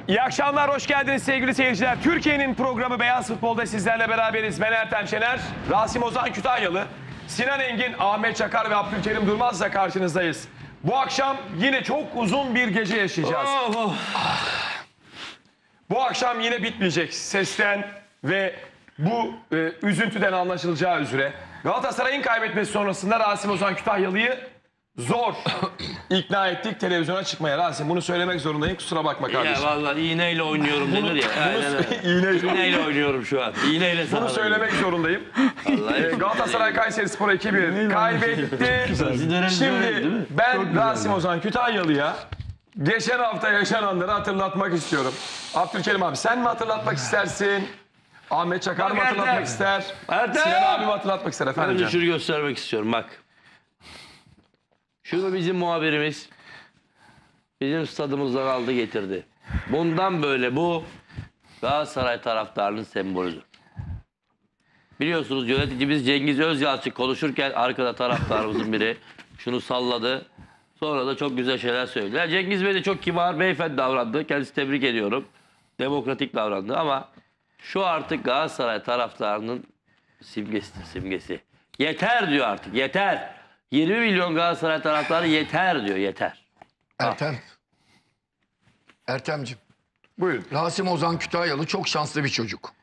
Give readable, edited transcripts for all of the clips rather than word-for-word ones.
İyi akşamlar, hoş geldiniz sevgili seyirciler. Türkiye'nin programı Beyaz Futbol'da sizlerle beraberiz. Ben Ertem Şener, Rasim Ozan Kütahyalı, Sinan Engin, Ahmet Çakar ve Abdülkerim Durmaz'la karşınızdayız. Bu akşam yine çok uzun bir gece yaşayacağız. Bu akşam yine bitmeyecek. Sesten ve bu üzüntüden anlaşılacağı üzere. Galatasaray'ın kaybetmesi sonrasında Rasim Ozan Kütahyalı'yı zor ikna ettik televizyona çıkmaya. Rasim, bunu söylemek zorundayım, kusura bakma kardeşim. Ya vallahi iğneyle oynuyorum denir ya. İğneyle oynuyorum şu an. İğneyle Bunu söylemek zorundayım. Galatasaray Kayserispor 2-1 kaybetti. Şimdi ben Rasim Ozan Kütahyalı'ya geçen hafta yaşananları hatırlatmak istiyorum. Abdülkerim abi, sen mi hatırlatmak istersin? Ahmet Çakar mı hatırlatmak ister? Sinan abi mi hatırlatmak ister efendim? Önce şunu göstermek istiyorum bak. Şunu bizim muhabirimiz bizim stadımızdan aldı getirdi. Bundan böyle bu Galatasaray taraftarının sembolüdür. Biliyorsunuz yöneticimiz Cengiz Özyalçın konuşurken arkada taraftarımızın biri şunu salladı. Sonra da çok güzel şeyler söyledi. Cengiz Bey de çok kibar, beyefendi davrandı. Kendisi tebrik ediyorum. Demokratik davrandı ama şu artık Galatasaray taraftarının simgesidir, simgesi. Yeter diyor artık, yeter. 20 milyon Galatasaray taraftarı yeter diyor, yeter. Ertem. Ertemciğim. Buyurun. Rasim Ozan Kütahyalı çok şanslı bir çocuk.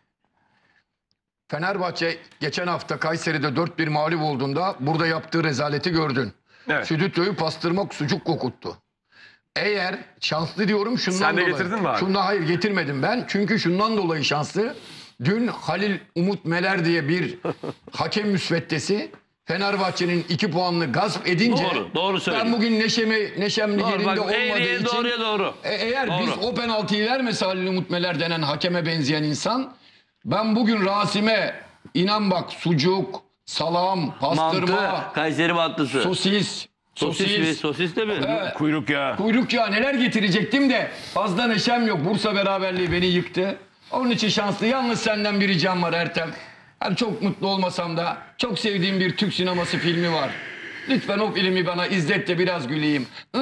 Fenerbahçe geçen hafta Kayseri'de 4-1 mağlup olduğunda burada yaptığı rezaleti gördün. Evet. Stüdyoyu pastırmak, sucuk kokuttu. Eğer şanslı diyorum şundan Sen de dolayı. getirdin mi abi? Hayır, getirmedim ben. Çünkü şundan dolayı şanslı. Dün Halil Umut Meler diye bir hakem müsveddesi Fenerbahçe'nin 2 puanını gasp edince Doğru söylüyorsun. ben bugün neşem Doğru, yerinde bak, olmadığı eğriye için doğruya doğru. Eğer Doğru. biz o penaltıyı vermese Halil Umut Meler denen hakeme benzeyen insan, ben bugün Rasim'e inan bak sucuk, salam, pastırma, Mantı, Kayseri mantısı. sosis Sosis de mi? Evet. Kuyruk ya. Kuyruk yağı neler getirecektim de fazla neşem yok. Bursa beraberliği beni yıktı. Onun için şanslı. Yalnız senden bir ricam var Ertem. Yani çok mutlu olmasam da çok sevdiğim bir Türk sineması filmi var. Lütfen o filmi bana izlet de biraz güleyim.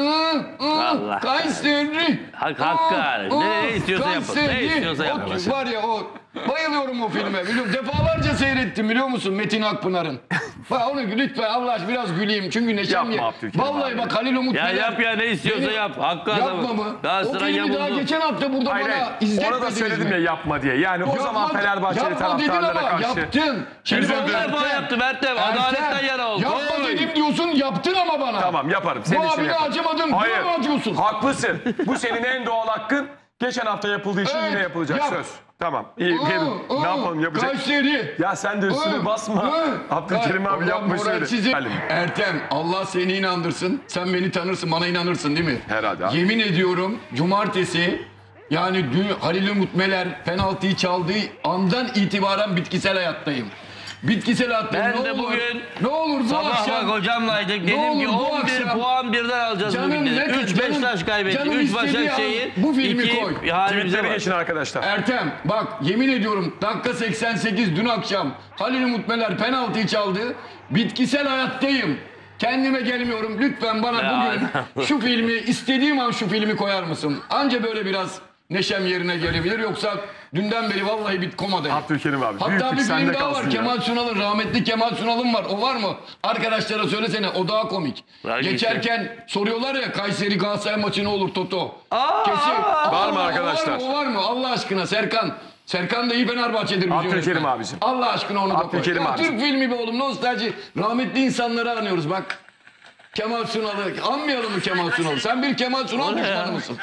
Allah. Kayseri. Hakkı yani. Ne istiyorsa yapın. Ne istiyorsa yapın. Var ya o. Bayılıyorum o filme. Biliyorum, defalarca seyrettim biliyor musun Metin Akpınar'ın. Bak onu lütfen Allah aşkına biraz güleyim. Çünkü neşem Yapma ya. Abdülkerim Vallahi abi. bak Halil Umut Ya Meler- yap ya, ne istiyorsa yap. Hakkı Yapma adamı. mı? O Galatasaray filmi daha yamuldu. geçen hafta burada Hayır, bana hayır. izletmediniz Ona da söyledim mi? ya yapma diye. Yani o zaman Yapma, Fenerbahçeli yapma dedin taraftarlara ama karşı. yaptın. Şimdi Üzüldüm. bana Bir defa yaptı Ertem. Adaletten yana oldu. Yapma Oy. dedim diyorsun, yaptın ama bana. Tamam, yaparım. Bu Senin için abine yaparım. acımadın, Hayır. buna mı acıyorsun? Haklısın. Bu senin en doğal hakkın. Geçen hafta yapıldığı için Evet, yine yapılacak yap. söz. Tamam. İyi. Ne yapalım, yapacak. Kayseri. Ya sen de üstüne basma. Abdülkerim abi yapma söyle. Ertem, Allah seni inandırsın. Sen beni tanırsın, bana inanırsın değil mi? Herhalde abi. Yemin ediyorum cumartesi, yani dün Halil Umut Meler penaltıyı çaldığı andan itibaren bitkisel hayattayım. Bitkisel hayattayım. Ben Ne de olur, bugün ne olur bu sabah akşam. bak hocamlaydık. Ne Dedim ki olur bu 11 akşam- puan birden alacağız Canım bugün dedim. ne- 3 Beşiktaş canım- kaybetti. canım 3 istediği Başakşehir. an bu filmi 2 koy. halimize Tweetleri bak. geçin arkadaşlar. Ertem bak yemin ediyorum dakika 88 dün akşam Halil Umut Meler penaltıyı çaldı. Bitkisel hayattayım. Kendime gelmiyorum. Lütfen bana bugün şu filmi, istediğim an şu filmi koyar mısın? Anca böyle biraz neşem yerine gelebilir. Yoksa dünden beri vallahi bir komadayım. Abdülkerim abi. Hatta büyüklük bir film sende daha kalsın var. ya. Kemal Sunal'ın, rahmetli Kemal Sunal'ın var. O var mı? Arkadaşlara söylesene. O daha komik. Hangisi? Geçerken soruyorlar ya Kayseri Galatasaray maçı ne olur Toto? Kesin. Var mı arkadaşlar? O var mı? Allah aşkına Serkan. Serkan da iyi Fenerbahçe'dir. bizim Abdülkerim yönetmen. abicim. Allah aşkına onu da koy. Abdülkerim Ya abicim. Türk filmi be oğlum, nostalji. Rahmetli insanları anıyoruz bak. Kemal Sunal'ı. Anmayalım mı Kemal Sunal'ı? Sen bir Kemal Sunal O ne düşmanı ya? mısın?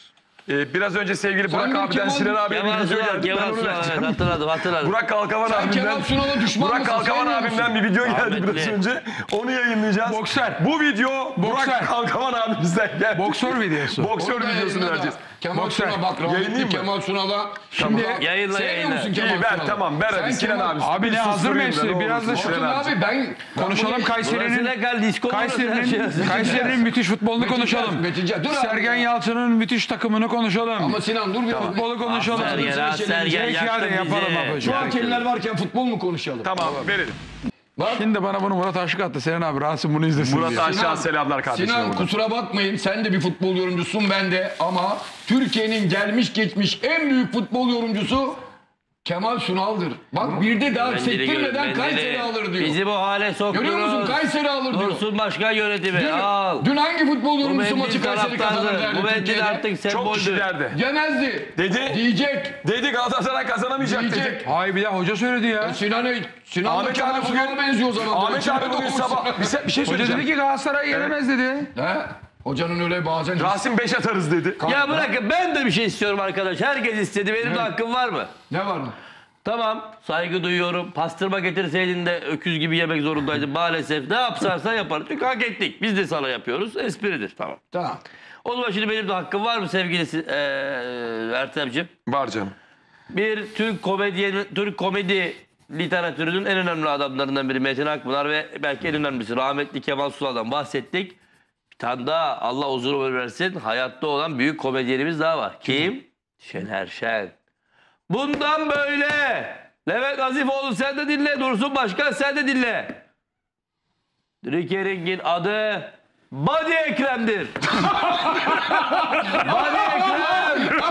Biraz önce sevgili Sen Burak bir abiden Kemal- Sinan abiye bir Kemal video Sunal, geldi. Ben Kemal onu Sunal, vereceğim. evet, hatırladım. Burak Kalkavan Sen abimden. Kemal Sunal'a düşman Burak mısın? Kalkavan Sevmiyor musun? abimden bir video geldi Rahmetli. biraz önce. Onu yayınlayacağız. Boksör. Bu video Boksör. Burak Kalkavan abimizden geldi. Boksör videosu. Boksör Orada videosunu yayınla da. vereceğiz. Kemal Boksör. Sunal bak, Yayınlayayım rahmetli mı? Kemal Sunal'a. Şimdi Yayınla, Sevmiyor yayınla. musun Kemal İyi ver Sunal'ı? tamam ver Sen hadi Sinan Kemal- abi. Abi ne hazır mı hepsi? Biraz da şu- Bakın abi ben konuşalım bunu- Kayseri'nin Kayseri'nin Kayseri'nin müthiş futbolunu konuşalım. Metincan, dur abi. Sergen Yalçın'ın müthiş takımını konuşalım. Ama Sinan dur bir Futbolu konuşalım. Sergen, Sergen Peki hadi yaktı yapalım bizi. babacığım. Şu hakemler varken futbol mu konuşalım? Tamam verelim. Bak Şimdi bana bunu Murat Aşık attı. Senin abi Rasim bunu izlesin Murat diye. Aşağı selamlar kardeşim. Sinan buradan. kusura bakmayın sen de bir futbol yorumcusun ben de ama Türkiye'nin gelmiş geçmiş en büyük futbol yorumcusu Kemal Sunal'dır. Bak bir de daha sektirmeden Kayseri alır diyor. Bizi bu hale soktunuz. Görüyor musun? Kayseri alır diyor. Dursun Başkan yönetimi al. Dün hangi futbol Bu yorumcusu mendil maçı Kayseri kazanır taraftardı. derdi Bu mendil Türkiye'de? artık Çok semboldü. kişilerdi. Demezdi. Dedi. Diyecek. Dedi Galatasaray kazanamayacak dedi. Diyecek. Hayır bir daha hoca söyledi ya. Sinan da Ahmet Kemal abi bugün Sunal'a benziyor o zaman. Ahmet abi bugün sabah bir şey Hoca söyleyeceğim. dedi ki Galatasaray yenemez dedi. He? Hocanın öyle bazen... Rasim 5 atarız dedi. Ya bırakın ben de bir şey istiyorum arkadaş. Herkes istedi. Benim de hakkım var mı? Ne var mı? Tamam saygı duyuyorum. Pastırma getirseydin de öküz gibi yemek zorundaydın. Maalesef ne yapsarsan yaparız. Çünkü hak ettik. Biz de sana yapıyoruz. Espridir. Tamam. Tamam. O zaman şimdi benim de hakkım var mı sevgili Ertem'ciğim? Var canım. Bir Türk komedi literatürünün en önemli adamlarından biri Metin Akpınar ve belki en önemlisi rahmetli Kemal Sunal'dan bahsettik. Bir tane daha Allah uzun ömür versin hayatta olan büyük komedyenimiz daha var. Kim? Şener Şen. Bundan böyle. Levent Azifoğlu sen de dinle. Dursun Başkan sen de dinle. Rikering'in adı Badi Ekrem'dir. Badi Ekrem.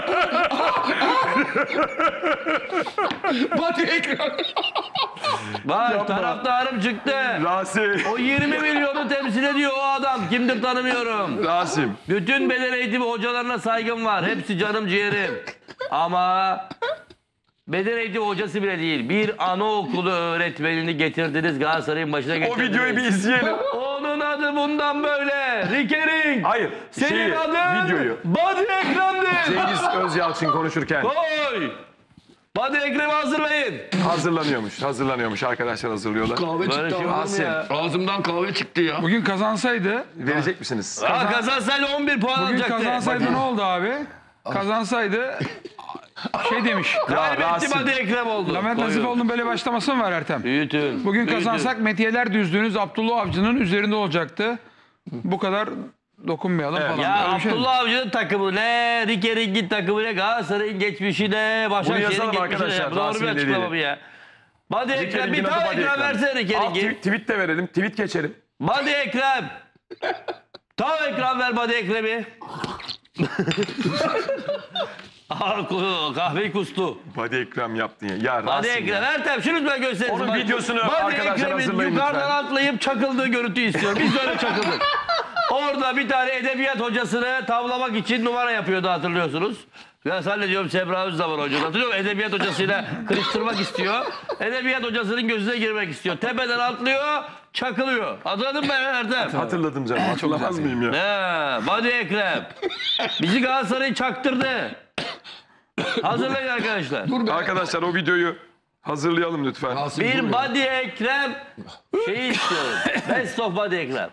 Batı ekran. Bak taraftarım çıktı. Rasim. O 20 milyonu temsil ediyor o adam. Kimdir tanımıyorum. Rasim. Bütün beden eğitimi hocalarına saygım var. Hepsi canım ciğerim. Ama beden eğitimi hocası bile değil. Bir anaokulu öğretmenini getirdiniz Galatasaray'ın başına O getirdiniz. videoyu bir izleyelim. Onun adı bundan böyle. Rikering. Hayır. Senin adın Videoyu. Badi Ekrem'dir. Cengiz Özyalçın konuşurken Koy. Badi Ekrem'i hazırlayın. hazırlanıyormuş arkadaşlar hazırlıyorlar. Kahve Böyle çıktı şey olur mu Rasim. ya? Ağzımdan kahve çıktı ya. Bugün kazansaydı, Verecek misiniz? Kazansaydı 11 puan bugün alacaktı. kazansaydı ne oldu abi? Kazansaydı şey demiş. Kaybetti Rasim. Badi Ekrem oldu. Levent Nazifoğlu'nun böyle başlaması mı var Ertem? Büyütün. Bugün büyütün. kazansak metiyeler düzdüğünüz Abdullah Avcı'nın üzerinde olacaktı. Bu kadar dokunmayalım falan. Ya Öyle bir şey mi? Abdullah Avcı'nın takımı ne, Rikering'in takımı ne, Galatasaray'ın geçmişi ne, Başakşehir'in yazalım geçmişi ne. arkadaşlar, Doğru bir Rasim'in açıklama dediğini. bu ya. Badi Ekrem bir Rikering'in adı tane Badi ekran Ekrem. versene Rikering'i. Tweet de verelim. Tweet geçelim. Badi Ekrem. Tam ekran ver Badi Ekrem'i. Kahveyi kustu. Badi Ekrem yaptın ya. Ya Badi Rasim Ekrem. ya. Ertem şunu lütfen gösterin. Onun Bak, videosunu Badi arkadaşlar Ekrem'in hazırlayın yukarıdan lütfen. atlayıp çakıldığı görüntüyü istiyorum. Biz de öyle çakıldık. Orada bir tane edebiyat hocasını tavlamak için numara yapıyordu hatırlıyorsunuz. Ya zannediyorum Sebra Özdaman hocam. Hatırlıyor musun? Edebiyat hocasıyla kırıştırmak istiyor. Edebiyat hocasının gözüne girmek istiyor. Tepeden atlıyor, çakılıyor. Hatırladın mı Ertem? Hatırladım canım. Hatırlamaz mıyım ya? Ne? Badi Ekrem. Bizi Galatasaray'ı çaktırdı. Hazırlayın arkadaşlar. Arkadaşlar o videoyu hazırlayalım lütfen. Rasim dur Bir ya. Badi Ekrem şeyi istiyorum. Best of Badi Ekrem.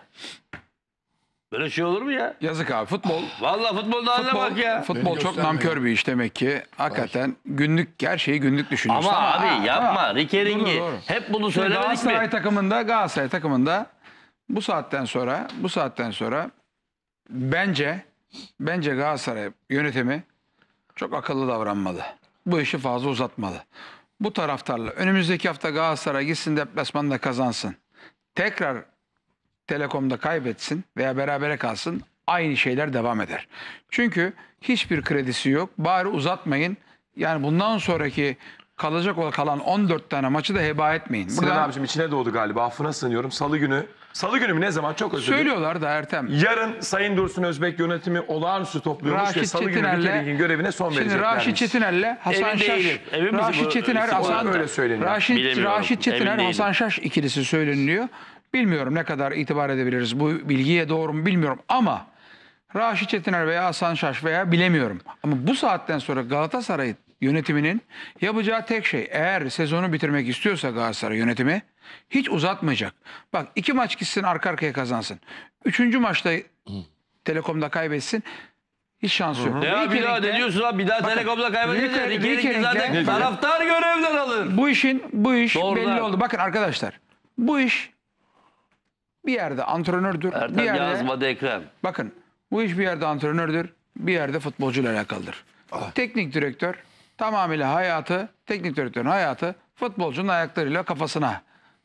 Böyle şey olur mu ya? Yazık abi futbol. Vallahi futbolda haline bak ya. Futbol çok gösterme nankör bir iş demek ki. Hakikaten günlük her şeyi günlük düşünüyorsun. Ama abi yapma. Doğru, Rikering'i doğru. hep bunu Şimdi söylemedik mi? Galatasaray takımında bu saatten sonra bence Galatasaray yönetimi çok akıllı davranmalı. Bu işi fazla uzatmalı. Bu taraftarla önümüzdeki hafta Galatasaray gitsin deplasmanda kazansın. Tekrar Telekom'da kaybetsin veya berabere kalsın, aynı şeyler devam eder. Çünkü hiçbir kredisi yok. Bari uzatmayın. Yani bundan sonraki kalan 14 tane maçı da heba etmeyin. Sinan Buradan abicim içine doğdu galiba. Affına sığınıyorum. Salı günü mü ne zaman? Çok özür dilerim. söylüyorlar da Ertem. Yarın Sayın Dursun Özbek yönetimi olağanüstü topluyormuş ve Raşit Salı günü Çetiner'le Rikering'in görevine son Şimdi vereceklermiş. Raşit Çetiner'le Hasan Emin Şaş, değilim. Emin misin Raşit bu Çetiner, isim Hasan olarak? Öyle söyleniyor. Bilemiyorum. Raşit Çetiner, Emin değilim. Hasan Şaş ikilisi söyleniliyor. Bilmiyorum ne kadar itibar edebiliriz. Bu bilgiye doğru mu bilmiyorum ama Raşit Çetiner veya Hasan Şaş veya bilemiyorum. Ama bu saatten sonra Galatasaray yönetiminin yapacağı tek şey, eğer sezonu bitirmek istiyorsa Galatasaray yönetimi hiç uzatmayacak. Bak 2 maç gitsin arka arkaya kazansın. 3. maçta Telekom'da kaybetsin. Hiç şansı yok. Ya bir daha ne diyorsun abi? Bir daha Telekom'da kaybedince Rikering'i zaten taraftar görevden alır. Bu iş Doğrudan. belli oldu. Bakın arkadaşlar, bu iş bir yerde antrenördür. Bir Ertem yerde, Yağız Badi Ekrem. bakın bu iş bir yerde antrenördür. Bir yerde futbolcuyla alakalıdır. Teknik direktör tamamıyla teknik direktörün hayatı futbolcunun ayaklarıyla kafasına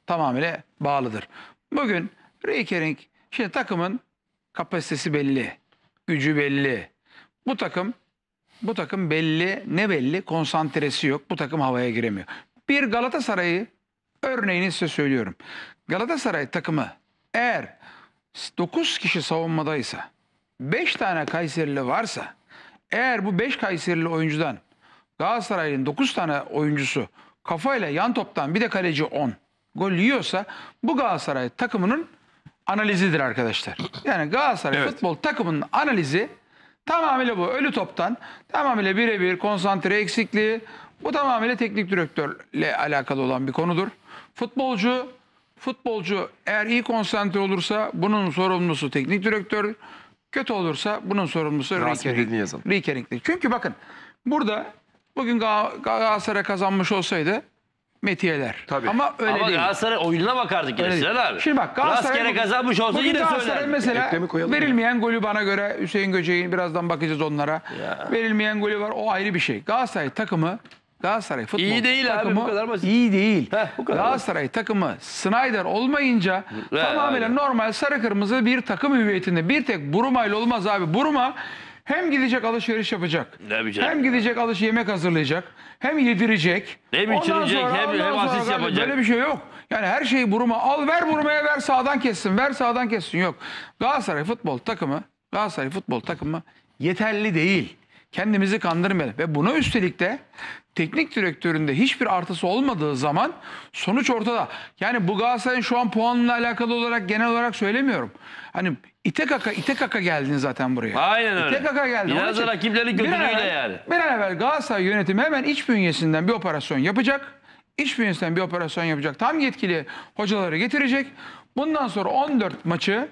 tamamıyla bağlıdır. Bugün Riekering, şimdi takımın kapasitesi belli, gücü belli. Bu takım belli, ne belli? Konsantresi yok. Bu takım havaya giremiyor. Bir Galatasaray'ı örneğini size söylüyorum. Galatasaray takımı eğer 9 kişi savunmadaysa, 5 tane Kayserili varsa, eğer bu 5 Kayserili oyuncudan Galatasaray'ın 9 tane oyuncusu kafayla yan toptan bir de kaleci 10 gol yiyorsa bu Galatasaray takımının analizidir arkadaşlar. Yani Galatasaray futbol takımının analizi tamamıyla bu. Ölü toptan, tamamıyla birebir konsantre eksikliği. Bu tamamıyla teknik direktörle alakalı olan bir konudur. Futbolcu eğer iyi konsantre olursa bunun sorumlusu teknik direktör. Kötü olursa bunun sorumlusu Riekering'dir. Çünkü bakın burada bugün Galatasaray kazanmış olsaydı metiyeler. Tabii. Ama öyle Ama değil. Galatasaray oyununa bakardık yine Öyle değil. Sinan abi. Şimdi bak Galatasaray Rastgele kazanmış olsa bugün yine Galatasaray söylerdik. mesela Ekrem'i koyalım mı? verilmeyen golü bana göre Hüseyin Göceğin, birazdan bakacağız onlara. Verilmeyen golü var, o ayrı bir şey. Galatasaray futbol İyi değil abi, takımı bu kadar basit. iyi değil. Bu kadar Galatasaray takımı Snyder olmayınca tamamıyla aynen. normal sarı kırmızı bir takım hüviyetinde. Bir tek Buruma ile olmaz abi. Buruma hem gidecek alışveriş yapacak. Tabii canım. Hem gidecek yemek hazırlayacak. Hem yedirecek. Hem Ondan içirecek, sonra- hem ondan sonra asist kardeşim yapacak. Böyle bir şey yok. Yani her şeyi Buruma al, ver Buruma'ya, ver sağdan kessin. Ver sağdan kessin. Yok. Galatasaray futbol takımı yeterli değil. Kendimizi kandırmayalım. Ve buna üstelik de teknik direktöründe hiçbir artısı olmadığı zaman sonuç ortada. Yani bu Galatasaray'ın şu an puanla alakalı olarak genel olarak söylemiyorum. Hani ite kaka geldin zaten buraya. Aynen öyle. İte kaka geldin. Biraz Onun için da rakiplerin bir an kötülüğüyle evvel- yani. Bir an evvel Galatasaray yönetimi hemen iç bünyesinden bir operasyon yapacak. İç bünyesinden bir operasyon yapacak. Tam yetkili hocaları getirecek. Bundan sonra 14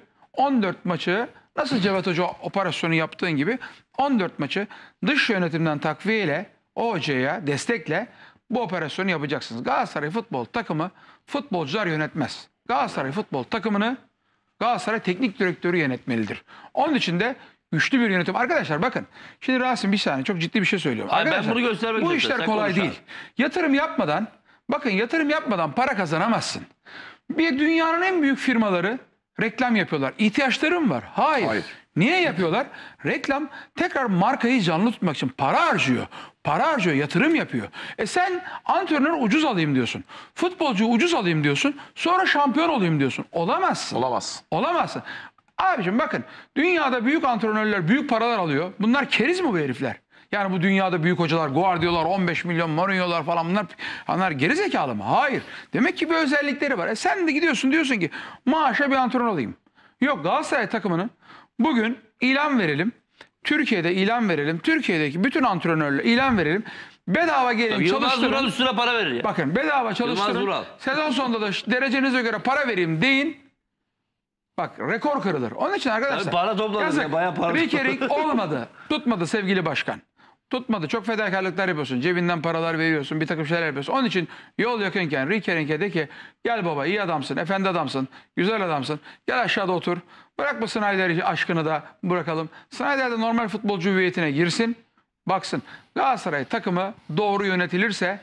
maçı nasıl Cevat Hoca operasyonu yaptığın gibi 14 maçı dış yönetimden takviyeyle o hocaya destekle bu operasyonu yapacaksınız. Galatasaray futbol takımı futbolcular yönetmez. Galatasaray futbol takımını Galatasaray teknik direktörü yönetmelidir. Onun için de güçlü bir yönetim. Arkadaşlar bakın. Şimdi Rasim bir saniye çok ciddi bir şey söylüyorum. Hayır, ben Arkadaşlar, bunu göstermek bu istiyorum. işler Sen kolay konuş değil. Yatırım yapmadan para kazanamazsın. Bir dünyanın en büyük firmaları reklam yapıyorlar. İhtiyaçları mı var? Hayır. Niye yapıyorlar? Reklam tekrar markayı canlı tutmak için para harcıyor, yatırım yapıyor. Sen antrenör ucuz alayım diyorsun. Futbolcu ucuz alayım diyorsun. Sonra şampiyon olayım diyorsun. Olamazsın. Olamazsın. Abicim bakın dünyada büyük antrenörler büyük paralar alıyor. Bunlar keriz mi bu herifler? Yani bu dünyada büyük hocalar, Guardiola'lar, 15 milyon, Mourinho'lar falan bunlar geri zekalı mı? Hayır. Demek ki bir özellikleri var. Sen de gidiyorsun diyorsun ki maaşa bir antrenör alayım. Yok, Galatasaray takımının bugün ilan verelim. Türkiye'de ilan verelim. Türkiye'deki bütün antrenörle ilan verelim. Bedava gelin Yılmaz çalıştırın. Vural üstüne para verir ya. Bakın bedava Vural. çalıştırın. Sezon sonunda da derecenize göre para vereyim deyin. Bak rekor kırılır. Onun için arkadaşlar. Tabii para topladık yazık. ya, bayağı para Riekering olmadı. Tutmadı sevgili başkan. Tutmadı. Çok fedakarlıklar yapıyorsun. Cebinden paralar veriyorsun. Bir takım şeyler yapıyorsun. Onun için yol yakınken Riekering'e de ki gel baba iyi adamsın, efendi adamsın, güzel adamsın. Gel aşağıda otur. Bırak bu Snyder aşkını da bırakalım. Snyder de normal futbolcu hüviyetine girsin. Baksın. Galatasaray takımı doğru yönetilirse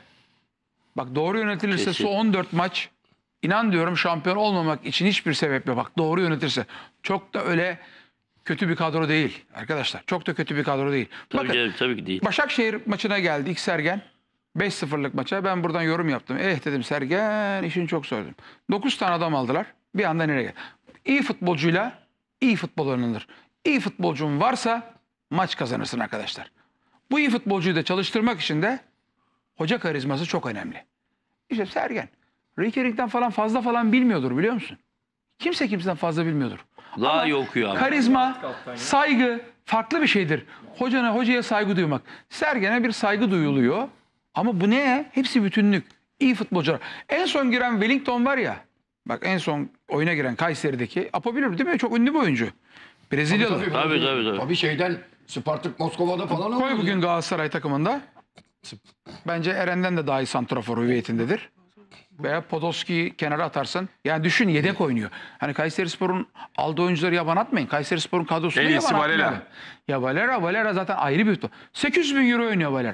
Kesin. şu 14 maç inan diyorum şampiyon olmamak için hiçbir sebep yok. Bak doğru yönetirse. Çok da öyle kötü bir kadro değil arkadaşlar. Çok da kötü bir kadro değil. Tabii Bakın, canım, tabii ki değil. Başakşehir maçına geldi ilk Sergen. 5-0'lık maça. Ben buradan yorum yaptım. Dedim Sergen işini çok sordum. 9 tane adam aldılar. Bir anda nereye geldi? İyi futbolcuyla iyi futbol oynanır. İyi futbolcun varsa maç kazanırsın arkadaşlar. Bu iyi futbolcuyu da çalıştırmak için de hoca karizması çok önemli. İşte Sergen. Riekering'den fazla bilmiyordur biliyor musun? Kimse kimseden fazla bilmiyordur. Daha Ama iyi okuyor abi. karizma, saygı farklı bir şeydir. Hocaya saygı duymak. Sergen'e bir saygı duyuluyor. Ama bu ne? Hepsi bütünlük. İyi futbolcular. En son giren Wellington var ya. Bak en son oyuna giren Kayseri'deki. Apo bilir değil mi? Çok ünlü bir oyuncu. Brezilyalı. Tabii. Tabii şeyden Spartak Moskova'da falan Koy oynadı. bugün Galatasaray takımında. Bence Eren'den de daha iyi santrafor hüviyetindedir. Veya Podolski'yi kenara atarsın. Yani düşün yedek oynuyor. Hani Kayserispor'un aldığı oyuncuları yaban atmayın. Kayserispor'un kadrosunu En iyisi yaban Valera. atmayın. Ya Valera zaten ayrı bir futbol. 800 bin euro oynuyor Valera.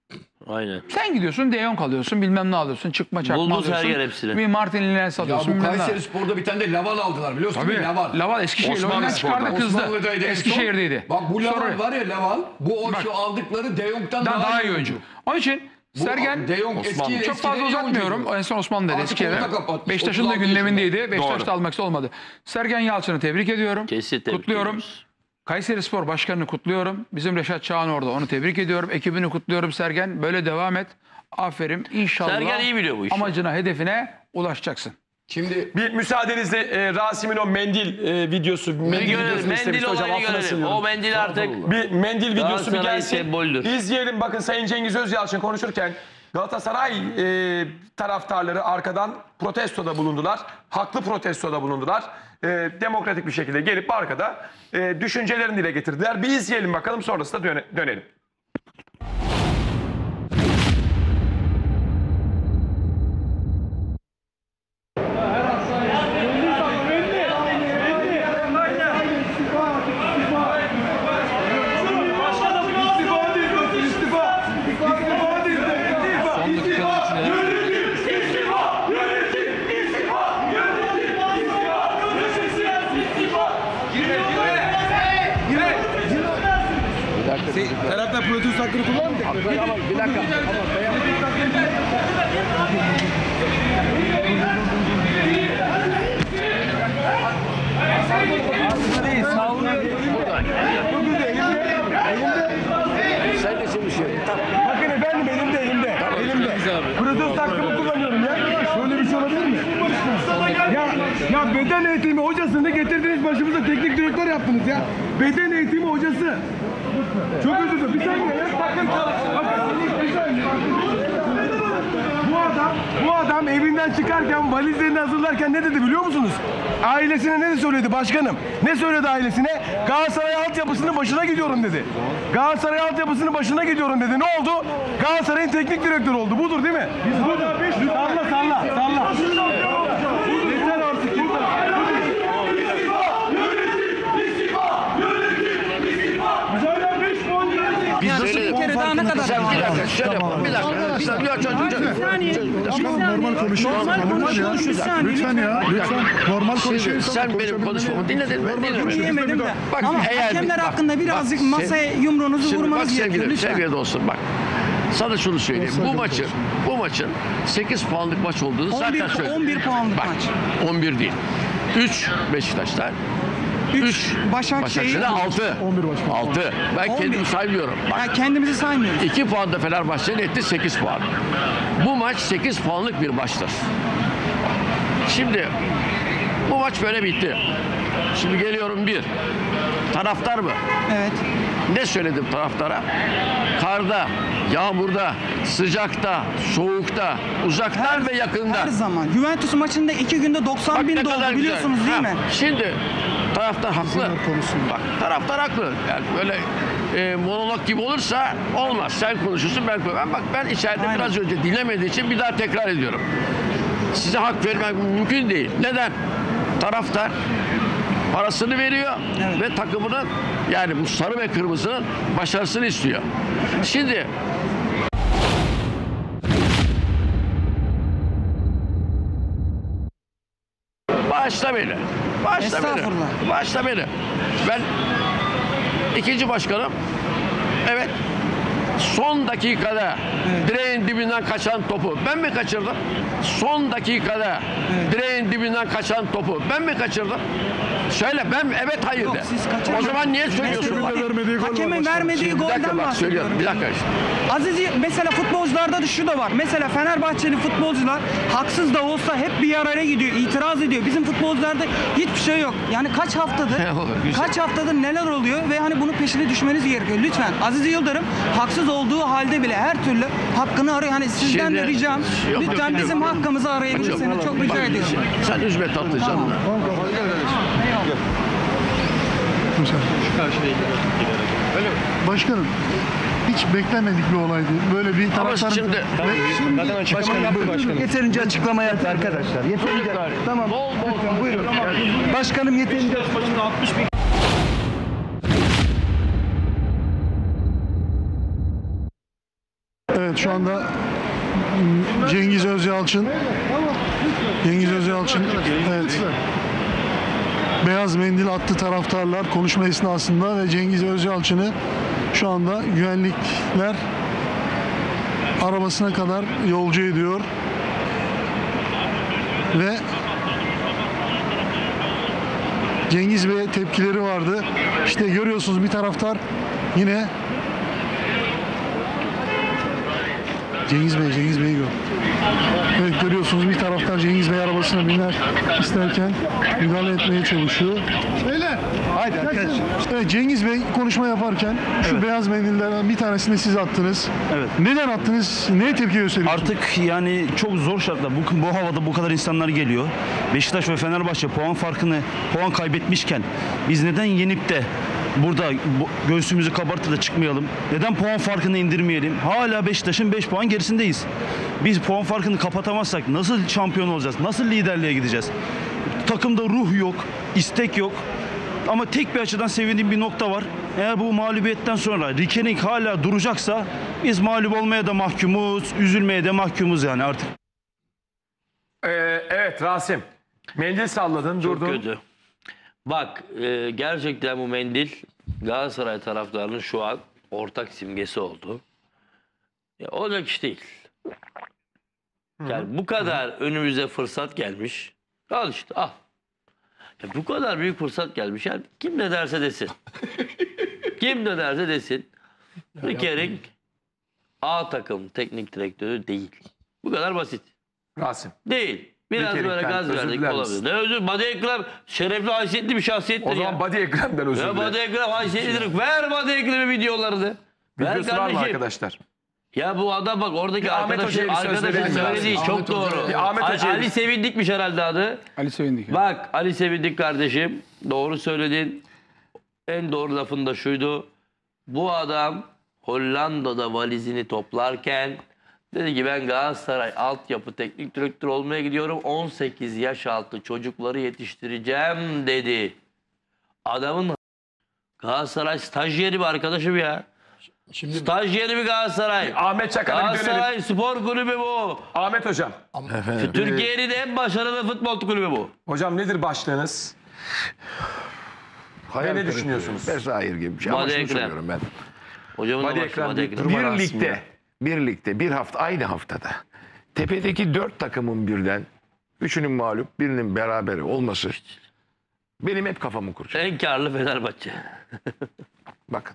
Aynen. Sen gidiyorsun De Jong alıyorsun bilmem ne alıyorsun çıkma çakma Buldu alıyorsun. Sergen hepsini. Bir Martin Lines Ya alıyorsun bu bilmem ne. Kayseri Spor'da bir tane de Laval aldılar biliyorsun değil mi? Tabii. Laval Eskişehir Osmanlı oyundan Spor'da. çıkardı kızdı. Osmanlı'daydı en son. Eskişehir'deydi. Bak bu Laval Sonra- var ya Laval. Bu Bak. şu aldıkları De Jong'dan daha iyi oyuncu. Onun için Bu Sergen De Jong eski çok fazla uzatmıyorum. En son Osmanlı dedi Artık Eskişehir'e. onu da kapatmış. Beşiktaş'ın da 36 gündemindeydi. Beşiktaş'ta Doğru. almak olmadı. Sergen Yalçın'ı tebrik ediyorum. Kesin tebrik Kutluyorum. ediyoruz. Kayseri Spor Başkanı'nı kutluyorum. Bizim Reşat Çağan orada. Onu tebrik ediyorum. Ekibini kutluyorum Sergen. Böyle devam et. Aferin. İnşallah Sergen iyi biliyor bu işi. amacına, hedefine ulaşacaksın. Şimdi Bir müsaadenizle Rasim'in o mendil videosu, mendil videosunu Mendil istemişti hocam. olayını Affına görelim. sığınıyorum. O mendil artık Bir mendil videosu bir Galatasaray'ın gelsin. sembolüdür. İzleyelim. Bakın Sayın Cengiz Özyalçın konuşurken Galatasaray taraftarları arkadan protestoda bulundular. Haklı protestoda bulundular. Demokratik bir şekilde gelip arkada düşüncelerini dile getirdiler. Bir izleyelim bakalım sonrasında dönelim. Taraftar protesto hakkını kullanmayacak. bir dakika. Sen de çalışıyorsun. Bakın efendim elimde. Protesto hakkımı kullanıyorum ya. Böyle bir şey olabilir mi? Ya beden eğitimi hocasını getirdiniz başımıza teknik direktör yaptınız ya. Beden eğitimi hocası. Çok özür dilerim. Bir saniye ya. Bakın. Bir saniye. Bu adam evinden çıkarken valizlerini hazırlarken ne dedi biliyor musunuz? Ailesine ne söyledi başkanım? Ne söyledi ailesine? Galatasaray altyapısının başına gidiyorum dedi. Galatasaray altyapısının başına gidiyorum dedi. Ne oldu? Galatasaray'ın teknik direktörü oldu. Budur değil mi? Budur. Salla. Yeter artık. Biz nasıl bir kere daha ne kadar devam edeceğiz? Şöyle yapalım. Bir dakika. Normal konuşuyoruz. Lütfen ya. Lütfen normal konuşuyoruz. Sen benim konuşmamı dinledin mi? Diyemedim de. Bak, Ama eğer hakemler bak, hakkında birazcık bak, masaya yumruğunuzu Şimdi bak vurmanız gerekiyor lütfen. sevgili dostum bak. Sana şunu söyleyeyim. Bu maçın 8 puanlık maç olduğunu 11 zaten söyledim. 11 puanlık Bak, maç. 11 değil. 3 Beşiktaş'ta. 3 Başakşehir. 6. 6. Ben 11. kendimi saymıyorum. Bak. Ya kendimizi saymıyoruz. 2 puan da Fenerbahçe'nin etti 8 puan. Bu maç 8 puanlık bir maçtır. Şimdi bu maç böyle bitti. Şimdi geliyorum bir. Taraftar mı? Evet. Ne söyledim taraftara? Karda, yağmurda, sıcakta, soğukta, uzaktan ve yakından. Her zaman. Juventus maçında 2 günde 90 Bak bin ne doldu kadar güzel. biliyorsunuz değil Ha, mi? Şimdi taraftar haklı. Bak taraftar haklı. Yani böyle monolog gibi olursa olmaz. Sen konuşursun ben konuşurum. Bak ben içeride Aynen. biraz önce dinlemediği için bir daha tekrar ediyorum. Size hak vermek mümkün değil. Neden? Taraftar parasını veriyor ve takımının yani bu sarı ve kırmızının başarısını istiyor. Şimdi bağışla beni. Bağışla beni. Estağfurullah. Bağışla beni. Ben ikinci başkanım. Evet. Son dakikada direğin dibinden kaçan topu ben mi kaçırdım? Son dakikada direğin dibinden kaçan topu ben mi kaçırdım? Söyle ben evet hayır Yok, de. siz kaçırmadınız. O zaman niye söylüyorsun? Bak, Hakemin vermediği bir dakika golden bak söylüyorum. bahsediyorum. Bir dakika işte. Aziz mesela futbolcularda da şu da var. Mesela Fenerbahçeli futbolcular haksız da olsa hep bir araya gidiyor, itiraz ediyor. Bizim futbolcularda hiçbir şey yok. Yani kaç haftadır Güzel. kaç haftadır neler oluyor ve hani bunun peşine düşmeniz gerekiyor. Lütfen Aziz Yıldırım haksız olduğu halde bile her türlü hakkını arıyor. Hani sizden de Şimdi- ricam Yok, lütfen yok. bizim hakkımızı arayabilirsiniz. Çok rica Bak, ediyorum. Sen üzme tatlı canını. Başkanım hiç beklenmedik bir olaydı. Böyle bir Ama taraftarın... şimdi Yeterince açıklama yaptı arkadaşlar. Yeterince. Tamam. Lütfen buyurun. Başkanım yeterince. şu anda Cengiz Özyalçın. Evet. Beyaz mendil attı taraftarlar konuşma esnasında ve Cengiz Özyalçın'ı şu anda güvenlikler arabasına kadar yolcu ediyor. Ve Cengiz Bey'e tepkileri vardı. İşte görüyorsunuz bir taraftar yine Cengiz Bey'i gör. Evet, görüyorsunuz bir taraftar Cengiz Bey arabasına biner isterken müdahale etmeye çalışıyor. Beyler, haydi arkadaşlar. Evet, Cengiz Bey konuşma yaparken şu beyaz mendillerden bir tanesini siz attınız. Evet. Neden attınız? Neye tepki gösteriyorsunuz? Artık yani çok zor şartlar. Bu havada bu kadar insanlar geliyor. Beşiktaş ve Fenerbahçe puan kaybetmişken biz neden yenip de burada göğsümüzü kabartıp da çıkmayalım? Neden puan farkını indirmeyelim? Hala Beşiktaş'ın 5 puan gerisindeyiz. Biz puan farkını kapatamazsak nasıl şampiyon olacağız? Nasıl liderliğe gideceğiz? Takımda ruh yok, istek yok. Ama tek bir açıdan sevindiğim bir nokta var. Eğer bu mağlubiyetten sonra Rikening hala duracaksa biz mağlup olmaya da mahkumuz, üzülmeye de mahkumuz yani artık. Evet Rasim. Mendil salladın, Çok durdun. kötü. Bak gerçekten bu mendil Galatasaray taraftarının şu an ortak simgesi oldu. Ya, olacak iş değil. Yani bu kadar önümüze fırsat gelmiş. Al işte al. Ya, bu kadar büyük fırsat gelmiş. Yani kim ne derse desin. Kim ne derse desin. Rikening A takım teknik direktörü değil. Bu kadar basit. Rasim. Değil. Biraz böyle Rikening'den gaz özür verdik diler olabilir. misin? Ne özür? Badi Ekrem şerefli haysiyetli bir şahsiyettir O zaman ya. Badi Ekrem'den özür Ya dilerim. Badi Ekrem haysiyetlidir. Ver Badi Ekrem'in videolarını. Ver Videosu var mı kardeşim. arkadaşlar? Ya bu adam bak oradaki Bir Ahmet arkadaşın Hoca'ya bir söz verelim mi? söylediği çok Ahmet Hoca. doğru. Bir Ahmet Hoca'ya Ali Sevindik'miş herhalde adı. Ali Sevindik. Bak Ali Sevindik kardeşim doğru söyledin. En doğru lafın da şuydu. Bu adam Hollanda'da valizini toplarken dedi ki ben Galatasaray altyapı teknik direktör olmaya gidiyorum. 18 yaş altı çocukları yetiştireceğim dedi. Adamın Galatasaray stajyeri bir arkadaşım ya. Stajyeri bir Galatasaray. Ahmet Çakar'a bir dönelim. Galatasaray Spor Kulübü bu. Ahmet Hocam. Türkiye'nin en başarılı futbol kulübü bu. Hocam nedir başlığınız? Hayal ne kırıklığı, düşünüyorsunuz? Vesaire gibi bir şey. Ama Badi şunu Ekrem. söylüyorum ben. Hocamın Badi da Ekrem Badi deyip Ekrem. durma. Bir ligde bir hafta aynı haftada tepedeki 4 takımın birden üçünün mağlup birinin berabere olması benim hep kafamı kurcalıyor. En karlı Fenerbahçe. Bakın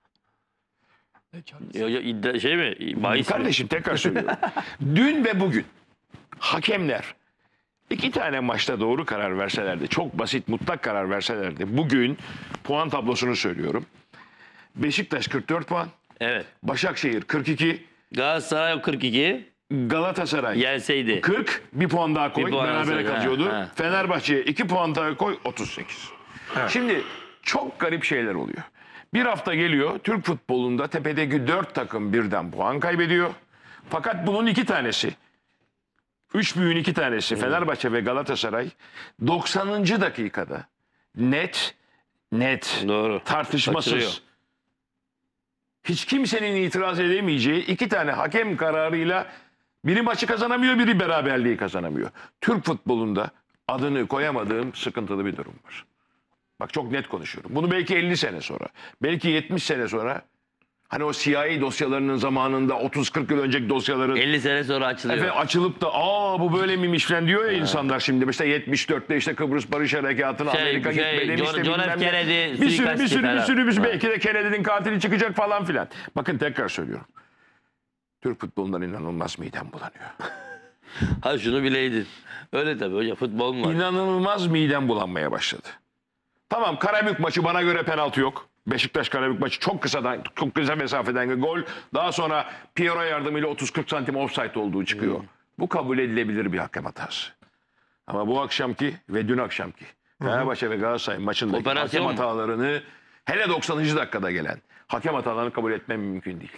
Şey mi? Bahis mi? kardeşim tekrar söylüyorum. Dün ve bugün hakemler 2 tane maçta doğru karar verselerdi, çok basit mutlak karar verselerdi, bugün puan tablosunu söylüyorum. Beşiktaş 44 puan, Evet. Başakşehir 42, Galatasaray 42 Galatasaray gelseydi. 40, bir puan daha koy, Bir puan berabere alsaydı, kalıyordu. ha. Fenerbahçe'ye 2 puan daha koy, 38. Şimdi çok garip şeyler oluyor. Bir hafta geliyor, Türk futbolunda tepedeki 4 takım birden puan kaybediyor. Fakat bunun 2 tanesi, 3 büyüğün 2 tanesi Fenerbahçe ve Galatasaray 90. dakikada net Doğru. tartışmasız, Kaçırıyor. hiç kimsenin itiraz edemeyeceği 2 tane hakem kararıyla biri maçı kazanamıyor, biri beraberliği kazanamıyor. Türk futbolunda adını koyamadığım sıkıntılı bir durum var. Bak çok net konuşuyorum. Bunu belki 50 sene sonra, belki 70 sene sonra, hani o CIA dosyalarının zamanında 30-40 yıl önceki dosyaların 50 sene sonra açılıyor. açılıp da bu böyle miymiş falan diyor ya insanlar şimdi. İşte 74'te işte Kıbrıs Barış Harekatı'na Amerika gitme demişti. John F. bilmem ne. Kennedy bir suikastçı sürü falan. belki de Kennedy'nin katili çıkacak falan filan. Bakın tekrar söylüyorum. Türk futbolundan inanılmaz midem bulanıyor. Ha şunu bileydin. Öyle tabii hocam futbol mu var? İnanılmaz midem bulanmaya başladı. Tamam, Karabük maçı bana göre penaltı yok. Beşiktaş Karabük maçı çok kısa mesafeden gol. Daha sonra Piero yardımıyla 30-40 santim offside olduğu çıkıyor. Bu kabul edilebilir bir hakem hatası. Ama bu akşamki ve dün akşamki Fenerbahçe ve Galatasaray maçındaki Operasyon hakem mu? hatalarını, hele 90. dakikada gelen hakem hatalarını kabul etmem mümkün değil.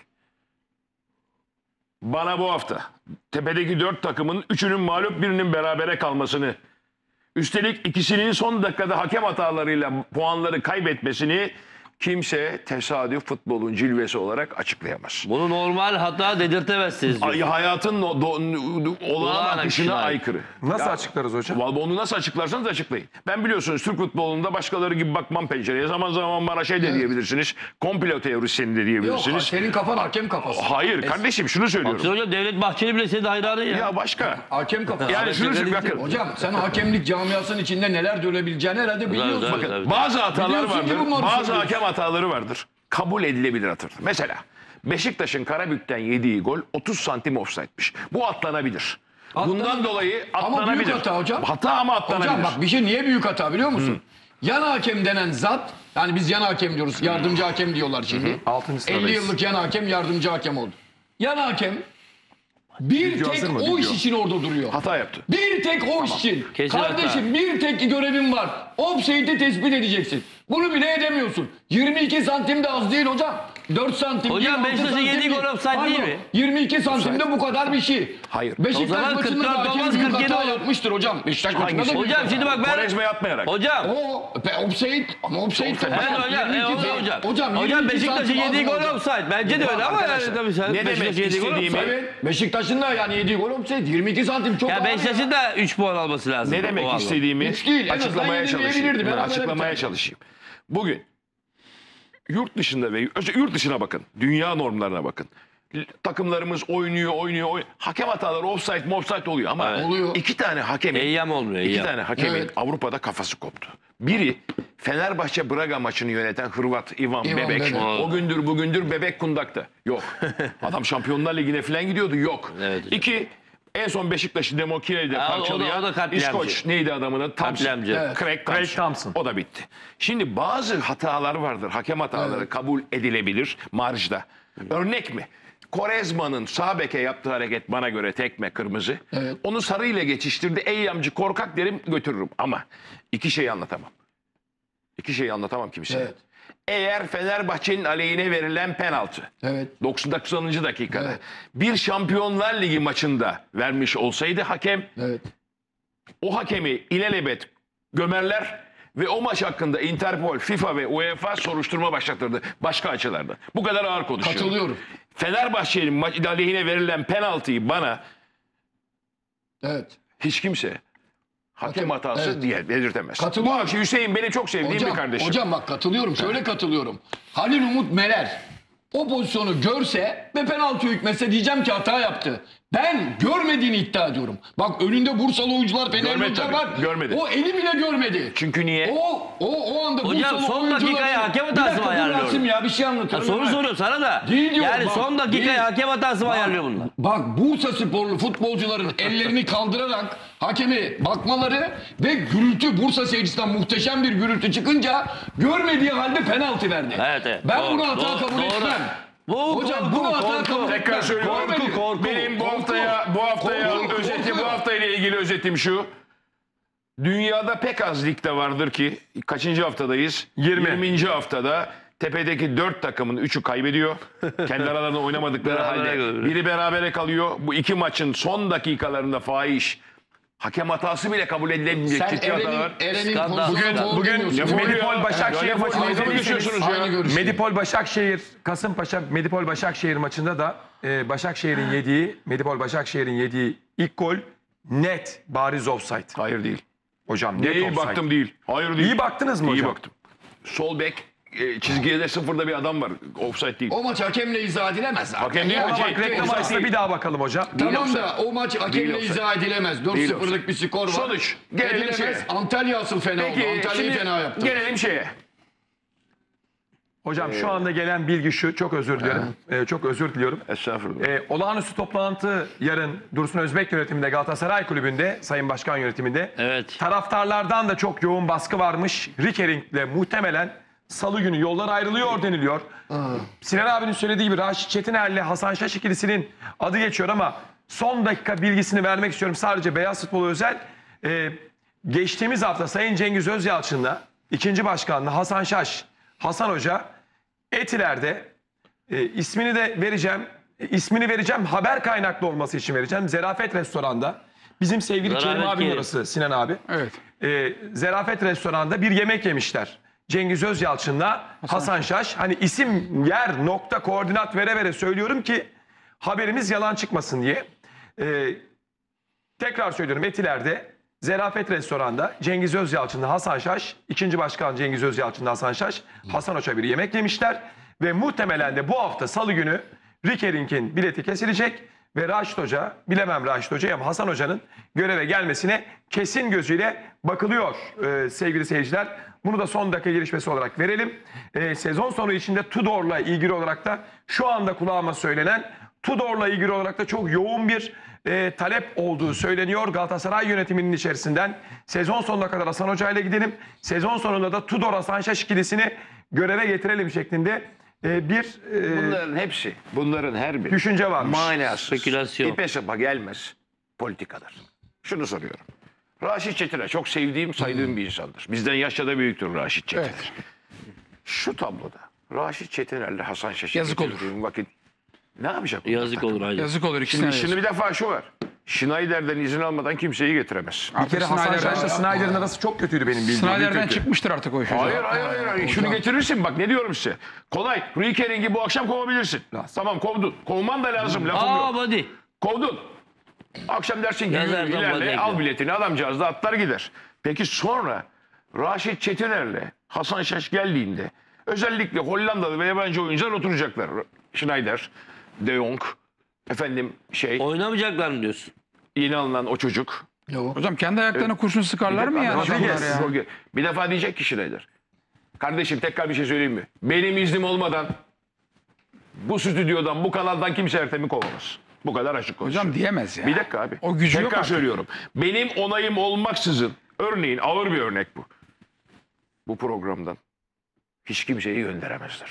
Bana bu hafta tepedeki 4 takımın 3'ünün mağlup, birinin berabere kalmasını, üstelik ikisinin son dakikada hakem hatalarıyla puanları kaybetmesini kimse tesadüf futbolun cilvesi olarak açıklayamaz. Bunu normal hata dedirtemezsiniz. diyor. Hayatın olağan akışına akışına aykırı. Nasıl açıklarız hocam? Vallahi onu nasıl açıklarsanız açıklayın. Ben biliyorsunuz Türk futbolunda başkaları gibi bakmam pencereye. Zaman zaman bana şey de diyebilirsiniz. Komplo teorisyeni de Yok, diyebilirsiniz. senin kafan hakem kafası. Hayır kardeşim şunu söylüyorum. Baksana hocam Devlet Bahçeli bile senin hayranı ya. Ya başka. Hakem kafası. Yani şunu söylüyorum. Bakın. Hocam sen hakemlik camiasının içinde neler dönebileceğini herhalde biliyorsun. Güzel, Bakın. güzel. Bazı hatalar Biliyorsun ki vardır. bunları Bazı söylüyorsun. hakem hataları vardır. Kabul edilebilir hatırdır. Mesela Beşiktaş'ın Karabük'ten yediği gol 30 santim offside'miş. Bu atlanabilir. Bundan dolayı Ama atlanabilir. büyük hata hocam. Hata ama atlanabilir. Hocam bak bir şey niye büyük hata biliyor musun? Yan hakem denen zat, yani biz yan hakem diyoruz, yardımcı hakem diyorlar şimdi. 6. sıradayız. 50 yıllık yan hakem, yardımcı hakem oldu. Yan hakem bir Video tek hazır mı? o Video. iş için orada duruyor. Hata yaptı. Bir tek o iş için. Kesin Kardeşim bir tek görevin var. Offside'i tespit edeceksin. Bunu bile edemiyorsun. 22 santim de az değil hocam. 4 santim Hocam değil, 6 Beşiktaş'ın santim yediği değil. gol offside değil Pardon, mi? 22 santimde bu kadar bir şey. Hayır. O Beşiktaş zaman maçında 44 da hakem olmaz, büyük 47 hata olur. yapmıştır hocam. Beşiktaş maçında da Hangisi? büyük Hocam hata. şimdi bak ben... Korezme yapmayarak. Hocam. O offside ama offside. Evet hocam. Hocam 22 Beşiktaş'ın santim yediği az gol hocam. offside. Bence de öyle ama yani Arkadaşlar, tabii sen ne demek Beşiktaş'ın yediği gol istediğimi- offside. Evet. Beşiktaş'ın da yani yediği gol offside. 22 santim çok Ya ağır Beşiktaş'ın da 3 puan alması lazım. Ne O demek anlamda. istediğimi Hiç değil, en azından açıklamaya yenileyebilirdi. çalışayım. Beraber Açıklamaya biter. çalışayım. Bugün yurt dışında ve yurt dışına bakın. Dünya normlarına bakın. Takımlarımız oynuyor. Hakem hataları offside oluyor ama Oluyor. iki tane hakemin Eyyam olmuyor. İki Eyyam. tane hakemin Evet. Avrupa'da kafası koptu. Biri Fenerbahçe Braga maçını yöneten Hırvat Ivan Bebek. Bebek. O gündür bugündür Bebek kundakta. Yok. Adam Şampiyonlar Ligi'ne falan gidiyordu. Yok. Evet. İki en son Beşiktaş'ı Demokire'de Ha, o da parçalayan katliamcı. İskoç neydi adamının? Thompson. Katliamcı. Evet. Craig Thompson. O da bitti. Şimdi bazı hatalar vardır. Hakem hataları kabul edilebilir marjda. Örnek mi? Quaresma'nın sağ beke yaptığı hareket bana göre tekme kırmızı. Evet. Onu sarıyla geçiştirdi. Eyyamcı korkak derim götürürüm. Ama iki şeyi anlatamam. İki şeyi anlatamam kimseye. Evet. Eğer Fenerbahçe'nin aleyhine verilen penaltı Evet. 90. dakikada Evet. bir Şampiyonlar Ligi maçında vermiş olsaydı hakem Evet. o hakemi ilelebet gömerler ve o maç hakkında Interpol, FIFA ve UEFA soruşturma başlatırdı başka açılardan. Bu kadar ağır konuşuyorum. Katılıyorum. Fenerbahçe'nin aleyhine verilen penaltıyı bana Evet. hiç kimse hakem hatası evet. diye belirtemez. Katılıyorum. Bu akşam Hüseyin benim çok sevdiğim bir kardeşim. Hocam bak katılıyorum. Şöyle katılıyorum. Halil Umut Meler o pozisyonu görse ve penaltı hükmetse diyeceğim ki hata yaptı. Ben görmediğini iddia ediyorum. Bak önünde Bursalı oyuncular, Fenerli Görmedi oyuncular tabii, var. görmedi. O eli bile görmedi. Çünkü niye? O anda Hocam Bursalı son oyuncuların- dakikaya hakem Bir hatası dakika, mı dur ayarlıyor? Rasim ya bir şey Ha, anlatıyorum. soru hemen. soruyor sana da. Değil diyorum, Yani bak, son dakikaya değil. hakem hatası mı ayarlıyor bunlar? Bak Bursa sporlu futbolcuların ellerini kaldırarak hakemi bakmaları ve gürültü Bursa seyircisinden muhteşem bir gürültü çıkınca görmediği halde penaltı verdi. Evet. Ben Doğru, bunu hata doğru, kabul doğru. etmem. Bu Hocam bunu hata kabul Tekrar etmem. söylüyorum. Görmedi. Benim bu haftayla ilgili özetim şu. Dünyada pek az ligde vardır ki kaçıncı haftadayız? 20. haftada tepedeki 4 takımın 3'ü kaybediyor. Kendi aralarında oynamadıkları Berabere halde kalıyor. biri berabere kalıyor. Bu iki maçın son dakikalarında fahiş hakem hatası bile kabul edilemeyecek Sen ciddi hatalar. Eren'in Skandal. pozisyonu Bugün doğru Ya demiyorsun. Medipol Başakşehir Ya maçını dalga mı izlediyseniz geçiyorsunuz ya? Aynı görüş. Medipol Başakşehir, Kasımpaşa Medipol Başakşehir maçında da Medipol Başakşehir'in yediği ilk gol net bariz offside. Hayır değil. Hocam net İyi offside. baktım değil. Hayır değil. İyi baktınız mı İyi hocam? baktım. Sol bek çizgiye de sıfırda bir adam var. Offside değil. O maç hakemle izah edilemez. Hakem değil, O hakem. maç- Reklam offside arasında değil. bir daha bakalım hocam. Tamam da o maç hakemle offside. izah edilemez. Değil 4-0'lık bir skor var. Sonuç. Gelelim Edilemez. şeye. Antalya asıl fena oldu. Peki Antalya'yı şimdi fena yaptı. gelelim şeye. Hocam şu anda gelen bilgi şu. Çok özür dilerim. Çok özür diliyorum. Estağfurullah. Olağanüstü toplantı yarın Dursun Özbek yönetiminde Galatasaray Kulübü'nde, Sayın Başkan yönetiminde. Evet. Taraftarlardan da çok yoğun baskı varmış. Rikering'le muhtemelen salı günü yollar ayrılıyor deniliyor. Sinan abinin söylediği gibi Raşit Çetiner'le Hasan Şaş ikilisinin adı geçiyor ama son dakika bilgisini vermek istiyorum. Sadece Beyaz Futbol'a özel. Geçtiğimiz hafta Sayın Cengiz Özyalçın'la ikinci başkanla Hasan Şaş, Hasan Hoca Etiler'de ismini de vereceğim. İsmini vereceğim. Haber kaynaklı olması için vereceğim. Zerafet Restoran'da. Bizim sevgili Zerafet Kerim abinin Kerim. orası Sinan abi. Evet. Zerafet Restoran'da bir yemek yemişler. Cengiz Özyalçın'la Hasan Şaş. Hani isim, yer, nokta, koordinat vere söylüyorum ki haberimiz yalan çıkmasın diye. Tekrar söylüyorum, Etiler'de Zerafet Restoran'da Cengiz Özyalçın'la Hasan Şaş, ikinci başkan Cengiz Özyalçın'la Hasan Şaş, Hasan Hoç'a bir yemek yemişler. Ve muhtemelen de bu hafta Salı günü Rikerink'in bileti kesilecek ve Raşit Hoca, bilemem Raşit Hoca'yı ama Hasan Hoca'nın göreve gelmesine kesin gözüyle bakılıyor sevgili seyirciler. Bunu da son dakika gelişmesi olarak verelim. Sezon sonu içinde Tudor'la ilgili olarak da şu anda kulağıma söylenen Tudor'la ilgili olarak da çok yoğun bir talep olduğu söyleniyor. Galatasaray yönetiminin içerisinden sezon sonuna kadar Hasan Hoca ile gidelim. Sezon sonunda da Tudor Hasan Şaş ikilisini göreve getirelim şeklinde Bunların hepsi, bunların her biri düşünce varmış. manasız, Spekülasyon. ipe sapa gelmez politikadır. Şunu soruyorum. Raşit Çetiner çok sevdiğim, saydığım bir insandır. Bizden yaşça da büyüktür Raşit Çetiner. Evet. Şu tabloda Raşit Çetiner'le Hasan Şaş'ı Yazık olur. getirdiğim vakit ne yapacak? Yazık olur hacı. Yazık olur ikisine. Şimdi bir defa şu var. Schneider'den izin almadan kimseyi getiremez. Bir kere Hasan Şaş'la Snyder'in arası çok kötüydü benim bildiğim. Snyder'den Kötü. çıkmıştır artık o iş. Hayır. Şunu getirirsin bak ne diyorum size. Kolay. Rikering'i bu akşam kovabilirsin. Tamam kovdun. Kovman da lazım lafım yok. Hadi. Kovdun. Akşam dersin ki Yazar yürü, lan ilerle bana al ekle. biletini adamcağız da atlar gider. Peki sonra Raşit Çetiner'le Hasan Şaş geldiğinde özellikle Hollandalı ve yabancı oyuncular oturacaklar. Schneider, De Jong, Oynamayacaklar mı diyorsun? yeni alınan o çocuk. Hocam kendi ayaklarına kurşun sıkarlar mı ya? Rodriguez. adamlar ya? Bir defa diyecek ki Schneider. Kardeşim tekrar bir şey söyleyeyim mi? Benim iznim olmadan bu stüdyodan, bu kanaldan kimse Ertem'i kovamaz. Bu kadar açık konuşuyorum. Hocam diyemez ya. Bir dakika abi. O gücü yok tekrar artık. söylüyorum. Benim onayım olmaksızın, örneğin ağır bir örnek bu. Bu programdan hiç kimseyi gönderemezler.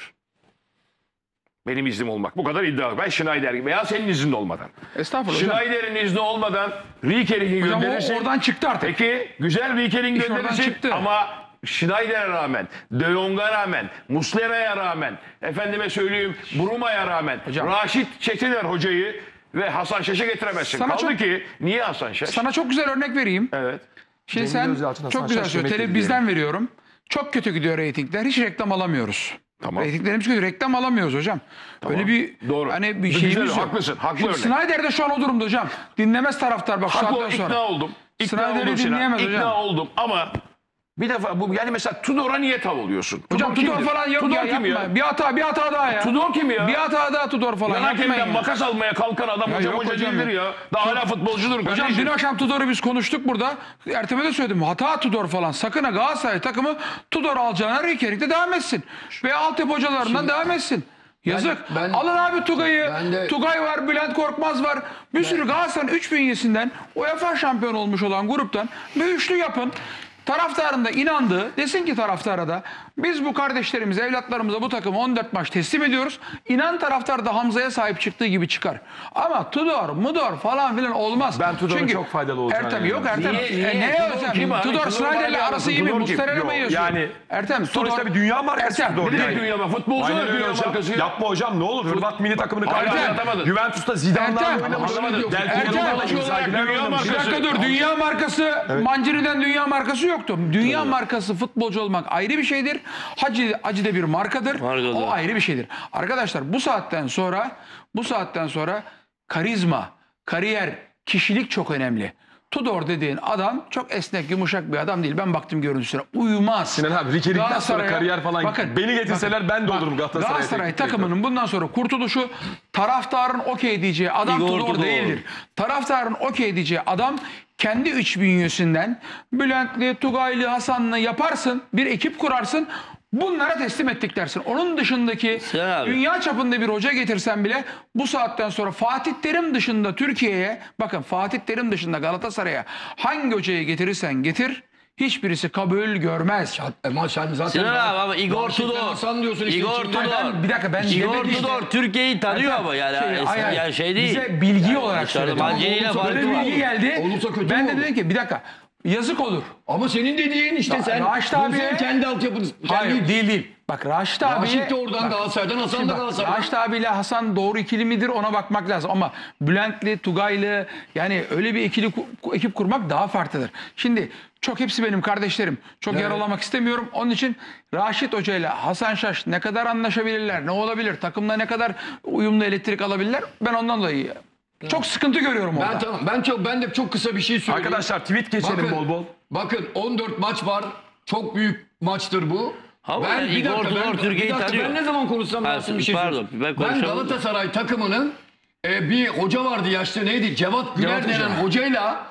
Benim iznim olmak. Bu kadar iddia. Ben Schneider gibi veya senin iznin olmadan. Estağfurullah hocam. Schneider'in izni olmadan Rikering'i Hocam gönderirsin. o oradan çıktı artık. Peki güzel Rikering'i İş oradan gönderirsin çıktı. ama Schneider'e rağmen, De Jong'a rağmen, Muslera'ya rağmen, efendime söyleyeyim Bruma'ya rağmen, Hocam. Raşit Çetiner hocayı ve Hasan Şaş'ı getiremezsin. Sana Kaldı çok- ki niye Hasan Şaş? Sana çok güzel örnek vereyim. Evet. Şimdi Cengiz sen Özyalçın, Hasan çok güzel Şaş söylüyorsun. yemek Bizden veriyorum. Çok kötü gidiyor reytingler. Hiç reklam alamıyoruz. Tamam. Reytinglerimiz kötü. Reklam alamıyoruz hocam. Böyle bir Doğru. hani bir Güzel, şeyimiz yok. haklısın, haklı Şimdi örnek. Snyder de şu an o durumda hocam. Dinlemez taraftar bak şu Haklı, saatten sonra. ikna oldum. İkna Snyder'i oldum Sinan. dinleyemez İkna hocam. oldum ama bir defa bu yani mesela Tudor'a niye tav oluyorsun? Hocam Tudor kimdir? falan yok Tudor ya kim yapma. ya? Bir hata daha ya. Tudor kim ya? Bir hata daha Tudor falan. Yan Yapmayın hakemden ya. makas almaya kalkan adam Ya hocam yok hoca hocam değildir ya. ya. Daha hala futbolcudur Hocam kardeşim. dün akşam Tudor'u biz konuştuk burada. Ertem'e de söyledim. Hata Tudor falan. Sakın ha Galatasaray takımı Tudor alacağına Rikering'de devam etsin. Ve altyapı hocalarından devam etsin. Yazık. Alın abi Tugay'ı. Tugay var, Bülent Korkmaz var. Bir sürü Galatasaray'ın 3 bünyesinden UEFA şampiyon olmuş olan gruptan bir üçlü yapın. Taraftarın da inandığı, desin ki taraftara da biz bu kardeşlerimize, evlatlarımıza bu takımı 14 maç teslim ediyoruz. İnan taraftar da Hamza'ya sahip çıktığı gibi çıkar. Ama Tudor, Mudor falan filan olmaz. Ben Tudor'un Çünkü çok faydalı olacağını Ertem yok Ertem. Niye? Ne Tudor hocam? kim abi? Tudor Tudor Snyder'le bana arası iyi mi? Tudor kim? Muslera'yla mı Yok, yiyorsun? yani Ertem, sonuçta bir dünya markası Ertem, Tudor Bir de yani. dünya var. Futbolcu Aynen da öyle dünya hocam. markası ya. Yapma hocam ne olur. Hırvat milli takımını Hala kaybeder. atamadın. Juventus'ta Zidane'larla Ertem, oynamış. atamadın. Del Ertem, Piero'larla futbolcu olarak Inzaghi'lerle dünya oynamış. Bir markası. dakika dur. Dünya markası, Mancini'den dünya markası yoktu. Dünya markası futbolcu olmak ayrı bir şeydir. Hacı de bir markadır. Markadır. O ayrı bir şeydir. Arkadaşlar bu saatten sonra karizma, kariyer, kişilik çok önemli. Tudor dediğin adam çok esnek, yumuşak bir adam değil. Ben baktım görüntüsüne. Uyumaz. Sinan abi Rikering'den sonra Galatasaray'a- kariyer falan. Beni getirseler ben de olurum Galatasaray'a. Galatasaray teknik direktör. takımının bundan sonra kurtuluşu taraftarın okey diyeceği adam Igor Tudor Tudor. değildir. Taraftarın okey diyeceği adam kendi üç bünyesinden Bülentli, Tugaylı, Hasanlı yaparsın. Bir ekip kurarsın. Bunlara teslim ettik dersin. Onun dışındaki Sinan abi. dünya çapında bir hoca getirsen bile bu saatten sonra Fatih Terim dışında Türkiye'ye, bakın Fatih Terim dışında Galatasaray'a hangi hocayı getirirsen getir hiçbirisi kabul görmez. Ama sen zaten... Sinan abi ama Igor Tudor. Hasan diyorsun işte. Igor içinden. Tudor. Bir dakika ben Igor demedim işte. Tudor Türkiye'yi tanıyor ama yani yani şey değil. Bize bilgi olarak Dışarıda söyledi. Mancini ile Olursa farkı Böyle var. bilgi geldi. Olursa kötü Ben mü de olur? dedim ki bir dakika yazık olur. Ama senin dediğin işte sen... Raşit abi- Senin kendi altyapın... Hayır kendi- değil. Bak Raşit abiye... Raşit de oradan Galatasaray'dan, Hasan da Galatasaray'dan. Raşit abiyle Hasan doğru ikili midir ona bakmak lazım. Ama Bülent'li, Tugay'lı yani öyle bir ekip kurmak daha farklıdır. Şimdi çok hepsi benim kardeşlerim. Çok yaralamak istemiyorum. Onun için Raşit Hoca ile Hasan Şaş ne kadar anlaşabilirler, ne olabilir, takımda ne kadar uyumlu elektrik alabilirler ben ondan dolayı çok sıkıntı görüyorum orada. Ben de çok kısa bir şey söyleyeyim. Arkadaşlar tweet geçelim bol bol. Bakın 14 maç var. Çok büyük maçtır bu. Ama Igor Tudor Türkiye'yi tanıyor. Ben ne zaman konuşsam Rasim bir şey pardon, söyleyeyim. Ben Galatasaray takımının bir hoca vardı yaşlı neydi? Cevat Güler denen hocayla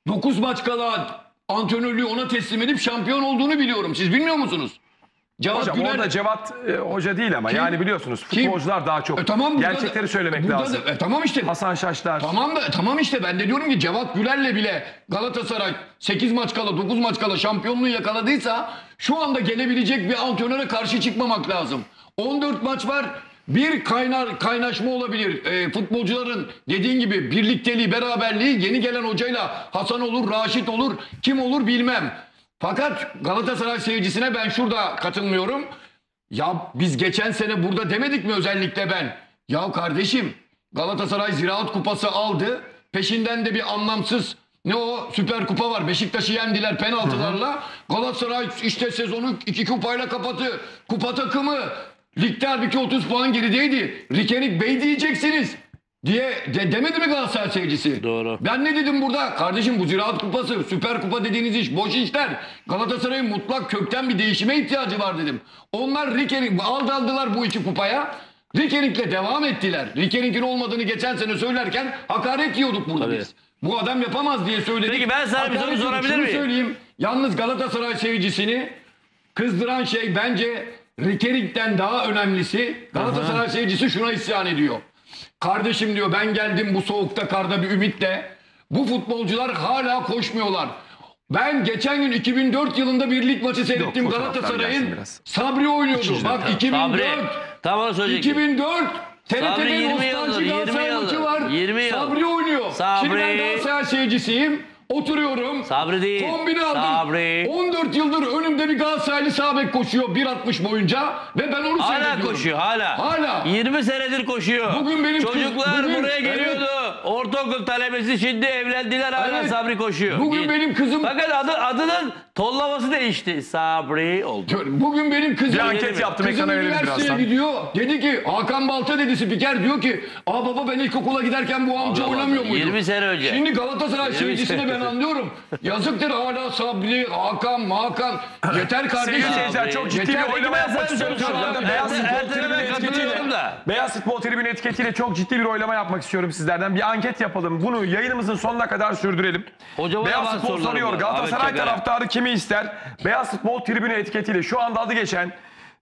9 maç kala antrenörlüğü ona teslim edip şampiyon olduğunu biliyorum. Siz bilmiyor musunuz? Cevat Hocam Güler, orada Cevat hoca değil ama yani biliyorsunuz futbolcular daha çok tamam, gerçekleri söylemek lazım. Tamam işte. Hasan Şaşlar. Tamam işte ben de diyorum ki Cevat Güler'le bile Galatasaray 8 maç kala 9 maç kala şampiyonluğu yakaladıysa şu anda gelebilecek bir antrenöre karşı çıkmamak lazım. 14 maç var. Bir kaynaşma olabilir. Futbolcuların dediğin gibi birlikteliği, beraberliği yeni gelen hocayla Hasan olur, Raşit olur, kim olur bilmem. Fakat Galatasaray seyircisine ben şurada katılmıyorum. Ya biz geçen sene burada demedik mi özellikle ben? Ya kardeşim Galatasaray Ziraat Kupası aldı. Peşinden de bir anlamsız Süper Kupa var. Beşiktaş'ı yendiler penaltılarla. Galatasaray işte sezonu 2 kupayla kapattı. Kupa takımı ligde halbuki 30 puan gerideydi. Rikenik Bey diyeceksiniz diye demedi mi Galatasaray seyircisi? Doğru. Ben ne dedim burada? Kardeşim bu Ziraat Kupası, Süper Kupa dediğiniz iş boş işler. Galatasaray'ın mutlak kökten bir değişime ihtiyacı var dedim. Onlar Rikenik aldılar bu 2 kupaya. Rikenik'le devam ettiler. Rikenik'in olmadığını geçen sene söylerken hakaret yiyorduk burada biz. Bu adam yapamaz diye söyledik. Peki ben sana bir soru sorabilir miyim? Söyleyeyim. Yalnız Galatasaray seyircisini kızdıran şey bence Rikenik'ten daha önemlisi. Galatasaray seyircisi şuna isyan ediyor. Kardeşim diyor ben geldim bu soğukta karda bir ümitle. Bu futbolcular hala koşmuyorlar. Ben geçen gün 2004 yılında bir lig maçı seyrettim. Yok, Galatasaray'ın Sabri oynuyordu. Bak 2004. Sabri. Tam onu söyleyecektim. 2004. Sabri TRT'de 20 nostalji yıldır, Galatasaray 20 maçı yıldır, var. 20 yıl. Sabri oynuyor. Sabri. Şimdi ben Galatasaray seyircisiyim. Oturuyorum. Sabri değil. Kombine aldım. Sabri. 14 yıldır önümde bir Galatasaraylı sağ bek koşuyor 1.60 boyunca ve ben onu seyrediyorum. Hala koşuyor hala. Hala. 20 senedir koşuyor. Bugün benim Çocuklar bugün, buraya geliyordu. Ortaokul talebesi şimdi evlendiler hala Evet. Sabri koşuyor. Bugün benim kızım... Fakat adının tollaması değişti. Sabri oldu. Bugün benim kızım... Bir anket yaptım, ekrana verelim üniversiteye birazdan. gidiyor. Dedi ki Hakan Balta dedi spiker diyor ki baba ben ilkokula giderken bu amca Allah oynamıyor Allah, muydu? 20 sene önce. Şimdi Galatasaray seyircisini ben anlıyorum. Yazıktır hala Sabri, Hakan. Yeter kardeşim. Sevgili seyirciler çok ciddi Yeter. bir oylama Peki ben yapmak sana istiyorum. bir Şu anda soru Beyaz soracağım. Futbol Tribünü Ertem'e katılıyorum etiketiyle, da. Beyaz Futbol Tribünü etiketiyle çok ciddi bir oylama yapmak istiyorum sizlerden. Bir anket yapalım. Bunu yayınımızın sonuna kadar sürdürelim. Hocama Beyaz yalan Futbol sorularım soruyor. var. Galatasaray Ahmet Çakar. taraftarı kimi ister? Beyaz Futbol Tribünü etiketiyle şu anda adı geçen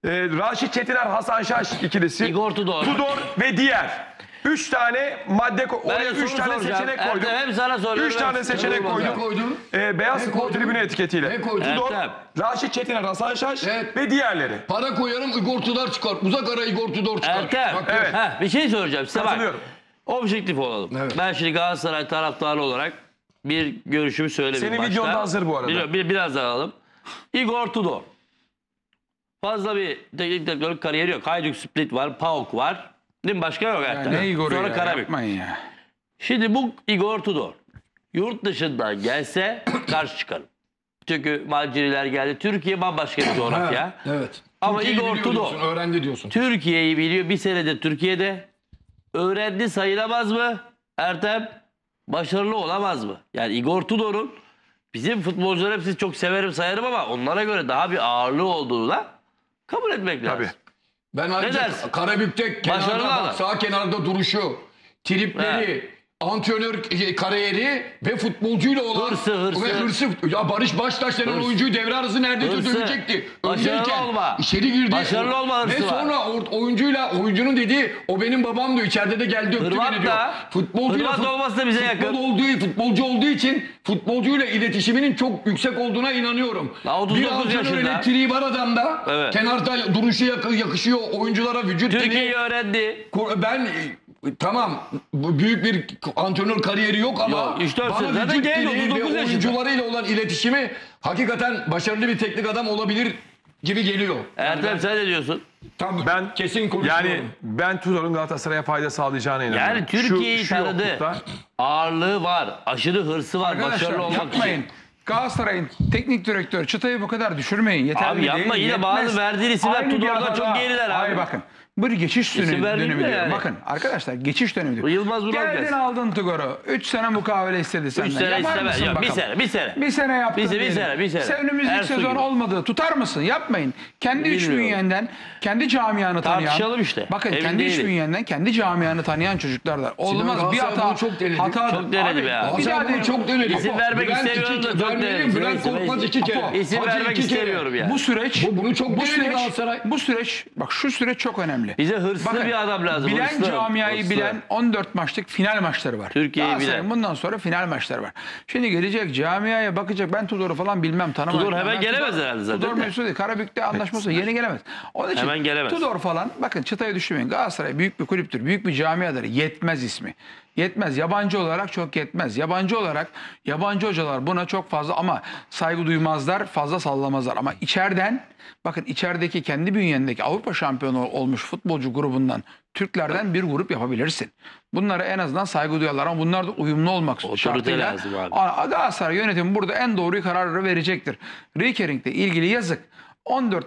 Raşit Çetiner, Hasan Şaş ikilisi. Igor Tudor. Ve diğer. 3 tane madde, oraya 3 soru tane soracağım. seçenek koydum. Ertem, hem sana soruyorum. 3 tane seçenek Ne koydum. koydun? Beyaz Futbol koydun? Tribünü etiketiyle. Ne koydun? Tudor, Ertem. Raşit Çetiner, Hasan Şaş Evet. ve diğerleri. Para koyarım Igor Tudor çıkar. Uzak ara Igor Tudor çıkar. Ertem. Bak, Evet. Bir şey soracağım size bak. Katılıyorum. Objektif olalım. Evet. Ben şimdi Galatasaray taraftarı olarak bir görüşümü söyleyeyim. Senin başta. videon da hazır bu arada. Biraz daha alalım. Igor Tudor. Fazla bir teknik direktörlük kariyeri yok. Hajduk Split var, PAOK var. Değil mi? Başka yok hatta. Ne Igor'u Sonra ya Karabük. yapmayın ya. Şimdi bu Igor Tudor yurt dışından gelse karşı çıkarım. Çünkü Maciriler geldi. Türkiye bambaşka bir coğrafya. Evet. Ama Türkiye'yi Igor biliyor Tudor diyorsun, öğrendi diyorsun. Türkiye'yi biliyor. Bir senedir Türkiye'de. Öğrendi sayılamaz mı? Ertem başarılı olamaz mı? Yani Igor Tudor'un bizim futbolcular hepsini çok severim sayarım ama onlara göre daha bir ağırlığı olduğunu da kabul etmek lazım. Tabii. Ben Ne ayrıca dersin? Karabük'te Başarılı kenarda adam. bak, sağ kenarda duruşu, tripleri, antrenör kariyeri ve futbolcuyla olan Hırsı. Ya Barış Baştaş denen oyuncuyu devre arası neredeyse Hırsı. dövecekti. Başarılı Öndeyken olma. içeri girdi. Başarılı olma hırsı ve var. sonra oyuncunun dediği o benim babam diyor içeride de geldi öptü Hırvat beni diyor. da- Hırvat olması da bize yakın. Futbolcu olduğu için futbolcuyla iletişiminin çok yüksek olduğuna inanıyorum. Daha 39 bir antrenör yaşında. elektriği var adamda. Evet. Kenarda duruşu yakışıyor oyunculara vücut dili. Türkiye'yi öğrendi. Ben tamam bu büyük bir antrenör kariyeri yok ama Yok, 3-4 bana sene. Zaten vücut genç, dili 39 ve yaşında. oyuncularıyla olan iletişimi hakikaten başarılı bir teknik adam olabilir gibi geliyor. Ertem sen ne diyorsun? Tam Ben kesin konuşuyorum. yani ben Tudor'un Galatasaray'a fayda sağlayacağına inanıyorum. Yani Türkiye'yi Şu tanıdı. yoklukta- Ağırlığı var. Aşırı hırsı var. Arkadaşlar Başarılı olmak yapmayın. için. Galatasaray'ın teknik direktörü çıtayı bu kadar düşürmeyin. Yeterli Abi yapma, değil, yine bazı yetmez. verdiğin isimler Aynı bir Tudor'dan hata çok daha. geriler abi. Hayır bakın. Bir geçiş İsim vermeyeyim dönemi de diyor. yani. Bakın arkadaşlar geçiş dönemi diyor. Bu Yılmaz Vural Geldin gelsin. aldın Tudor'u. 3 sene mukavele istedi senden. 3 sene Yapar istemez. mısın Yok, bir bakalım? sene, bir sene. Bir sene yaptın Bir diyelim. sene. Önümüzdeki Ersu sezon gibi. olmadı. Tutar mısın? Yapmayın. Kendi iç Bilmiyorum. bünyenden, kendi camianı tanıyan. Tartışalım işte. Bakın Emin kendi iç değilim. bünyenden, kendi camianı tanıyan çocuklar da. Olmaz bir Galatasaray hata. bunu çok denedi. Hata. Çok denedi be abi. Bir daha Galatasaray bunu çok denedi. İsim vermek Bülent istemiyorum iki- da çok vermeyelim, denedi. Bülent Korkmaz 2 kere. İsim Hacı vermek 2 kere. istemiyorum yani. Bu süreç, Bunu çok denedi süreç, Galatasaray. bu süreç, bak şu süreç çok önemli. Bize hırslı bir adam lazım. Bilen hırslı. camiayı Hırslı. bilen 14 maçlık final maçları var. Türkiye'yi Galatasaray'ın bilen. bundan sonra final maçları var. Şimdi gelecek camiaya bakacak. Ben Tudor'u falan bilmem, tanımam. Tudor hemen Ben gelemez Tudor- herhalde zaten Tudor de. mevzu değil. Karabük'te anlaşması yeni gelemez. Onun için Hemen gelemez. Tudor falan bakın çıtaya düşmeyin. Galatasaray büyük bir kulüptür. Büyük bir camiadır. Yetmez ismi. Yetmez. Yabancı olarak çok yetmez. Yabancı olarak yabancı hocalar buna çok fazla ama saygı duymazlar, fazla sallamazlar. Ama içeriden bakın içerideki kendi bünyendeki Avrupa şampiyonu olmuş futbolcu grubundan Türklerden bir grup yapabilirsin. Bunlara en azından saygı duyarlar ama bunlar da uyumlu olmak şartıyla. lazım abi. Galatasaray yönetimi burada en doğru kararı verecektir. Rikering'le ilgili yazık. 14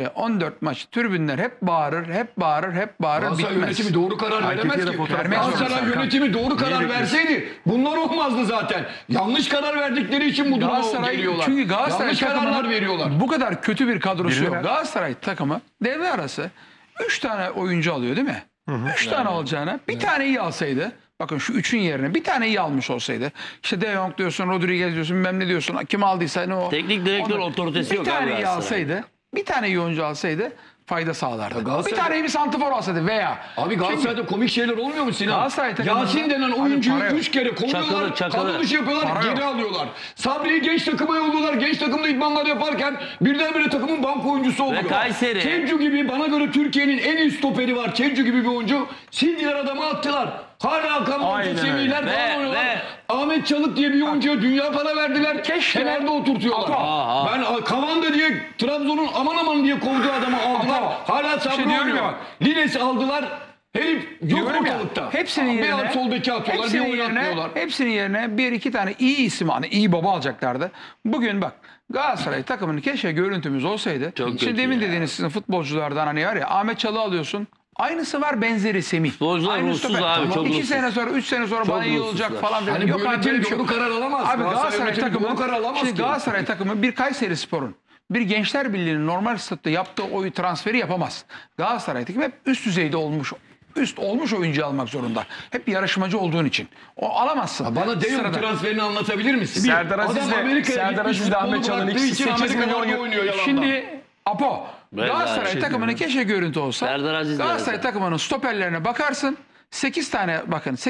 maç tribünler hep bağırır, hep bağırır, hep bağırır, Galatasaray bitmez. yönetimi doğru karar veremez Türkiye'de ki. fotoğraf vermez Galatasaray Serkan. yönetimi doğru karar verseydi bunlar olmazdı zaten. Yanlış karar verdikleri için bu duruma Galatasaray, geliyorlar. çünkü Galatasaray Yanlış kararlar takımının veriyorlar. bu kadar kötü bir kadrosu Birileri- yok. Galatasaray takımı devre arası 3 tane oyuncu alıyor değil mi? 3 tane alacağına bir tane iyi alsaydı. Bakın şu 3'ün yerine bir tane iyi almış olsaydı. İşte De Jong diyorsun, Rodriguez diyorsun, bilmem ne diyorsun. Kim aldıysa ne o. Teknik direktör otoritesi yok Bir abi tane iyi Galatasaray. alsaydı, bir tane iyi oyuncu alsaydı fayda sağlardı. Galatasaray- Bir tane iyi bir santrfor alsaydı veya. Abi Galatasaray'da komik şeyler olmuyor mu Sinan? Galatasaray takımında- Yasin denen Abi oyuncuyu para yok. 3 kere kovuyorlar, Çakılı. kadro dışı yapıyorlar, Para geri yok. alıyorlar. Sabri'yi genç takıma yolluyorlar, genç takımda idmanlar yaparken birdenbire takımın banko oyuncusu oluyor. Kayseri. Çencu gibi bana göre Türkiye'nin en iyi stoperi var. Çencu gibi bir oyuncu. Sildiler adamı attılar. Hala Hakan Aynen öyle. Semihler Ve- falan oynuyorlar. ve- Ahmet Çalık diye bir oyuncuya dünya para verdiler. Keşke- Kenarda oturtuyorlar. Apo. Ben Kavanda diye Trabzon'un aman aman diye kovduğu adamı aldılar. Apo. Hala Sabri diyorum ya oynuyor. bak. Lines'i aldılar. Herif yok Diyorum ya, ortalıkta. hepsinin Bir yerine, alt sol beki atıyorlar, bir oynatmıyorlar. hepsinin yerine bir iki tane iyi isim, hani iyi baba alacaklardı. Bugün bak Galatasaray takımının keşke görüntümüz olsaydı. Çok Şimdi kötü demin ya. dediğiniz sizin futbolculardan hani var ya Ahmet Çalı alıyorsun. Aynısı var, benzeri Semih. Futbolcular Aynı ruhsuz stoper. abi, çok 2 ruhsuz. sene sonra 3 sene sonra bana iyi olacak ruhsuzlar. falan. Hani bu Yok abi, yönetim böyle bir şey doğru yok. karar alamaz. Abi Galatasaray yönetimi takımı, doğru karar alamaz şimdi ki. Galatasaray takımı bir Kayseri Spor'un bir Gençler Birliği'nin normal statüde yaptığı oy transferi yapamaz. Galatasaray takımı hep üst düzeyde olmuş oyuncu almak zorunda. Hep yarışmacı olduğun için. O alamazsın. Bana De Jong Sırada. transferini anlatabilir misin? Serdar Adam Aziz'le Amerika'ya Serdar gitmiş, Aziz'le Ahmet futbolu Çalık'ın bıraktığı ikisi için 8 milyon Amerika'da euro. oynuyor yalandan. Şimdi Apo, Galatasaray şey takımının keşke görüntü olsa. Serdar Aziz de Galatasaray mesela. takımının stoperlerine bakarsın. 8 tane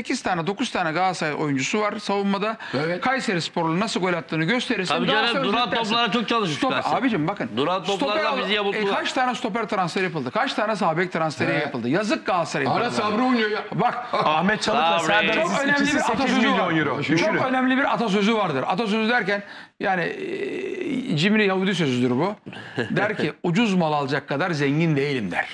9 tane Galatasaray oyuncusu var savunmada. Evet. Kayseri Spor'un nasıl gol attığını gösterirsin. Tabii canım, Galatasaray duran özetlersin. toplara çok çalışmış Stoper, Galatasaray. abicim bakın. Duran toplarla stoper bizi yamulttular. kaç tane stoper transferi yapıldı? Kaç tane sağ bek transferi yapıldı? Yazık Galatasaray'ın. Hala paralarına. Sabri oynuyor ya. Bak Ahmet Çalık'la Sabri. Serdar çok Aziz önemli ikisi bir 8 atasözü milyon var. euro. Çok Düşünün. önemli bir atasözü vardır. Atasözü derken yani cimri Yahudi sözüdür bu. Der ki ucuz mal alacak kadar zengin değilim der.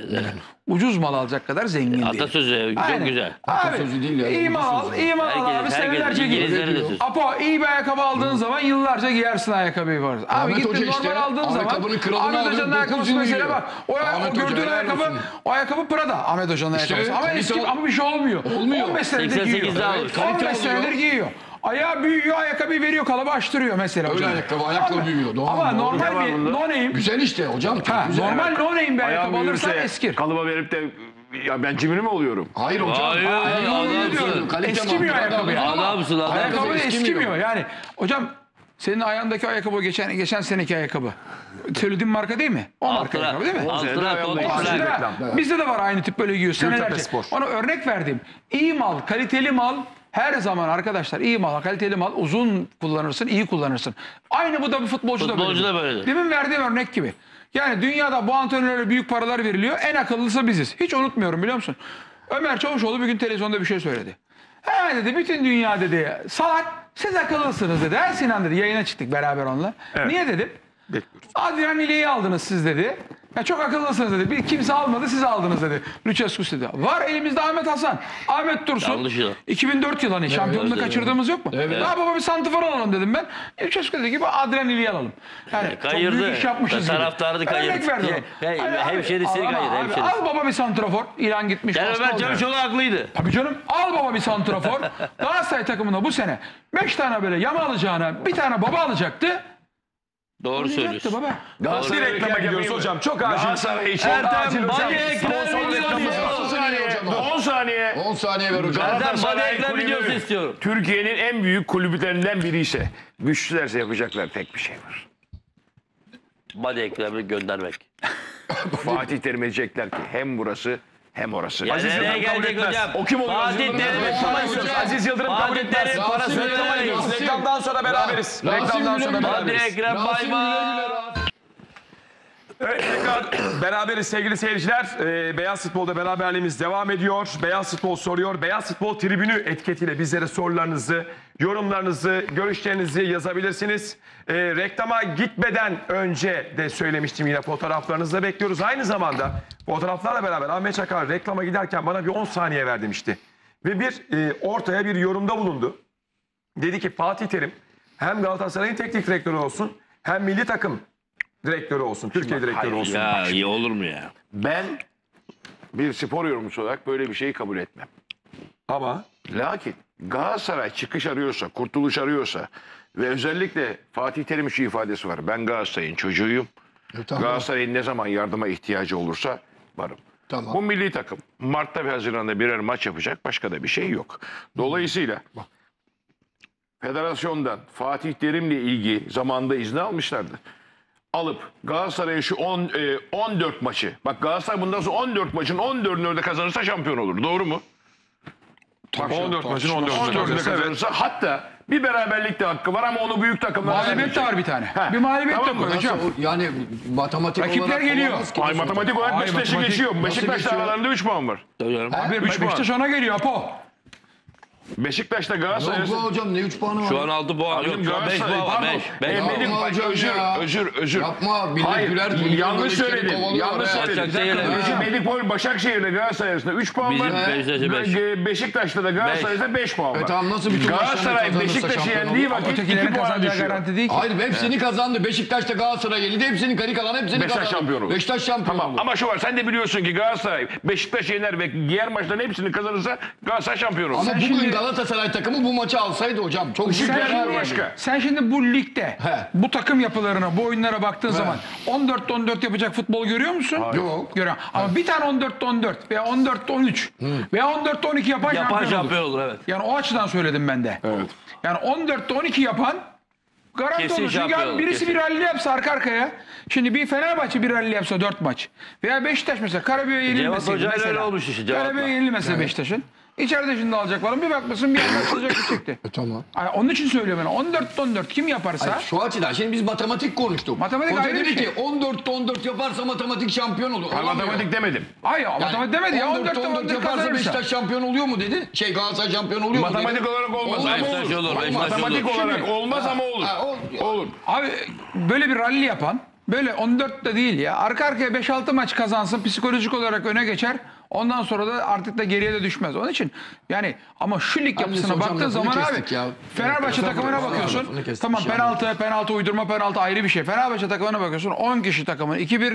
Ucuz mal alacak kadar zengin değilim. Atasözü çok Aynen. güzel. Atasözü değil ya, İyi mal al, iyi mal al Herkes- abi herkes senelerce giy. İngilizlerin de sözü. Apo iyi bir ayakkabı aldığın zaman yıllarca giyersin ayakkabıyı var. Abi Ahmet gittin Hoca normal işte, aldığın zaman ayakkabının kralını Ahmet alıyor, Hoca'nın 9 ayakkabısı yıl mesela giyiyor. bak. O Ahmet Hoca, gördüğün helal ayakkabı, olsun. o ayakkabı Prada. Ahmet Hoca'nın ayakkabısı. Ama kalite- eski ama bir şey olmuyor. Olmuyor. 15 senedir 88'de giyiyor. almış. Kalite 15 alıyor. senedir giyiyor. Ayağı büyüyor, ayakkabıyı veriyor, kalıbı açtırıyor mesela. Öyle hocam. ayakkabı, ayakla Ama- büyüyor. Doğru, Ama doğru. normal bir no name. Güzel işte hocam. Çok Ha, güzel. normal no name bir Ayağım ayakkabı alırsan büyürse eskir. kalıba verip de ya ben cimri mi oluyorum? Hayır hocam. Hayır, Ayakkabı adamsın. diyorum. Kalite Eskimiyor mantığı ayakkabı ya. ama Adamsın, adam. Ayakkabı eskimiyor. eskimiyor yani. Hocam senin ayağındaki ayakkabı geçen seneki ayakkabı. Söylediğin marka değil mi? O marka Altıra- ayakkabı değil mi? Altıra Sene Tot ayağımda Flag. iki Aslında bizde de var aynı tip böyle giyiyor senelerce. Spor. Ona örnek verdim. İyi mal, kaliteli mal her zaman arkadaşlar iyi mal, kaliteli mal uzun kullanırsın, iyi kullanırsın. Aynı bu da bir futbolcu Futbolcu da böyledir. Demin verdiğim örnek gibi. Yani dünyada bu antrenörlere büyük paralar veriliyor. En akıllısı biziz. Hiç unutmuyorum biliyor musun? Ömer Çavuşoğlu bir gün televizyonda bir şey söyledi. He dedi bütün dünya dedi salak siz akıllısınız dedi. Her Sinan dedi yayına çıktık beraber onunla. Niye dedim? Bekliyoruz. Adrian İli'yi aldınız siz dedi. Ya çok akıllısınız dedi. Bir kimse almadı, siz aldınız dedi. Lucescu dedi. Var elimizde Ahmet Hasan. Ahmet Dursun. Yanlış ya. 2004 yılı hani şampiyonluğu evet. kaçırdığımız yok mu? Daha baba bir santifor alalım dedim ben. Lucescu dedi gibi Adrian İli'yi alalım. Yani çok Kayırdı. büyük iş yapmışız gibi. Taraftarı kayırdı. Örnek verdim. Hemşerisini kayırdı. Hemşerisi. Al baba bir santrafor. İlan gitmiş. Yani hasta Ömer oldu. Çavuşoğlu haklıydı. Tabii canım, al baba bir santrafor. Galatasaray takımında bu sene 5 tane böyle yama alacağına bir tane baba alacaktı. Doğru Oynayacaktı söylüyorsun. baba. Bir Galatasaray reklama gidiyoruz hocam. Çok acil. Galatasaray için. Ertem hocam. Badi ekran Sponsor reklamı. videosu. 10 saniye. 10 saniye. 10 saniye ver hocam. Ertem Badi Galatasaray ekran kulübü videosu istiyorum. Türkiye'nin en büyük kulüplerinden biri ise güçlülerse yapacaklar tek bir şey var. Badi ekranı göndermek. Fatih Terim'e diyecekler ki hem burası hem orası. Ya Aziz nereye Yıldırım kabul gelecek etmez. hocam? O kim oluyor? Fatih Aziz Yıldırım? Terim'in parası. Aziz Yıldırım kabul Fatih etmez. Terim'in parasını Reklama veremeyiz. gidiyoruz. Reklamdan sonra beraberiz. Reklamdan sonra Hadi beraberiz. Ekrem bay bay. Evet, tekrar beraberiz sevgili seyirciler. Beyaz Futbol'da beraberliğimiz devam ediyor. Beyaz Futbol soruyor. Beyaz Futbol tribünü etiketiyle bizlere sorularınızı, yorumlarınızı, görüşlerinizi yazabilirsiniz. Reklama gitmeden önce de söylemiştim, yine fotoğraflarınızı da bekliyoruz. Aynı zamanda fotoğraflarla beraber Ahmet Çakar reklama giderken bana bir 10 saniye ver demişti. Ve ortaya bir yorumda bulundu. Dedi ki Fatih Terim hem Galatasaray'ın teknik direktörü olsun hem milli takım direktörü olsun, Türkiye direktörü olsun. Ya iyi olur mu ya? Ben bir spor yorumcusu olarak böyle bir şeyi kabul etmem. Ama Lakin Galatasaray çıkış arıyorsa, kurtuluş arıyorsa ve özellikle Fatih Terim'in şu ifadesi var. Ben Galatasaray'ın çocuğuyum. Tamam. Galatasaray'ın ne zaman yardıma ihtiyacı olursa varım. Tamam. Bu milli takım Mart'ta ve Haziran'da birer maç yapacak, başka da bir şey yok. Dolayısıyla federasyondan Fatih Terim'le ilgili zamanında izni almışlardı. Alıp Galatasaray'a şu 14 maçı, bak Galatasaray bundan sonra 14 maçın 14'ünü orada kazanırsa şampiyon olur. Doğru mu? Bak, 14 maçın 14'ünü 14'ünü kazanırsa, evet. kazanırsa hatta bir beraberlik de hakkı var ama onu büyük takımlar Mağlubiyet de var bir tane. Bir mağlubiyet de koy hocam. Yani matematik Rakipler olarak geliyor. olamaz ki. Ay matematik olarak Ay, Beşiktaş'ı matematik geçiyor. Beşiktaş'ta geçiyor? aralarında 3 puan var. Abi Üç puan. Beşiktaş ona geliyor Apo. Beşiktaş'ta Yok Galatasaray be hocam ne 3 puanı var? Şu an 6 puan yok. Şu an 5 puan var. 5. Yapma hocam ya. Özür. Yapma. Millet Hayır, güler. yanlış söyledim. Yanlış söyledim. Başakşehir'le Medipol Başakşehir'le Galatasaray arasında 3 puan Bizim var. Beşiktaş'a 5. Beşiktaş'ta da Galatasaray'da 5 puan var. Tamam nasıl bütün Galatasaray maçlarını kazanırsa Beşiktaş'ı şampiyon yendiği olur? vakit 2 Ötekilerin puan kazanacağı düşüyor. garanti değil ki. Hayır hepsini kazandı. Beşiktaş'ta Galatasaray yenildi. Hepsini geri kalan hepsini Beşiktaş kazandı. şampiyon olur. Beşiktaş şampiyon Tamam oldu. ama şu var, sen de biliyorsun ki Galatasaray Beşiktaş'ı yener ve diğer maçların hepsini kazanırsa Galatasaray şampiyon olur. Ama bugün Galatasaray takımı bu maçı alsaydı hocam çok Işık büyük geldi karar mi verdi. başka? Sen şimdi bu ligde He. bu takım yapılarına, bu oyunlara baktığın zaman 14'te 14 yapacak futbol görüyor musun? Yok. Görüyorum. Ama bir tane 14'te 14 veya 14'te 13 veya 14'te 12 yapan Yapan şampiyon olur. şampiyon olur evet. Yani o açıdan söyledim ben de. Evet. Yani 14'te 12 yapan garanti Kesin olur. Çünkü şampiyon abi olur, birisi kesin. bir ralli yapsa arka arkaya. Şimdi bir Fenerbahçe bir ralli yapsa 4 maç. Veya Beşiktaş mesela Karabük'e yenilmeseydi Hoca'yla mesela. öyle olmuş işte, Cevat'la. Karabük'e yenilmese Beşiktaş'ın. İçeride şimdi alacak falan. Bir bakmışsın bir yerden alacak bir çıktı. Tamam. Yani onun için söylüyorum ben. 14'te 14 kim yaparsa. Şu açıdan şimdi biz matematik konuştuk. Matematik Hoca ayrı bir dedi şey. ki 14'te 14 yaparsa matematik şampiyon olur. Ben Olamıyor. matematik demedim. Hayır matematik demedi ya. 14'te 14 yaparsa kazanırsa. Beşiktaş şampiyon oluyor mu dedi? Galatasaray şampiyon oluyor mu dedi? Matematik olarak olmaz ama Beşiktaş olur. olur, Beşiktaş Matematik olur. olarak olmaz ama olur. Olur. Abi böyle bir ralli yapan böyle 14 de değil ya. Arka arkaya 5-6 maç kazansın psikolojik olarak öne geçer. Ondan sonra da artık da geriye de düşmez. Onun için yani ama şu lig yapısına hocam, baktığın lafını zaman abi kestik ya. Fenerbahçe Evet, takımına lafını bakıyorsun. kestik Tamam yani. penaltı uydurma penaltı ayrı bir şey. Fenerbahçe takımına bakıyorsun 10 kişi takımın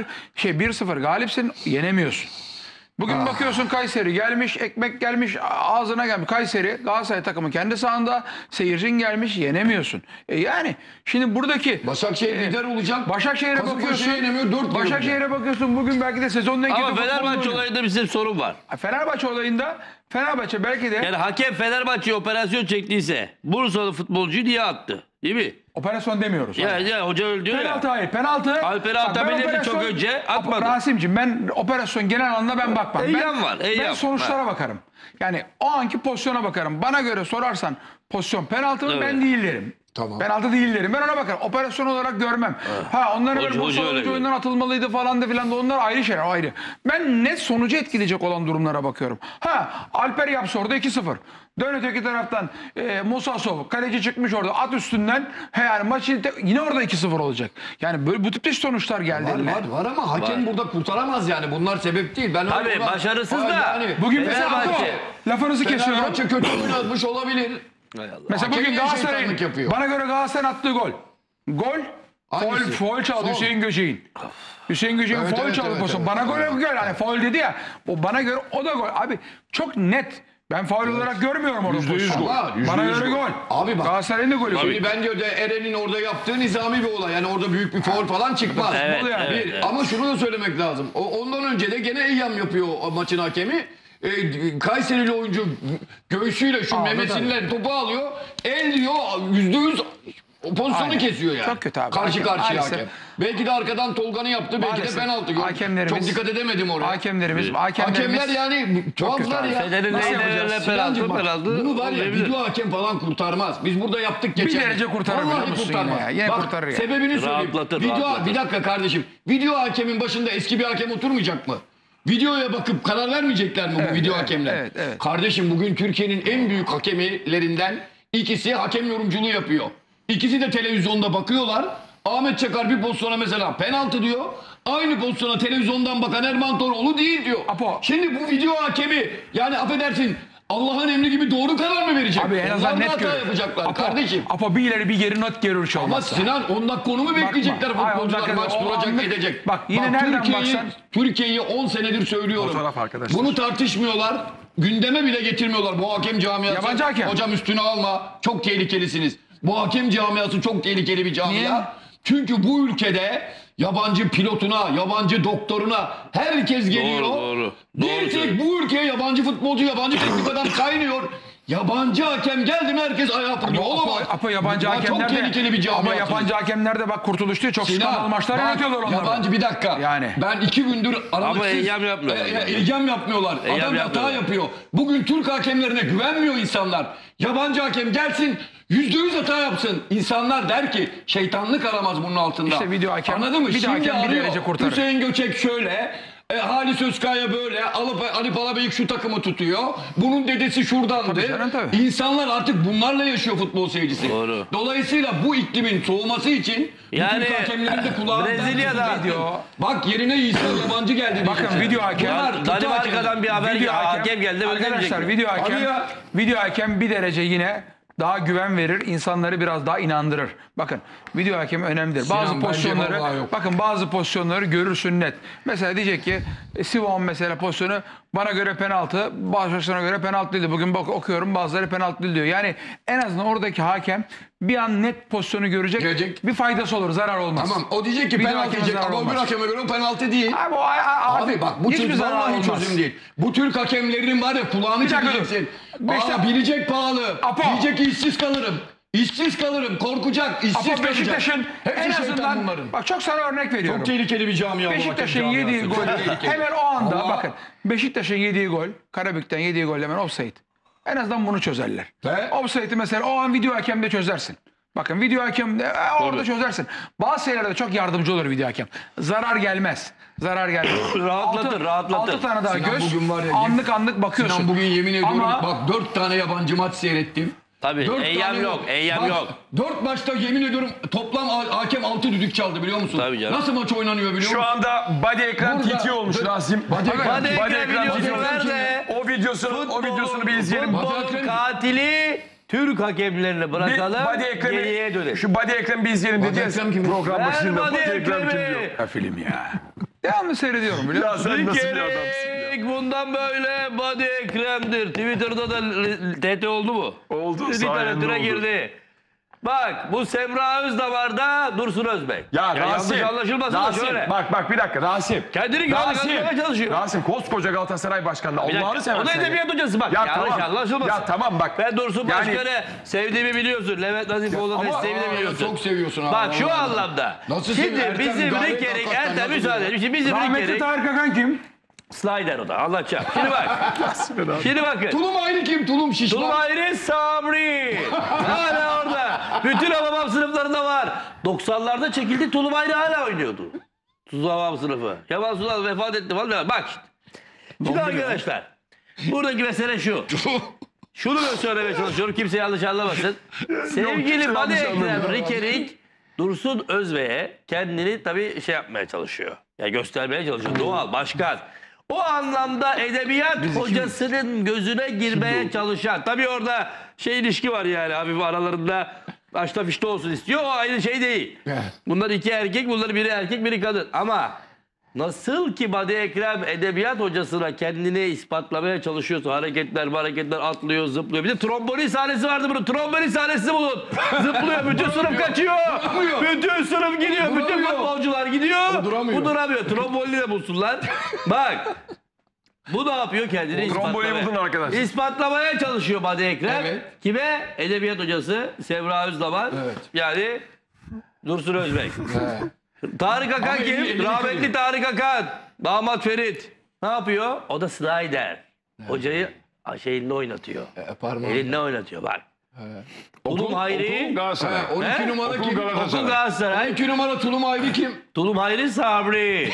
1-0 galipsin yenemiyorsun. Bugün bakıyorsun Kayseri gelmiş, ekmek gelmiş, ağzına gelmiş. Kayseri, Galatasaray takımı kendi sahanda, seyircin gelmiş, yenemiyorsun. Yani şimdi buradaki... Başakşehir lider olacak. Başakşehir'e Kasımpaşa'ya bakıyorsun. yenemiyor, 4 Başakşehir'e bakıyorsun. Bugün belki de sezonun en kötü Ama futbolunu Fenerbahçe oynuyor. olayında bizim sorun var. Fenerbahçe olayında Fenerbahçe belki de Yani hakem Fenerbahçe'ye operasyon çektiyse Bursalı futbolcuyu niye attı? Değil mi? operasyon demiyoruz. Ya hoca öyle diyor Penaltı ya. hayır. Penaltı. Penaltı Bak, ben atabilirdi operasyon- çok önce, atmadı. Rasim'ciğim ben operasyon genel anlamda ben bakmam. Eyyam var, Ben eyyam. sonuçlara bakarım. Yani o anki pozisyona bakarım. Bana göre sorarsan pozisyon penaltı mı Evet. ben değil derim. Tamam. Penaltı değil derim. Ben ona bakarım. Operasyon olarak görmem. Ha onların böyle Hoca öyle sonucu oyundan atılmalıydı falan da filan da onlar ayrı şeyler, ayrı. Ben net sonucu etkileyecek olan durumlara bakıyorum. Ha Alper yapsa orada 2-0. Dön öteki taraftan Musasov kaleci çıkmış orada at üstünden yani maç yine orada 2-0 olacak. Yani böyle bu tipte sonuçlar geldi eline. Var ama hakem burada kurtaramaz yani. Bunlar sebep değil. Ben Tabii başarısız da. Yani, Bugün mesela Fenerbahçe. lafınızı kesiyorum. Fenerbahçe kötü oynatmış olabilir. Mesela Hakem bugün niye Galatasaray'ın şeytanlık yapıyor? bana göre Galatasaray'ın attığı gol. Hangisi? Foul çaldı Sol. Hüseyin Göçek'in. Hüseyin Göçek'in Evet, foul evet, çaldı evet, pozisyonu. evet. Bana gol hani foul dedi ya. O bana göre o da gol. Abi çok net. Ben faul olarak görmüyorum orada pozisyonu. Bana göre gol. Abi bak. Galatasaray'ın da golü. Şimdi bence de Eren'in orada yaptığı nizami bir olay. Yani orada büyük bir faul falan çıkmaz. Evet, Bu yani. evet, evet. Ama şunu da söylemek lazım. Ondan önce de gene Eyyam yapıyor o maçın hakemi. Kayserili oyuncu göğsüyle şu memesiyle topu alıyor. El diyor %100 o pozisyonu Aynen. kesiyor yani. Çok kötü abi. Karşı karşıya Maalesef. hakem. Belki de arkadan Tolga'nın yaptı. Belki Maalesef. de penaltı. Hakemlerimiz- Çok dikkat edemedim oraya. Hakemler yani tuhaflar kötü ya. Fener'in Nasıl neyine yapacağız? öyle Sinancım bak, penaltı bunu var ya olabilir. video hakem falan kurtarmaz. Biz burada yaptık geçen. derece kurtarır biliyor Vallahi musun kurtarmaz. yine ya? Yine Bak, kurtarır ya. sebebini söyleyeyim. Rahatlatır, Video, rahatlatır. bir dakika kardeşim. Video hakemin başında eski bir hakem oturmayacak mı? Videoya bakıp karar vermeyecekler mi bu video evet, hakemler? evet. Kardeşim bugün Türkiye'nin en büyük hakemlerinden ikisi hakem yorumculuğu yapıyor. İkisi de televizyonda bakıyorlar. Ahmet Çakar bir pozisyona mesela penaltı diyor. Aynı pozisyona televizyondan bakan Erman Toroğlu değil diyor. Apo. Şimdi bu video hakemi yani affedersin Allah'ın emri gibi doğru karar mı verecek? Abi en azından Onlar da net hata görüyor. yapacaklar kardeşim. Apo bir ileri bir geri not görür şu Ama olmazsa. Sinan 10 dakika onu mu bekleyecekler Bakma. Ay, futbolcular 10 dakika, maç o duracak anlık- edecek. Bak, yine nereden Türkiye'yi 10 senedir söylüyorum. Fotoğraf arkadaşlar. Bunu tartışmıyorlar. Gündeme bile getirmiyorlar bu hakem camiası. Yabancı hakem. Hocam üstüne alma. Çok tehlikelisiniz. Bu hakem camiası çok tehlikeli bir camia. Niye? Çünkü bu ülkede yabancı pilotuna, yabancı doktoruna herkes geliyor. Doğru. Bir Doğru tek söylüyorsun. bu ülkeye yabancı futbolcu, yabancı teknik adam kaynıyor. Yabancı hakem geldi mi herkes ayağa fırlıyor. Olamaz. Apo yabancı Ya hakemler çok tehlikeli bir de camia. ama yabancı hakemler de bak Kurtuluş diyor çok Sinan, skandal maçlar bak, yönetiyorlar onlar. Yabancı bir dakika. Yani. Ben 2 gündür aralıksız. Eyyam yapmıyorlar. Eyyam yapmıyorlar. Eyyam Adam hata yapmıyorlar. yapıyor. Bugün Türk hakemlerine güvenmiyor insanlar. Yabancı hakem gelsin %100 hata yapsın. İnsanlar der ki şeytanlık aramaz bunun altında. İşte video hakem- Anladın mı? bir de Şimdi hakem bir arıyor. derece kurtarır. Hüseyin Göçek şöyle. Halis Özkaya böyle. Ali Palabeyik şu takımı tutuyor. Bunun dedesi şuradandı. Tabii canım, tabii. İnsanlar artık bunlarla yaşıyor futbol seyircisi. Doğru. Dolayısıyla bu iklimin soğuması için Yani bütün hakemlerin de kulağı Brezilya'da- video. Bak yerine İsa yabancı geldi. Bakın diyecekler. video hakem. Bunlar kötü Danimarka'dan hakemler. bir haber Video hakem geldi. Arkadaşlar video hakem Abi ya. video hakem bir derece yine daha güven verir, insanları biraz daha inandırır. Bakın video hakem önemlidir. Sinan, Bazı bence pozisyonları vallahi yok. bakın bazı pozisyonları görürsün net. Mesela diyecek ki Sivon mesela pozisyonu bana göre penaltı, başkasına göre penaltı değildi. Bugün okuyorum bazıları penaltı değil diyor. Yani en azından oradaki hakem bir an net pozisyonu görecek. Bir faydası olur, zarar olmaz. Tamam o diyecek ki Video penaltı hakeme diyecek zarar ama öbür olmaz. hakeme göre o penaltı değil. Abi, Abi bak bu hiçbir çözüm zarar vallahi olmaz. çözüm değil. Bu Türk hakemlerinin var ya kulağını Bir dakika çekeceksin. dur. Bilecek pahalı. Apo. Diyecek ki işsiz kalırım. İşsiz kalırım. Korkacak. İşsiz Apo kalacak. Beşiktaş'ın Hepsi en şeytan azından bunların. bak çok sana örnek veriyorum. Çok tehlikeli bir camia bu Beşiktaş'ın hakem yediği camiası. gol Çok tehlikeli. hemen o anda Ama- bakın Beşiktaş'ın yediği gol Karabük'ten yediği gol hemen offside. En azından bunu çözerler. Ve? Offside'i mesela o an video hakemde çözersin. Bakın video hakem orada çözersin. Bazı şeylerde çok yardımcı olur video hakem. Zarar gelmez. Zarar gelmez. Rahatlatır, rahatlatır. 6 tane daha Sinan göz. bugün var ya, anlık bakıyorsun. Sinan bugün yemin ediyorum Ama bak 4 tane yabancı maç seyrettim. Tabii, 4 eyyam tane yok, eyyam yok. 4 maçta yemin ediyorum toplam hakem 6 düdük çaldı biliyor musun? Tabii canım. Nasıl maç oynanıyor biliyor Şu musun? anda body ekran Burada- TT olmuş Rasim. Body ekran. Body ekran videosu nerede? O videosunu bir izleyelim. Futbolun katili Türk hakemlerini Bir bırakalım. body Geriye ekranı, dönelim. şu body ekranı bir izleyelim dedi. ya ekran kim? Program Ver başında body body ekran kim ekranı. diyor. ya film ya. Devamlı seyrediyorum biliyor Ya musun? sen Bir nasıl bir adamsın ya? kere bundan böyle body ekrandır. Twitter'da da TT oldu mu? Oldu, sayende Literatüre oldu. girdi. Bak bu Semra Özdamar'da Dursun Özbek. Ya Rasim, yanlış anlaşılmasın da Rasim, şöyle. bak bir dakika Rasim. Kendini güvenli kanıtlamaya çalışıyor. Rasim koskoca Galatasaray Başkanı. Bir dakika, Allah'ını o seversen. da ya. edebiyat hocası bak. Ya yanlış tamam. anlaşılmasın. Ya tamam bak. Ben Dursun Yani- Başkan'ı sevdiğimi biliyorsun. Levent Nazifoğlu'nu Ama- sevdiğimi biliyorsun. çok seviyorsun abi. Bak şu Vallahi. anlamda. Nasıl Şimdi seviyor? Ertem bizim gayet Rikerik, hakikaten Ertem nasıl müsaade seviyor? edin. Şimdi bizim Rahmetli Rikerik. Tarık Akan kim? Slider o da anlatacağım. Şimdi bak. Şimdi bakın. Tulum ayrı kim? Tulum şişman. Tulmayri Sabri. Hala orada. Bütün Hababam sınıflarında var. 90'larda çekildi, Tulum Ayrı hala oynuyordu. Hababam sınıfı. Kemal Sunal vefat etti falan. Bak şimdi arkadaşlar. Buradaki mesele şu. Şunu ben söylemeye çalışıyorum. Kimse yanlış anlamasın. Sevgili Badi Ekrem Rikerik Dursun Özbey'e kendini tabii şey yapmaya çalışıyor. Ya göstermeye çalışıyor. Doğal, başkan. O anlamda edebiyat hocasının gözüne girmeye çalışan. Tabii orada ilişki var yani. Hafif aralarında açta fişte olsun istiyor. O ayrı şey değil. Bunlar iki erkek, bunlar biri erkek, biri kadın. Ama nasıl ki Badi Ekrem edebiyat hocasına kendini ispatlamaya çalışıyorsa hareketler atlıyor, zıplıyor. Bir de tromboni sahnesi vardı bunun. Tromboni sahnesi bulun. Zıplıyor, bütün sınıf kaçıyor. Bütün sınıf gidiyor. Bütün futbolcular gidiyor. Bu duramıyor. Tromboni de bulsunlar. Bak. Bu ne yapıyor? Kendini tromboni buldun arkadaş. ispatlamaya çalışıyor Badi Ekrem. Evet. Kime? Edebiyat hocası Sevra Özdaman. Evet. Yani Dursun Özbek. Tarık Akan Ama kim? elini Rahmetli kırıyor. Tarık Akan. Damat Ferit. Ne yapıyor? O da slider. Hocayı şeyinde oynatıyor. Elinde oynatıyor bak. Tulum Hayri. Galatasaray. 12 numara Okul kim? Galatasaray. Okul Galatasaray. 12 numara Tulum Ayrı kim? Tulum Hayri Sabri.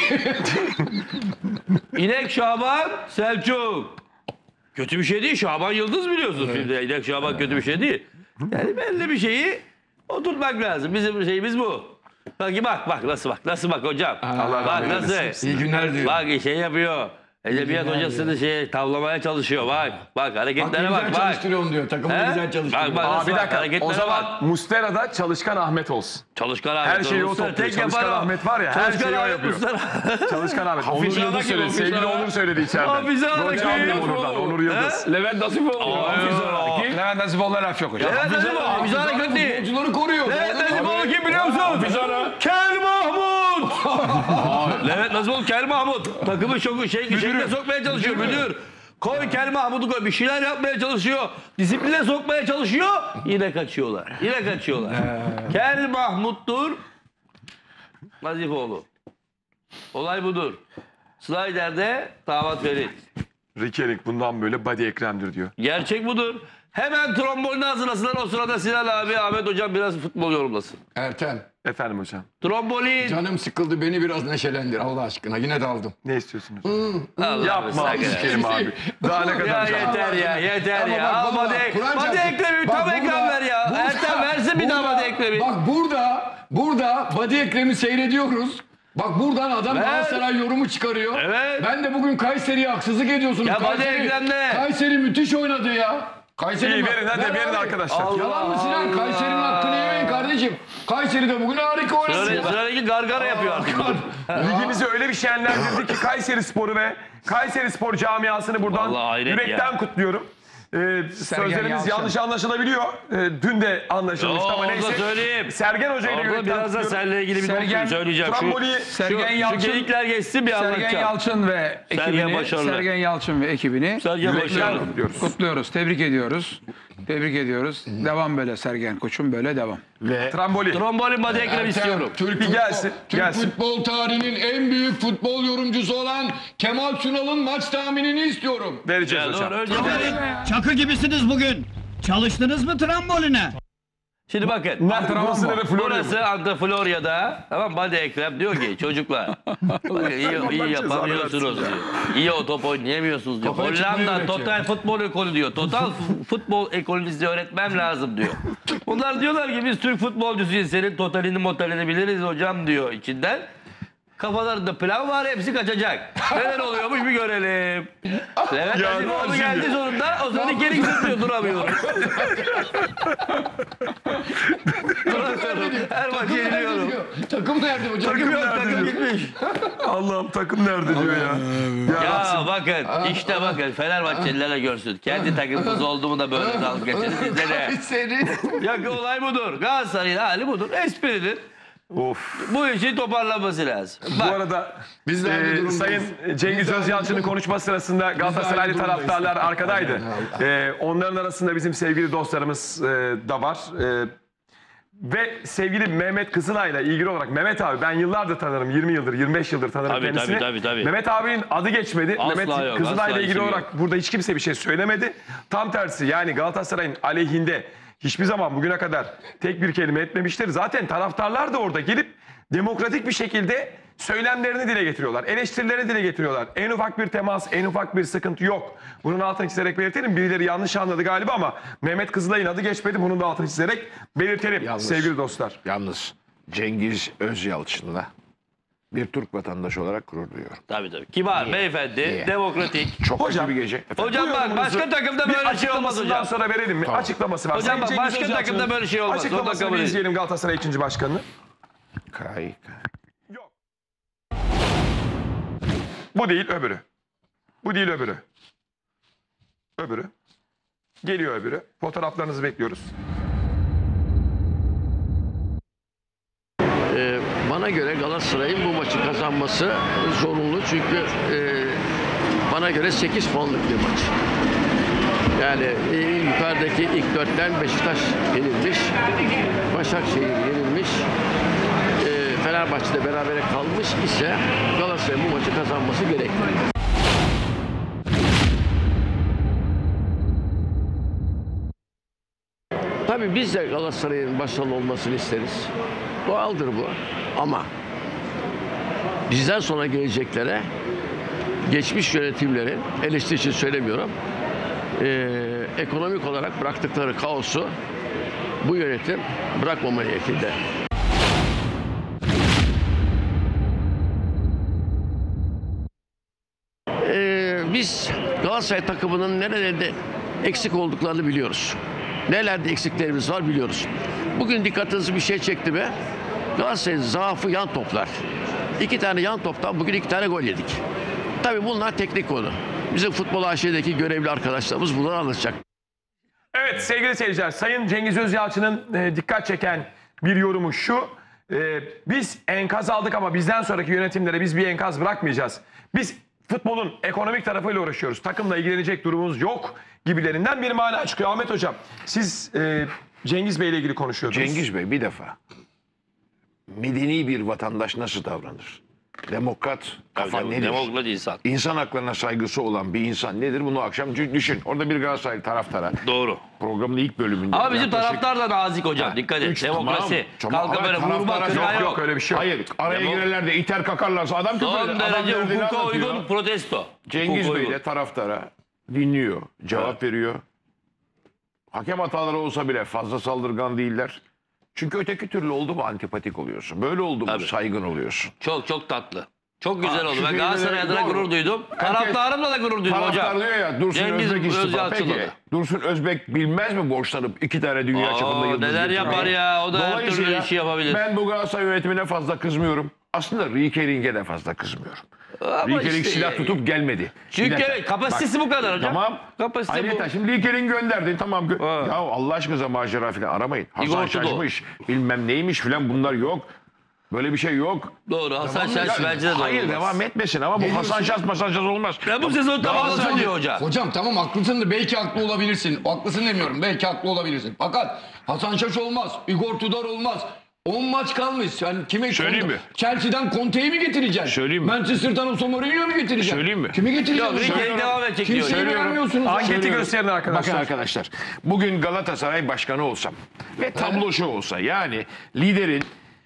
İnek Şaban Selçuk. Kötü bir şey değil. Şaban Yıldız biliyorsun filmde. İnek Şaban kötü bir şey değil. Yani belli bir şeyi oturtmak lazım. Bizim şeyimiz bu. Bak nasıl bak hocam. Bak nasıl. İyi günler diyor. Bak şey yapıyor. Edebiyat hocasını tavlamaya çalışıyor. Bak hareketlere Güzel bak. çalıştırıyorum diyor. Takımı He? güzel çalıştırıyor. Bak, Aa, bir dakika. hareketlere O zaman bak. Mustera'da Çalışkan Ahmet olsun. Çalışkan Ahmet. Her şeyi o Muslera topluyor. tek Çalışkan yapan o. Ahmet var ya, her Çalışkan şeyi o Ahmet yapıyor. Muslera. Çalışkan Ahmet. Onur Hafizana Yıldız gibi, söyledi. Hafizana. Sevgili Onur söyledi içeriden. Hafizana Rolcü kim? aldım Onur'dan. Onur Yıldız. Levent Nasifoğlu. Hafizana. Kim? Levent Nasipoğlu'na laf yok hocam. Evet Nasipoğlu. Hafizana kötü değil. Futbolcuları koruyor. Levent Nasipoğlu kim biliyor musun? Hafizana. Kel Mahmut. Levent Nasipoğlu Kel Mahmut. Takımı şeyine sokmaya çalışıyor müdür. Koy Kel Mahmut'u koy. Bir şeyler yapmaya çalışıyor. Disipline sokmaya çalışıyor. Yine kaçıyorlar. Kel Mahmut'tur. Nazifoğlu. Olay budur. Slider'de Damat Ferit. Rikerik bundan böyle Badi Ekrem'dir diyor. Gerçek budur. Hemen trombonunu hazırlasınlar. O sırada Sinan abi, Ahmet hocam biraz futbol yorumlasın. Ertem. Efendim hocam. Trombolin. Canım sıkıldı, beni biraz neşelendir Allah aşkına. Yine daldım. Ne istiyorsunuz? Allah Yapma sakın. sikerim abi. Daha ne Ya kadar canım? yeter Ama ya. bak, Al vallahi Kur'an Badi çarpsın. Ekrem'i Bak tam burada- ekran ver ya. burada- Ertem versin bir daha Badi Ekrem'i. Bak burada Badi Ekrem'i seyrediyoruz. Bak buradan adam Ver. Galatasaray yorumu çıkarıyor. Evet. Ben de bugün Kayseri'ye haksızlık ediyorsunuz. Ya Badi Ekrem'de. Kayseri müthiş oynadı ya. Kayseri İyi verin hadi verin abi. arkadaşlar. Yalan mı Sinan? Kayseri'nin hakkını yemeyin kardeşim. Kayseri de bugün harika oynadı. Sıradaki gargara yapıyor artık. Ligimizi öyle bir şenlendirdi ki Kayseri Sporu ve Kayseri Spor camiasını buradan Vallahi hayret yürekten ya. kutluyorum. Sözlerimiz Yalçın. yanlış anlaşılabiliyor. Dün de anlaşılmıştı ama Orada neyse. söyleyeyim. Sergen Hoca ile Orada yürekten biraz da kutluyorum. seninle ilgili bir Sergen nokta söyleyeceğim. Tramboli, Sergen Şu Yalçın, geyikler geçsin bir Sergen anlatacağım. Yalçın ve ekibini, başarılı. Sergen Yalçın ve ekibini Sergen başarılı. kutluyoruz. kutluyoruz, tebrik ediyoruz. Devam böyle Sergen koçum, böyle devam. Tramboli. Trombolin Badi Ekrem istiyorum. Bir gelsin. Türk Gelsin. futbol tarihinin en büyük futbol yorumcusu olan Kemal Sunal'ın maç tahminini istiyorum. Vereceğiz Ya hocam. dur, önce Çakı gibisiniz bugün. Çalıştınız mı tramboline? Şimdi bakın. Burası nere Florya mı? Burası Antaflorya'da. Tamam Badi Ekrem diyor ki çocuklar. Bakın iyi yapamıyorsunuz diyor. İyi o top oynayamıyorsunuz diyor. Kafaya çıkmayı Hollanda öğretiyor. Total Futbol Ekolü diyor. Total futbol ekolünüzü öğretmem lazım diyor. Bunlar diyorlar ki biz Türk futbolcusuyuz. Senin totalini biliriz hocam diyor içinden. Kafalarında plan var hepsi kaçacak. Neler oluyormuş bir görelim. Levent Nazifoğlu geldi sonunda. O zaman geri tutuyor duramıyor. Duramıyorum. Her maç yeniliyorum. Takım nerede hocam? Takım yok takım gitmiş. Allah'ım takım nerede diyor ya. Ya bakın işte bakın Fenerbahçelilerle görsün. Kendi takımımız olduğumu da böyle dalga geçeriz. Sizde de. Seni. Ya olay budur. Galatasaray'ın hali budur. Espridir. Of. Bu işin toparlanması lazım. Bu arada Biz de aynı durumdayız. Sayın Cengiz Özyalçın'ın konuşması sırasında Galatasaraylı durumdayız. taraftarlar arkadaydı. Onların arasında bizim sevgili dostlarımız da var. Ve sevgili Mehmet Kızılay'la ilgili olarak Mehmet abi ben yıllardır tanırım. 20 yıldır, 25 yıldır tanırım Tabii, kendisini. tabii. Mehmet abinin adı geçmedi. Asla Mehmet yok, Kızılay'la asla ilgili işim olarak burada hiç kimse bir şey söylemedi. Tam tersi yani Galatasaray'ın aleyhinde hiçbir zaman bugüne kadar tek bir kelime etmemiştir. Zaten taraftarlar da orada gelip demokratik bir şekilde söylemlerini dile getiriyorlar. Eleştirilerini dile getiriyorlar. En ufak bir temas, en ufak bir sıkıntı yok. Bunun altını çizerek belirtelim. Birileri yanlış anladı galiba ama Mehmet Kızılay'ın adı geçmedi. Bunun da altını çizerek belirtelim Yalnız- sevgili dostlar. Yalnız Cengiz Özyalçın'la bir Türk vatandaşı olarak gurur duyuyorum. Tabii. Kibar, beyefendi, Niye? demokratik. Çok Hocam, kötü bir gece. Efendim? Hocam bak başka takımda Bir böyle şey olmaz açıklamasından hocam. sonra verelim mi? Açıklaması var. Hocam Sayın bak, Cengiz başka Özyalçın'ın takımda böyle şey olmaz. O da Açıklamasını kabul bir edin. izleyelim Galatasaray 2. Başkanı. Kay. Yok. Bu değil öbürü. Bu değil öbürü. Öbürü. Geliyor öbürü. Fotoğraflarınızı bekliyoruz. Bana göre Galatasaray'ın bu maçı kazanması zorunlu. Çünkü bana göre 8 puanlık bir maç. Yani yukarıdaki ilk dörtten Beşiktaş yenilmiş. Başakşehir yenilmiş. Fenerbahçe'de berabere kalmış ise Galatasaray'ın bu maçı kazanması gerekli. Tabii biz de Galatasaray'ın başarılı olmasını isteriz. Doğaldır bu. Ama bizden sonra geleceklere geçmiş yönetimlerin, eleştiri için söylemiyorum, ekonomik olarak bıraktıkları kaosu bu yönetim bırakmama niyetinde. Biz Galatasaray takımının nerelerde eksik olduklarını biliyoruz. Nelerde eksiklerimiz var biliyoruz. Bugün dikkatinizi bir şey çekti mi? Galatasaray'ın zaafı yan toplar. 2 tane yan toptan bugün 2 tane gol yedik. Tabii bunlar teknik konu. Bizim Futbol AŞ'deki görevli arkadaşlarımız bunları anlatacak. Evet sevgili seyirciler, Sayın Cengiz Özyalçın'ın dikkat çeken bir yorumu şu. Biz enkaz aldık ama bizden sonraki yönetimlere biz bir enkaz bırakmayacağız. Biz futbolun ekonomik tarafıyla uğraşıyoruz. Takımla ilgilenecek durumumuz yok gibilerinden bir mana çıkıyor. Ahmet Hocam, siz Cengiz Bey ile ilgili konuşuyordunuz. Cengiz Bey bir defa medeni bir vatandaş nasıl davranır? Demokrat kafa nedir? Demokrat insan. İnsan haklarına saygısı olan bir insan nedir? Bunu akşam düşün. Orada bir Galatasaray taraftara. Doğru. Programın ilk bölümünde. Ama bizim yaklaşık- taraftar da nazik hocam. Ha, Dikkat et. üç, Demokrasi. tamam. Kalkıp böyle Taraftara- vurma kırma yok. öyle bir şey yok. Hayır. Araya girerler de iter kakarlarsa adam küfür Son eder. Adam derece derdini hukuka anlatıyor. uygun protesto. Cengiz Hukuka Bey uygun. de taraftara dinliyor. Cevap veriyor. Hakem hataları olsa bile fazla saldırgan değiller. Çünkü öteki türlü oldu mu antipatik oluyorsun. Böyle oldu mu Tabii. saygın oluyorsun. Çok tatlı. Çok güzel oldu. şu Ben şeyleri- Galatasaray adına doğru. gurur duydum. Herkes- Taraftarımla da gurur duydum hocam. Taraftar diyor ya Dursun Cengiz Özbek istifa. Özyalçın'la Peki da. Dursun Özbek bilmez mi borçlanıp 2 tane dünya çapında yıldız neler getirmeyi? yapar ya, o da her türlü Dolayısıyla işi yapabilir. Ben bu Galatasaray yönetimine fazla kızmıyorum. Aslında Riekering'e de fazla kızmıyorum. Ama Riekering işte silah tutup gelmedi. Çünkü Bir dakika. evet, kapasitesi bu kadar hocam. Tamam. Kapasite Ayrıca bu. şimdi Riekering gönderdin tamam. Ha. Ya Allah aşkına macera falan aramayın. Hasan Igor Tudor. Şaşmış bilmem neymiş falan bunlar yok. Böyle bir şey yok. Doğru. Hasan Devam Şaş et. bence de doğru. Hayır olmaz. devam etmesin ama bu Hasan Şaş olmaz. Ben bu sezon tamamını Galatasaray- söylüyor hocam. Hocam tamam haklısın da belki haklı olabilirsin. Haklısın demiyorum. Belki haklı olabilirsin. Fakat Hasan Şaş olmaz. Igor Tudor olmaz. 10 maç kalmış. Sen kime Söyleyeyim mi? Chelsea'den Conte'yi mi getireceksin? Söyleyeyim mi? Manchester'dan Jose Mourinho'yu mu getireceksin? Söyleyeyim mi? Kimi getireceksin? Yok, Riekering devam edecek diyor. Kimseyi Söylüyorum. beğenmiyorsunuz. Anketi Söylüyorum. gösterin arkadaşlar. Bakın arkadaşlar. Bugün Galatasaray başkanı olsam ve tablo şu olsa yani liderin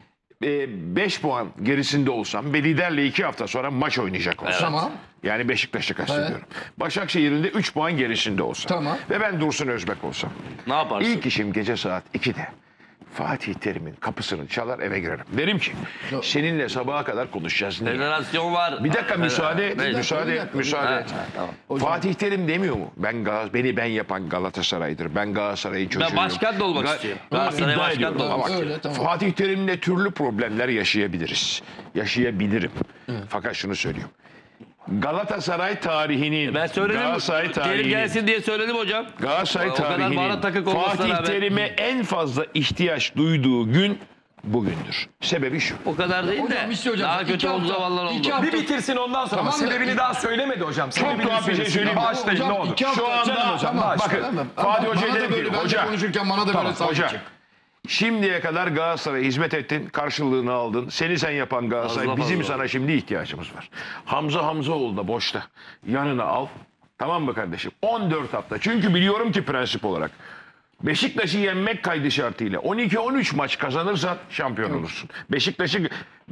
5 puan gerisinde olsam ve liderle 2 hafta sonra maç oynayacak olsam. Tamam. Yani Beşiktaş'ı kastediyorum. Başakşehir'in de 3 puan gerisinde olsam. Tamam. Ve ben Dursun Özbek olsam. Ne yaparsın? İlk işim gece saat 2'de Fatih Terim'in kapısını çalar eve girerim. Derim ki seninle sabaha kadar konuşacağız. Niye? Federasyon var. Bir dakika müsaade et, Neyse. müsaade et. Tamam. Fatih Terim demiyor mu? Beni ben yapan Galatasaray'dır. Ben Galatasaray'ın çocuğuyum. Ben başkan da olmak istiyor. Galatasaray İddia başkan ediyorum. da olmak Ama istiyor. Tamam. Fatih Terim'le türlü problemler yaşayabiliriz. Yaşayabilirim. Fakat şunu söylüyorum. Galatasaray tarihinin Ben söyledim. Galatasaray Terim tarihinin gelsin diye söyledim hocam. Galatasaray O kadar tarihinin bana takık olmasına Fatih rağmen. Terim'e en fazla ihtiyaç duyduğu gün bugündür. Sebebi şu. O kadar değil de. Hocam, işte hocam, Daha iki kötü olduğu hafta- zamanlar oldu. iki hafta- Bir bitirsin ondan sonra. Tamam da- Sebebini daha söylemedi hocam. Çok Sebebini tuhaf bir şey söylesin. söyleyeyim. Bağışlayın Hocam, ne olur. iki hafta- Şu anda Canım hocam, bakın tamam. Fatih Bana Hoca'ya da dedim böyle, ki ben de hoca konuşurken bana da tamam, böyle sahip hoca çık. şimdiye kadar Galatasaray'a hizmet ettin karşılığını aldın. Seni sen yapan Galatasaray Fazla bizim fazla. sana şimdi ihtiyacımız var. Hamzaoğlu da boşta yanına al. Tamam mı kardeşim? 14 hafta. Çünkü biliyorum ki prensip olarak Beşiktaş'ı yenmek kaydı şartıyla 12-13 maç kazanırsan şampiyon olursun. Beşiktaş'ı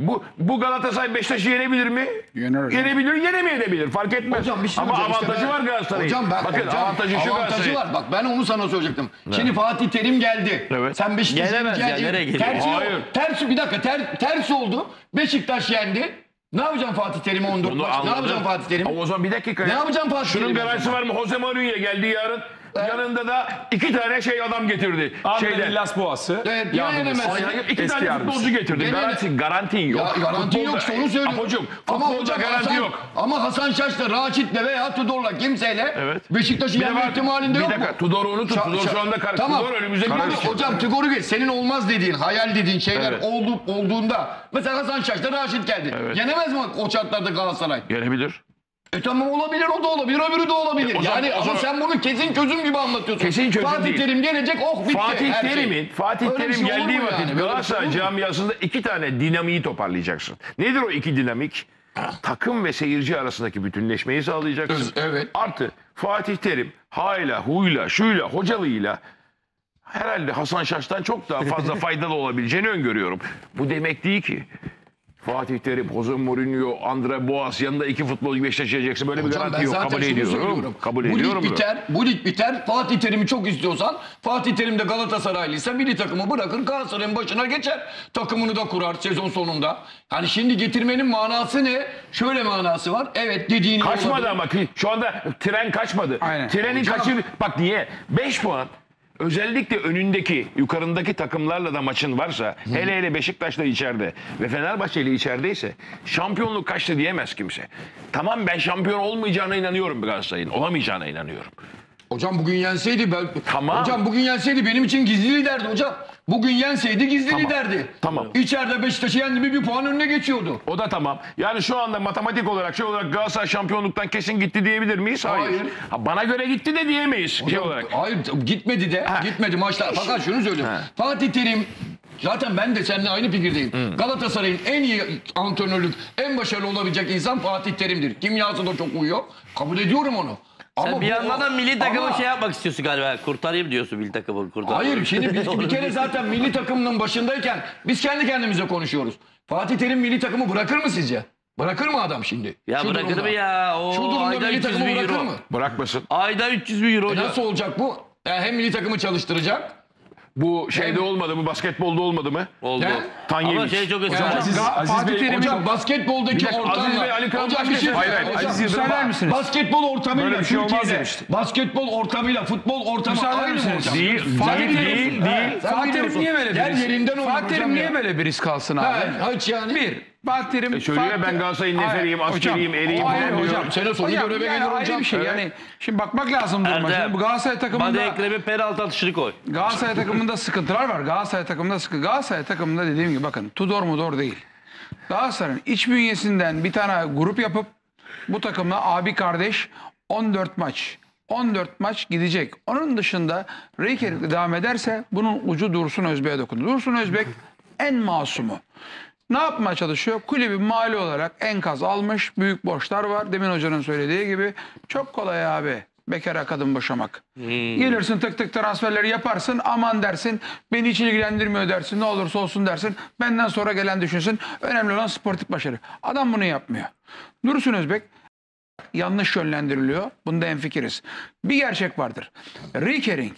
bu Galatasaray Beşiktaş'ı yenebilir mi? Yener hocam. Yenebilir, yenemeyebilir. Fark etmez. Hocam bir şey Ama hocam, işte avantajı ben- var Galatasaray'ın. Hocam Bakın avantajı şu avantajı Galatasaray'ın. var. Bak ben onu sana söyleyecektim. Şimdi Fatih Terim geldi. Evet. Sen Beşiktaş'ı Gelemez ya, nereye geliyor? Tersi yok. Hayır. Tersi bir dakika ters oldu. Beşiktaş yendi. Ne yapacaksın Fatih Terim'e 14 Onu maç? Ne anladım. yapacaksın Fatih Terim? Ama o zaman bir dakika. Ne ya. yapacaksın Fatih Şunun Terim'e? garantisi var mı? Jose Mourinho geldi yarın. Yanında da 2 tane adam getirdi. Andre Villas Boas'ı. Evet, yine yardımcısı. yenemezsin. Hayır, 2 Eski tane yardımcısı. futbolcu getirdi. Gene- Garantin yok. Ya garanti yok, işte onu söylüyorum. Apocuğum, Ama futbolda hocam garanti Hasan, yok. ama Hasan Şaş'la, Raşit'le veya Tudor'la kimseyle Evet. Beşiktaş'ı Bir de yenme var, ihtimalinde yok bir dakika, mu? Tudor'u unutun. Tudor şu anda Tamam. Tudor önümüzdeki Tamam, maç için. hocam Tudor'u geç. Senin olmaz dediğin, hayal dediğin şeyler Evet. olduğunda. Mesela Hasan Şaş'la Raşit geldi. Evet. Yenemez mi o şartlarda Galatasaray? Gelebilir. Tamam olabilir, o da olabilir, öbürü de olabilir. O zaman- Yani o ama zaman- sen bunu kesin çözüm gibi anlatıyorsun. Kesin çözüm Fatih değil. Terim gelecek, bitti. Fatih her şey. Terim'in Öyle bir şey olur geldiği mu vakit yani? Böyle bir şey Galatasaray olur mu? camiasında 2 tane dinamiği toparlayacaksın. Nedir o 2 dinamik? Takım ve seyirci arasındaki bütünleşmeyi sağlayacaksın. Evet. Artı Fatih Terim hayla, huyla, şuyla, hocalığıyla herhalde Hasan Şaş'tan çok daha fazla faydalı olabileceğini öngörüyorum. Bu demek değil ki Fatih Terim, Jose Mourinho, Andre Boas yanında 2 futbolcu Beşiktaş'a yiyeceksin. Böyle bir Hocam garanti ben yok. zaten Kabul şunu ediyorum. söylüyorum. Kabul Bu ediyorum. lig biter, bu lig biter. Fatih Terim'i çok istiyorsan, Fatih Terim de Galatasaraylıysa milli takımı bırakır, Galatasaray'ın başına geçer. Takımını da kurar sezon sonunda. Yani şimdi getirmenin manası ne? Şöyle manası var. Evet dediğin gibi Kaçmadı olabilir. ama şu anda tren kaçmadı. Aynen. Trenin Hocam- bak niye? 5 puan. Özellikle önündeki, yukarındaki takımlarla da maçın varsa, hele Beşiktaş'la içeride ve Fenerbahçe ile içerideyse şampiyonluk kaçtı diyemez kimse. Tamam ben şampiyon olmayacağına inanıyorum Galatasaray'ın. Olamayacağına inanıyorum. Hocam bugün yenseydi Tamam. Hocam bugün yenseydi benim için gizli liderdi hocam. Bugün yenseydi gizli Tamam. liderdi. Tamam. İçeride Beşiktaş'ı yendi mi bir puan önüne geçiyordu. O da tamam. Yani şu anda matematik olarak Galatasaray şampiyonluktan kesin gitti diyebilir miyiz? Hayır. Hayır. Ha, bana göre gitti de diyemeyiz olarak. Hayır gitmedi de. Gitmedi maçlar. Fakat şunu söylüyorum. Fatih Terim zaten ben de seninle aynı fikirdeyim. Galatasaray'ın en iyi antrenörlük, en başarılı olabilecek insan Fatih Terim'dir. Kimyası da çok uyuyor. Kabul ediyorum onu. Sen bir bu- yandan da milli takımı ama- şey yapmak istiyorsun galiba. Kurtarayım diyorsun milli takımı. Hayır şimdi biz bir kere zaten milli takımının başındayken biz kendi kendimize konuşuyoruz. Fatih Terim milli takımı bırakır mı sizce? Bırakır mı adam şimdi? Ya Şu bırakır durumda. mı ya? O Şu durumda ayda milli 300 takımı bin bırakır euro. mı? Bırakmasın. Ayda 300 bin euro hocam. Nasıl olacak bu? Yani hem milli takımı çalıştıracak. Bu şeyde olmadı mı? Basketbolda olmadı mı? Oldu. Ne? Tanyeviç. Ama şey çok önemli. Hocam, Aziz Bey, Hocam basketboldaki Bir dakika, ortamla... Aziz Bey, Ali Kıran Hocam bir şey Başkan- Hayır, söyleyeyim. hayır, Hocam, Aziz Yıldırım Söyler misiniz? basketbol ortamıyla Böyle bir şey olmaz Türkiye'de demişti. basketbol ortamıyla futbol ortamı Müsaade aynı mı misiniz? hocam? Değil, Fatih değil, Terim- değil, Ha, değil. sen Fatih Terim biliyorsun. niye böyle bir Gel risk? yerinden oyna Fatih Terim hocam niye ya. böyle bir risk alsın abi? Hiç yani. Bir, Fatih Terim... Söylüyor ben Galatasaray'ın neferiyim, Hayır, askeriyim, hocam, eriyim hayır falan diyor. hocam. Sene sonu Hocam, göreve yani gelir ayrı hocam. bir şey. Evet. Yani şimdi bakmak lazım duruma. Erdem, Şimdi bu Galatasaray Bade takımında Ekrem'in penaltı atışını koy. Sıkıntılar var. Galatasaray takımında dediğim gibi bakın Tudor mudor değil. Galatasaray'ın iç bünyesinden bir tane grup yapıp bu takımla abi kardeş 14 maç gidecek. Onun dışında Reykjavik devam ederse bunun ucu Dursun Özbek'e dokundu. Dursun Özbek en masumu. Ne yapmaya çalışıyor? Kulübü mali olarak enkaz almış. Büyük borçlar var. Demin hocanın söylediği gibi. Çok kolay abi. Bekara kadın boşamak. Gelirsin tık tık transferleri yaparsın. Aman dersin. Beni hiç ilgilendirmiyor dersin. Ne olursa olsun dersin. Benden sonra gelen düşünsün. Önemli olan sportif başarı. Adam bunu yapmıyor. Dursun Özbek yanlış yönlendiriliyor. Bunda hemfikiriz. Bir gerçek vardır. Reykjavik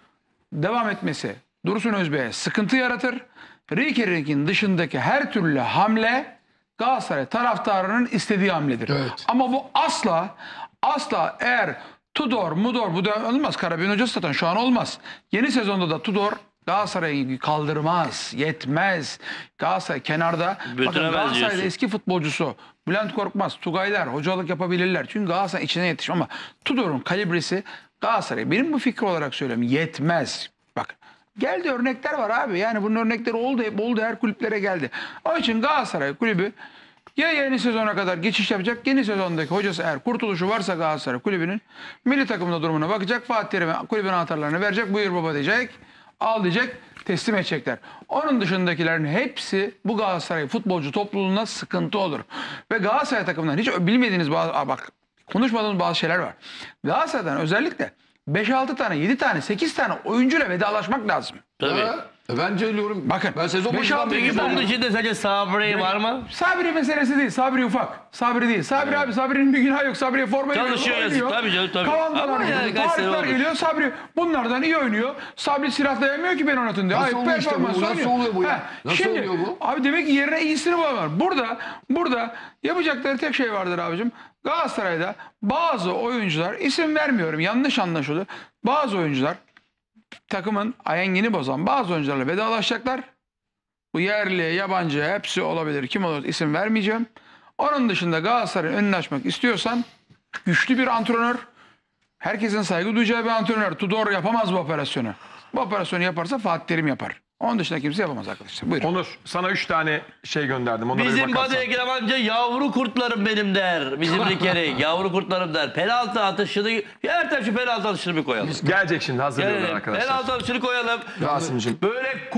devam etmesi Dursun Özbek'e sıkıntı yaratır. Reykjavik'in dışındaki her türlü hamle Galatasaray taraftarının istediği hamledir. Evet. Ama bu asla eğer Tudor, Mudor bu da olmaz. Karabin hocası zaten şu an olmaz. Yeni sezonda da Tudor Galatasaray'ı kaldırmaz, yetmez. Galatasaray kenarda. Bakın Götüremez Galatasaray'da diyorsun. eski futbolcusu Bülent Korkmaz, Tugaylar hocalık yapabilirler. Çünkü Galatasaray içine yetiş ama Tudor'un kalibresi Galatasaray benim bu fikri olarak söylüyorum yetmez. Bak geldi örnekler var abi. Yani bunun örnekleri oldu her kulüplere geldi. Onun için Galatasaray kulübü ya yeni sezona kadar geçiş yapacak. Yeni sezondaki hocası eğer kurtuluşu varsa Galatasaray kulübünün milli takımda durumuna bakacak. Fatih Terim'e kulübün anahtarlarını verecek. Buyur baba diyecek. Al diyecek. Teslim edecekler. Onun dışındakilerin hepsi bu Galatasaray futbolcu topluluğuna sıkıntı olur. Ve Galatasaray takımından hiç bilmediğiniz konuşmadığımız bazı şeyler var. Galatasaray'dan özellikle 5-6 tane, 7 tane, 8 tane oyuncuyla vedalaşmak lazım. Tabii. Ben söylüyorum. Bakın, Ben sezon 5-6 başından beri yıl- Bunun içinde sadece Sabri var mı? Sabri meselesi değil. Sabri ufak. Sabri değil. Sabri abi, Sabri'nin bir günahı yok. Sabri'ye forma Çalışıyor veriyor, yazık. oynuyor. Tabii canım, tabii. Kavandalar Ama yani geliyor, kaç sene tarihler olmuş. geliyor. Sabri bunlardan iyi oynuyor. Sabri silahlayamıyor ki beni oynatın diyor. Nasıl Hayır, oluyor işte bu? performans Nasıl oynuyor. oluyor bu ya? Ha, Nasıl şimdi, oluyor bu? Abi demek ki yerine iyisini bulamıyor. Burada yapacakları tek şey vardır abicim. Galatasaray'da bazı oyuncular, isim vermiyorum, yanlış anlaşılır. Bazı oyuncular takımın ahengini bozan bazı oyuncularla vedalaşacaklar. Bu yerli, yabancı hepsi olabilir. Kim olur isim vermeyeceğim. Onun dışında Galatasaray'ın önünü açmak istiyorsan güçlü bir antrenör, herkesin saygı duyacağı bir antrenör. Tudor yapamaz bu operasyonu. Bu operasyonu yaparsa Fatih Terim yapar. Onun dışında kimse yapamaz arkadaşlar. Buyurun. Onur sana 3 tane şey gönderdim. Onlara bir Bizim bakarsan. Badi Ekrem amca yavru kurtlarım benim der. Bizim Rikerik yavru kurtlarım der. Penaltı atışını, Ertem şu penaltı atışını bir koyalım. Gelecek şimdi hazırlıyorlar Gelelim. arkadaşlar. Penaltı atışını koyalım. Rasim'cim. Böyle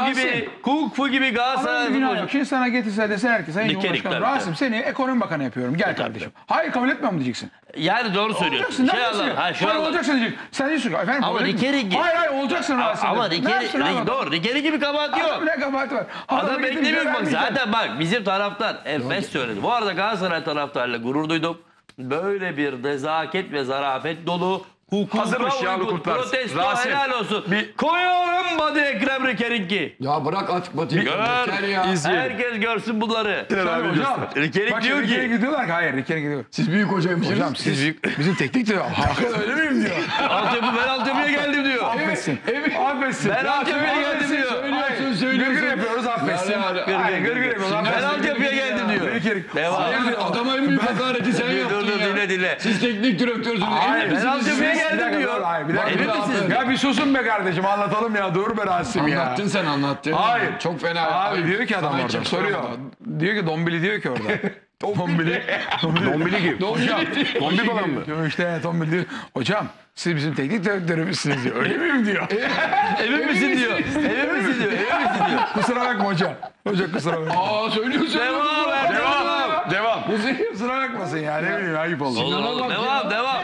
kung fu gibi Ama Galatasaray bir günah futbolcu. yok. Şimdi sana getirse deseler ki Sayın Dikerik Cumhurbaşkanım tabii, Rasim seni ekonomi bakanı yapıyorum. Gel kardeşim. Hayır kabul etmiyorum diyeceksin. Yani doğru söylüyorsun. Olacaksın. Şey Ne Allah. yapacaksın? Ha, şu Hayır Allah. olacaksın diyecek. Sen diyorsun ki efendim Ama kabul etmiyorum. Rikerik- Hayır olacaksın Rasim. Ama Ne yapsın abi adam? doğru. Rikerik gibi kabahat yok. Adam ne kabahati var? Adam Adamı getirip beklemiyor bak. vermeyeceksin. Zaten bak bizim taraftar Efes söyledi. Bu arada Galatasaray taraftarıyla gurur duydum. Böyle bir nezaket ve zarafet dolu hukuka Hazırmış yavru uygun kurtlar. protesto Rasim, helal olsun. bir- Koyuyorum Badi Ekrem Rikering'i. Ya bırak at Batı. Gör. Ya. İzleyelim. Herkes görsün bunları. Tabii hocam. Rikerik Bak diyor şimdi Rikerik ki. gidiyorlar ki hayır Rikerik gidiyor. Siz büyük hocaymışsınız. Hocam siz bizim teknik diyor. Hakan öyle miyim diyor. Ben altyapıya geldim diyor. Affetsin. Affetsin. Ben altyapıya geldim diyor. Söylüyorsun. Gırgır yapıyoruz affetsin. Hayır, gırgır yapıyoruz Ben affetsin. altyapıya geldim diyor. Rikerik. Devam. Yani adama en büyük hakareti sen yaptın Dur ya. dinle. Siz teknik direktörsünüz. Hayır, En Ben iyisiniz altyapıya siz. geldim diyor. Hayır, bir dakika. Emin misiniz? Ya bir susun be kardeşim anlatalım ya. Dur be Rasim ya. Anlattın sen anlattın. Hayır. Çok fena. Abi diyor ki adam Sana orada hiç soruyor. yakıştıramadım. Diyor ki Dombili diyor ki orada. Dombili. Dombili gibi. Hocam. Dombi falan mı? Diyor işte Dombili diyor. Hocam siz bizim teknik direktörümüzsünüz diyor. Öyle miyim diyor. Emin misin diyor. Emin misin diyor. Kusura bakma hocam. Hoca kusura bakma. Aa söylüyorsun. Devam ver. Devam. Kusura bakmasın ya ne bileyim ayıp oldu. Olur. Devam.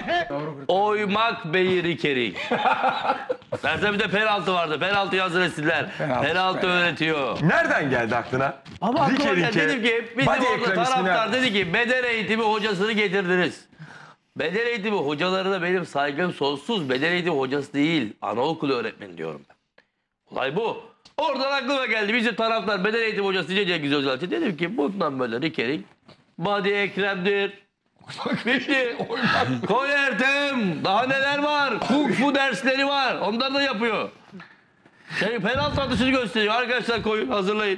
Oymak Bey'i Rikerik. Derse bir de penaltı vardı. Penaltıyı hazır etsinler. Penaltı öğretiyor. Nereden geldi aklına? Ama aklıma geldi. Dedim ki bizim Badi orada Ekrem ismini taraftar al. dedi ki beden eğitimi hocasını getirdiniz. Beden eğitimi hocalarına benim saygım sonsuz. Beden eğitimi hocası değil. Anaokulu öğretmeni diyorum ben. Olay bu. Oradan aklıma geldi. Bizim taraftar beden eğitimi hocası diye Cengiz Özel. Dedim ki bundan böyle Rikerik. Badi Ekrem'dir. Bitti. Koy Ertem. Daha neler var? Kung fu dersleri var. Onları da yapıyor. Penaltı atışını gösteriyor. Arkadaşlar koyun hazırlayın.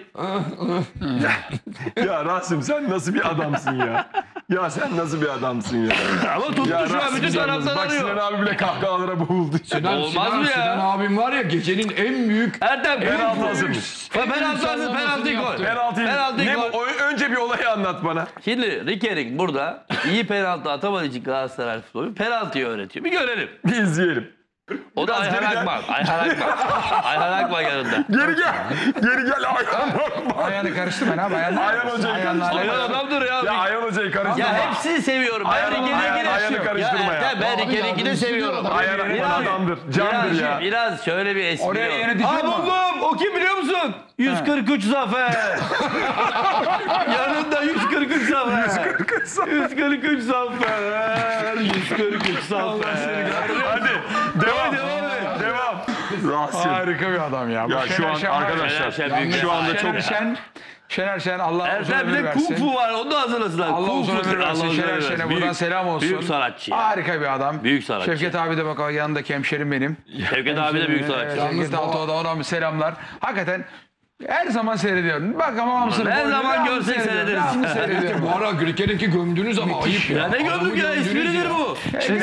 Ya Rasim sen nasıl bir adamsın ya? Ya sen nasıl bir adamsın ya? Ama tuttu Ya şu an Rasim bütün sen nasıl- taraftar Bak Sinan arıyor. abi bile kahkahalara boğuldu. Olmaz mı ya? Sinan abim var ya gecenin en büyük Ertem Penaltı hazırmış. penaltı hazır penaltıyı koy. Penaltıyı. Penaltıyı Ne koy. bu? Önce bir olayı anlat bana. Şimdi Rikerik burada iyi penaltı atamadığı için Galatasaray futbolu penaltıyı öğretiyor. Bir görelim. Bir izleyelim. O da Biraz Ayhan geri gel. Akman. Ayhan Akman yanında. Geri gel. Geri gel Ayhan. Ayağını karıştırma ne abi ayağını. Ayhan hocayı Ayhan karıştırma. adamdır ya. Ya Ayhan hocayı karıştırma. Ya hepsini seviyorum. Ben Ayhan'ı karıştırma ya. Ben Rikering'i de seviyorum. Ayhan Akman adamdır. Candır ya. Biraz şöyle bir espri Oraya yok. yönetici mi? buldum. O kim biliyor musun? 143 Zafer. Yanında 143 Zafer. 143 Zafer. 143 Zafer. Hadi devam. Rasim. Harika bir adam ya. Ya şu an arkadaşlar şu anda çok Şener Şen Allah uzun Ertem bir ömür de Kung versin. Fu var. Onu da hazırlasınlar. Allah Kung uzun Fu. ömür versin. Allah uzun Şener ömür Şen'e versin. buradan selam olsun. Büyük sanatçı ya. Harika bir adam. Büyük sanatçı. Şevket abi de bak yanındaki hemşerim benim. Şevket abi de büyük sanatçı. Şevket Altuğ'a da ona selamlar. Hakikaten her zaman seyrediyorum. Bak ama hamsını Her zaman görsek seyrederiz. Bu ara Rikering'i gömdünüz ama ayıp ya. Ya ne gördük ya? Espridir bu.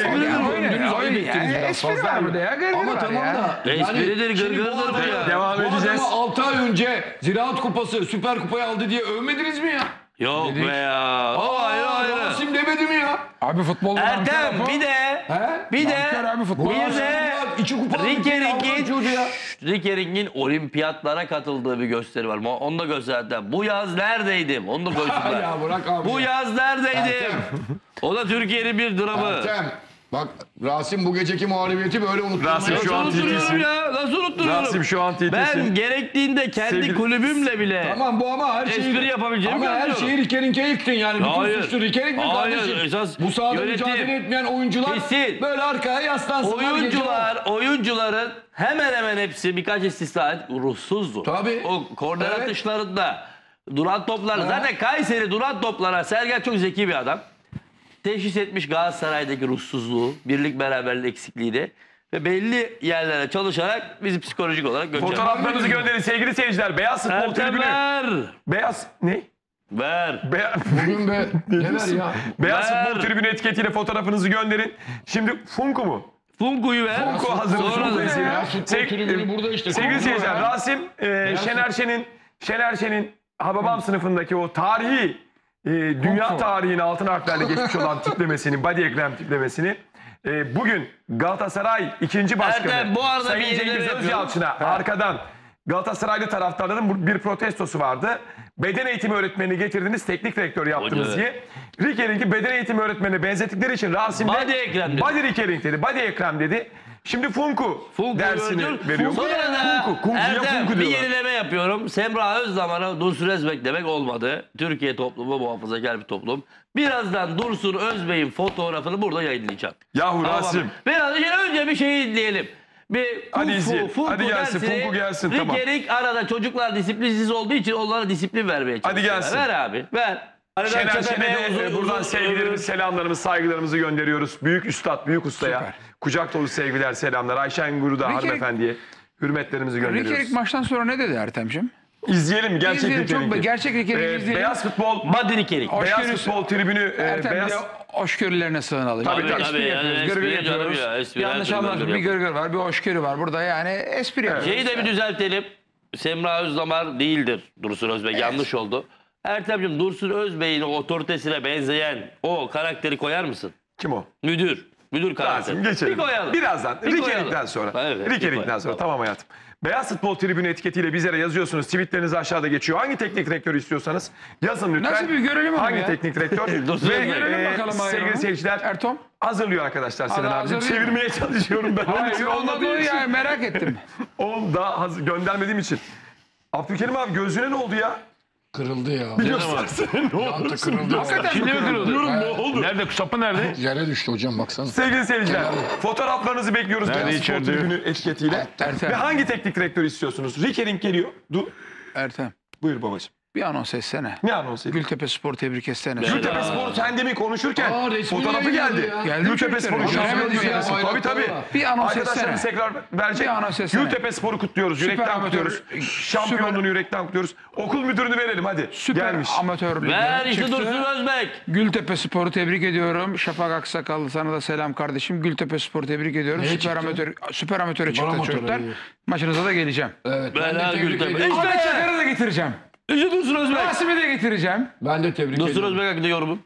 Espri var burada ya. Gırgır Ama var tamam ya. da. Espridir, gırgırdır bu ya. devam Bu edeceğiz. adamı 6 ay önce Ziraat Kupası, Süper Kupayı aldı diye övmediniz mi ya? Yok be ya. O ayrı ayrı. Rasim demedi mi ya? Abi futbolda Ertem bir de Nankör abi futbol. bir de İki kupa Rikering'in olimpiyatlara katıldığı bir gösteri var. Onu da gösterdim. Bu yaz neredeydim? Onu da koysunlar. Ya bırak abi. Bu yaz neredeydim? O da Türkiye'nin bir dramı. Ertem, Bak Rasim bu geceki mağlubiyeti böyle unutturmaya Rasim şu an Nasıl TT'sin. unutuyorum ya? Nasıl unutuyorum? Rasim şu an TT'sin. Ben gerektiğinde kendi Sevgili- kulübümle bile Tamam bu ama her şeyi espri yapabileceğimi ama her görüyorum. şeyi Riker'ink'e yıktın yani. Bütün Hayır. suçlu Riker'ink mi Hayır, kardeşim? esas Bu sahada yönetim. mücadele etmeyen oyuncular Kesin. böyle arkaya yaslansınlar. Oyuncuların hemen hemen hepsi birkaç istisna ruhsuzdu. Tabii. O korner Evet. atışlarında duran toplar. Zaten Kayseri duran toplara Sergen çok zeki bir adam. Teşhis etmiş Galatasaray'daki ruhsuzluğu, birlik beraberlik eksikliğini ve belli yerlere çalışarak bizi psikolojik olarak gönderdi. Fotoğraflarınızı gönderin sevgili seyirciler. Beyaz futbol Ertem tribünü. ver. Beyaz ne? Ver. Bugün be ne ver ya? Beyaz Ver. futbol tribünü etiketiyle fotoğrafınızı gönderin. Şimdi Funku mu? Funku'yu ver. Funku hazır. Sonra Funku da- esiri. Ya futbol tribünü burada işte. Sevgili seyirciler, Rasim Şener Şen'in Hababam sınıfındaki o tarihi dünya tarihinin altın harflerle geçmiş olan tiplemesini, body eklem tiplemesini bugün Galatasaray 2. Başkanı Ertem, bu arada Sayın bir yenileme Cengiz yapıyorum. Özyalçın'a arkadan Galatasaraylı taraftarların bir protestosu vardı. Beden eğitimi öğretmenini getirdiniz, teknik direktör yaptınız Hoca. diye. Riker'ink'i beden eğitimi öğretmenine benzettikleri için Rasim de Body Ekrem dedi. Body Riker'ink dedi, Body Ekrem dedi. Şimdi Funku dersini gördün. veriyor. Sonra da Kunku'ya Erdem Funku bir diyorlar. yenileme yapıyorum. Semra Özdamar'a Dursun Özbek demek olmadı. Türkiye toplumu muhafazakar bir toplum. Birazdan Dursun Özbek'in fotoğrafını burada yayınlayacağım. Yahu Tamam. Rasim. Biraz önce bir şeyi dinleyelim. Bir Hadi izleyelim. Hadi gelsin, dersini, Funku gelsin, tamam. Riker'ink arada çocuklar disiplinsiz olduğu için onlara disiplin vermeye çalışıyor. Hadi gelsin. Ver abi ver. Şener Şen'e de uzun- buradan uzun- sevgilerimiz, selamlarımız, saygılarımızı gönderiyoruz. Büyük üstad, büyük ustaya. Süper. Kucak dolu sevgiler, selamlar. Ayşen Guru'da Riker'ink- hanımefendiye hürmetlerimizi gönderiyoruz. Riker'ink maçtan sonra ne dedi Ertem'ciğim? İzleyelim gerçek İzleyelim, çok Riker'ink'i. gerçek Riker'ink'i izleyelim. Beyaz futbol, Body Riker'ink. beyaz Hoşgörüsü- futbol tribünü, Ertem bir beyaz... de hoşgörülerine sığınalım. Tabii, Bir tabii, espri yani yapıyoruz, espri gırgır canım yapıyoruz. ya, espri, Yanlış her türlü anlaşılma, gırgır bir gırgır var, bir hoşgörü var. Burada yani espri yapıyoruz. Şeyi de bir düzeltelim. Semra Özdamar değildir Dursun Özbek. Yanlış oldu. Ertem'cim Dursun Özbek'in otoritesine benzeyen o karakteri koyar mısın? Kim o? Müdür. Müdür karakteri. Rasim geçelim. Bir koyalım. Birazdan. Bir Riker'ink'ten koyalım. sonra. Evet, Riker'ink'ten bir sonra. koyalım. Tamam hayatım. Beyaz futbol tribünü etiketiyle bizlere yazıyorsunuz. Tweetleriniz aşağıda geçiyor. Hangi teknik direktör istiyorsanız yazın lütfen. Nasıl bir görelim onu Hangi ya? teknik direktör? Dursun Ve Özbek. Görelim bakalım sevgili ayrımı. seyirciler Ertom. hazırlıyor arkadaşlar Sinan Hadi abicim. hazırlayayım. Çevirmeye çalışıyorum ben. Onun Hayır, için ondan olmadığı dolayı için. yani merak ettim. Onu da göndermediğim için. Abdülkerim abi gözüne ne oldu ya? Kırıldı ya. Bir göstersene ne oldu? Yantı kırıldı. Şimdi mi kırıldı? Diyorum ne oldu? Nerede? Sapı nerede? Yere düştü hocam baksana. Sevgili seyirciler, fotoğraflarınızı bekliyoruz Nerede Beyaz Futbol içeride? Tribünü etiketiyle. Ertem. Ve hangi teknik direktör istiyorsunuz? Riker'ink geliyor. Dur. Ertem Buyur babacığım. bir anons etsene. Ne anons edeyim? Gültepe Spor tebrik etsene. Gültepe Spor sen demin konuşurken resmi fotoğrafı yayınladı geldi. ya. Geldi Gültepe Gültepe. Spor'un şampiyonu Göremedim ya, Gültepe Spor. Tabii bayrakları tabii. var. Bir anons Arkadaşlarımız etsene. tekrar verecek. Bir anons etsene. Gültepe Spor'u kutluyoruz. Yürekten amatör- kutluyoruz. Şampiyonluğunu yürekten kutluyoruz. Okul müdürünü verelim hadi. Süper Gelmiş. amatör lige Ver işte çıktı. Dursun Özbek. Gültepe Spor'u tebrik ediyorum. Şafak Aksakallı sana da selam kardeşim. Gültepe Spor'u tebrik ediyorum. Neye Süper amatöre çıktı amatöre, çocuklar. iyi. Maçınıza da geleceğim. Evet, Ben ben de ha tebrik Gültepe. ediyorum. Ahmet Çakar'ı da getireceğim. İşte Dursun Özbek. Rasim'i de getireceğim. Ben de tebrik Dursun ediyorum. Özbek hakkında yorumum.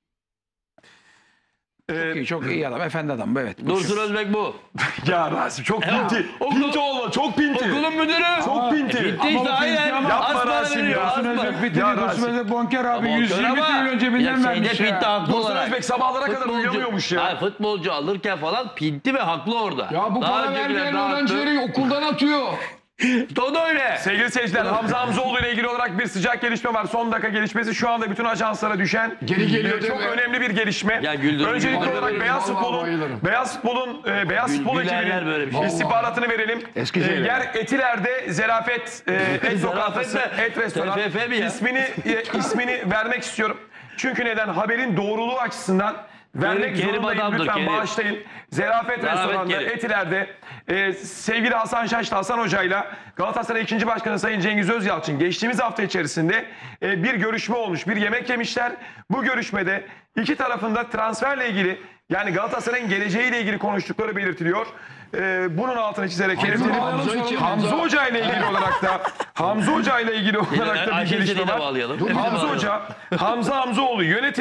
Çok iyi adam, efendi adam. Evet. Dursun Özbek bu. Ya Rasim çok pinti. okul- Pinti olma çok pinti. Okulun müdürü. Çok pinti. Bitti işte aynen. Yapma Asma Rasim veriyor, ya. asma. Ya Rasim. Bonker abi Ama 120 ama trilyon cebinden ya şeyde vermiş pinti ya. haklı Dursun olarak. Özbek sabahlara kadar uyuyamıyormuş ya. Hayır, futbolcu alırken falan pinti ve haklı orada. Ya bu Daha para öncekiler vermeyen dağıttı. öğrencileri okuldan atıyor. O da öyle. Sevgili seyirciler, Hamza Hamzoğlu ile ilgili olarak bir sıcak gelişme var. Son dakika gelişmesi şu anda bütün ajanslara düşen Geri geliyor çok değil mi? önemli bir gelişme. Ya güldürün, Öncelikli güldürün. olarak Beyaz Vallahi Futbol'un bayılırım. Beyaz Futbol gülerler böyle bir şey. ekibinin istihbaratını verelim. Eskişehir. Yer Etiler'de Zerafet et lokantası, mi? et restoran. TFF mi ya? İsmini vermek istiyorum. Çünkü neden? Haberin doğruluğu açısından vermek Kerim zorundayım. adamdır, Lütfen Kerim. bağışlayın. Zerafet Restoran'da Kerim. Etiler'de sevgili Hasan Şaş'la Hasan Hoca'yla Galatasaray 2. Başkanı Sayın Cengiz Özyalçın geçtiğimiz hafta içerisinde bir görüşme olmuş. Bir yemek yemişler. Bu görüşmede iki tarafında transferle ilgili yani Galatasaray'ın geleceğiyle ilgili konuştukları belirtiliyor. Bunun altını çizerek belirtelim. Hamza Hoca ile ilgili olarak da Hamza Hoca ile ilgili olarak da bir Ayşe gelişme Hüseyin'e var. bağlayalım. Hamza Hoca, Hamza Hamzoğlu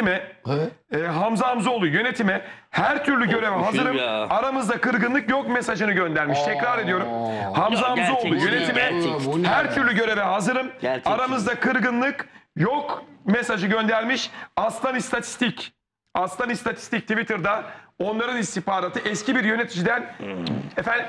yönetime her türlü göreve hazırım. ya. Aramızda kırgınlık yok mesajını göndermiş. Tekrar ediyorum. Hamza Ya, Hamzoğlu gerçekçi, yönetime gerçekçi. her türlü göreve hazırım. Gerçekçi. Aramızda kırgınlık yok mesajı göndermiş. Aslan İstatistik Twitter'da onların istihbaratı eski bir yöneticiden efendim